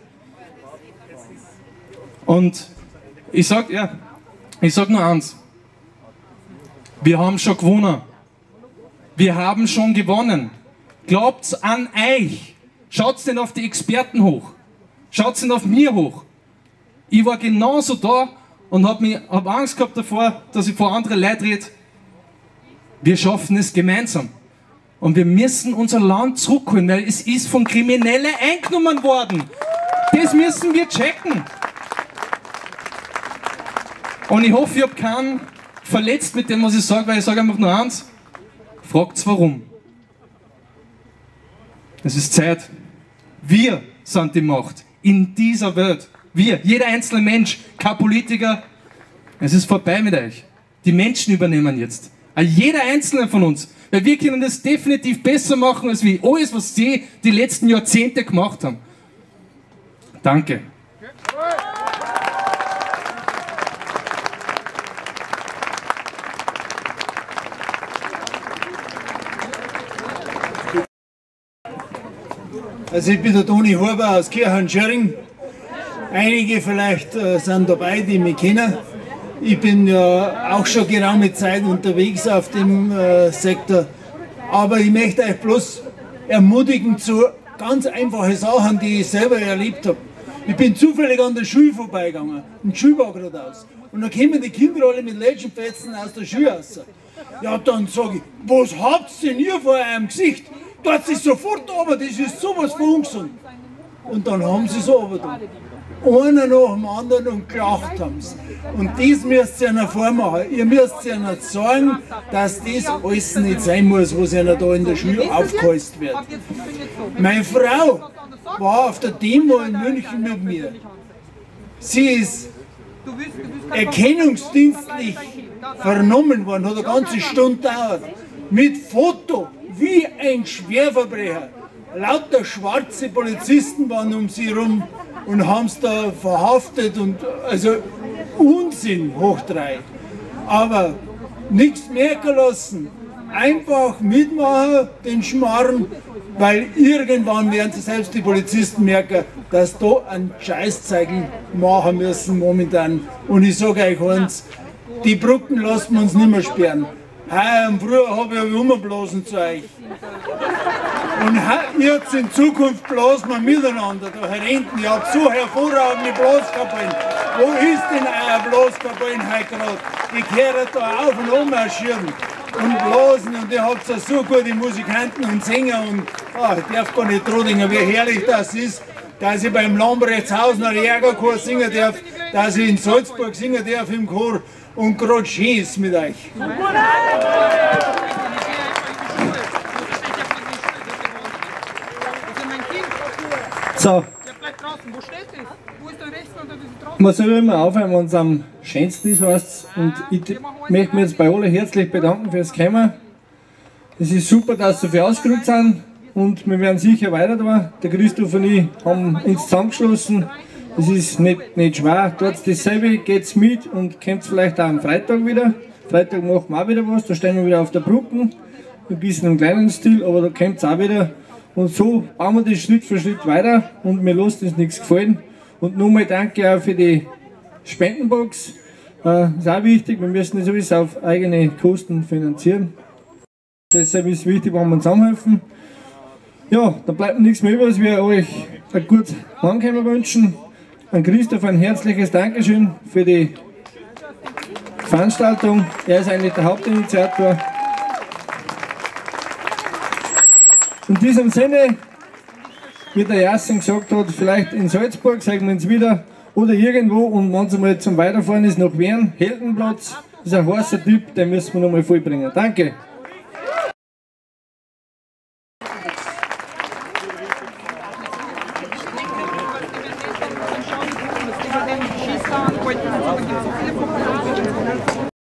Und ich sag, ja, ich sag nur eins. Wir haben schon gewonnen. Wir haben schon gewonnen. Glaubt's an euch. Schaut's denn auf die Experten hoch. Schaut's denn auf mir hoch. Ich war genauso da und hab, mich, hab Angst gehabt davor, dass ich vor anderen Leuten rede. Wir schaffen es gemeinsam. Und wir müssen unser Land zurückholen, weil es ist von Kriminellen eingenommen worden. Das müssen wir checken. Und ich hoffe, ich habe keinen verletzt mit dem, was ich sage, weil ich sage einfach nur eins. Fragt's warum. Es ist Zeit. Wir sind die Macht in dieser Welt. Wir, jeder einzelne Mensch, kein Politiker. Es ist vorbei mit euch. Die Menschen übernehmen jetzt. Jeder einzelne von uns. Weil wir können das definitiv besser machen, als wir alles, was sie die letzten Jahrzehnte gemacht haben. Danke. Also ich bin der Toni Huber aus Kirchhorn-Schöring. Einige vielleicht äh, sind dabei, die mich kennen. Ich bin ja auch schon geraume Zeit unterwegs auf dem äh, Sektor. Aber ich möchte euch bloß ermutigen zu ganz einfachen Sachen, die ich selber erlebt habe. Ich bin zufällig an der Schule vorbeigegangen, ein Schul war gerade aus. Und dann kommen die Kinder alle mit Lädchenfetzen aus der Schule raus. Ja, dann sage ich, was habt ihr denn ihr vor eurem Gesicht? Dort ist sofort aber, das ist sowas von ungesund. Und dann haben sie es runtergetan. Einer nach dem anderen und gelacht haben sie. Und das müsst ihr ihnen vormachen. Ihr müsst ihnen sagen, dass das alles nicht sein muss, was ihnen da in der Schule aufgehalst wird. Meine Frau war auf der Demo in München mit mir. Sie ist erkennungsdienstlich vernommen worden, hat eine ganze Stunde gedauert. Mit Foto, wie ein Schwerverbrecher. Lauter schwarze Polizisten waren um sie herum und haben es da verhaftet und also Unsinn hoch drei. Aber nichts merken lassen. Einfach mitmachen, den Schmarrn, weil irgendwann werden sie selbst die Polizisten merken, dass da ein Scheißzeichen machen müssen momentan. Und ich sage euch eins, die Brücken lassen wir uns nicht mehr sperren. Heute und früher habe ich rumblasen zu euch. Und jetzt in Zukunft blasen wir miteinander, da Herr Renten, ihr habt so hervorragende Blaskapellen. Wo ist denn euer Blaskapellen heute gerade? Die kehren da auf und um marschieren und blasen und ihr habt so gute Musikanten und Sänger und ah, ich darf gar nicht Trodingen, wie herrlich das ist, dass ich beim Lamprechtshausener Jägerchor singen darf, dass ich in Salzburg singen darf im Chor und gerade schön ist mit euch. So. Man soll immer aufhören, wenn es am schönsten ist, heißt, und ich möchte mich jetzt bei allen herzlich bedanken fürs Kommen. Es ist super, dass so viel ausgerückt sind und wir werden sicher weiter da. Der Christoph und ich haben uns zusammengeschlossen. Es ist nicht, nicht schwer. Dort dasselbe, geht's mit und kommt vielleicht auch am Freitag wieder. Freitag machen wir auch wieder was, da stehen wir wieder auf der Brücke. Ein bisschen im kleinen Stil, aber da kommt es auch wieder. Und so bauen wir das Schritt für Schritt weiter und mir lässt uns nichts gefallen. Und nochmal danke auch für die Spendenbox. Das ist auch wichtig, wir müssen das sowieso auf eigene Kosten finanzieren. Deshalb ist es wichtig, wenn wir zusammenhelfen. Ja, da bleibt mir nichts mehr über, als wir euch ein gutes Heimkommen wünschen. an Christoph ein herzliches Dankeschön für die Veranstaltung. Er ist eigentlich der Hauptinitiator. In diesem Sinne, wie der Jassen gesagt hat, vielleicht in Salzburg, sagen wir uns wieder, oder irgendwo, und wenn es mal zum Weiterfahren ist, nach Wien, Heldenplatz, das ist ein heißer Typ, den müssen wir nochmal vollbringen. Danke.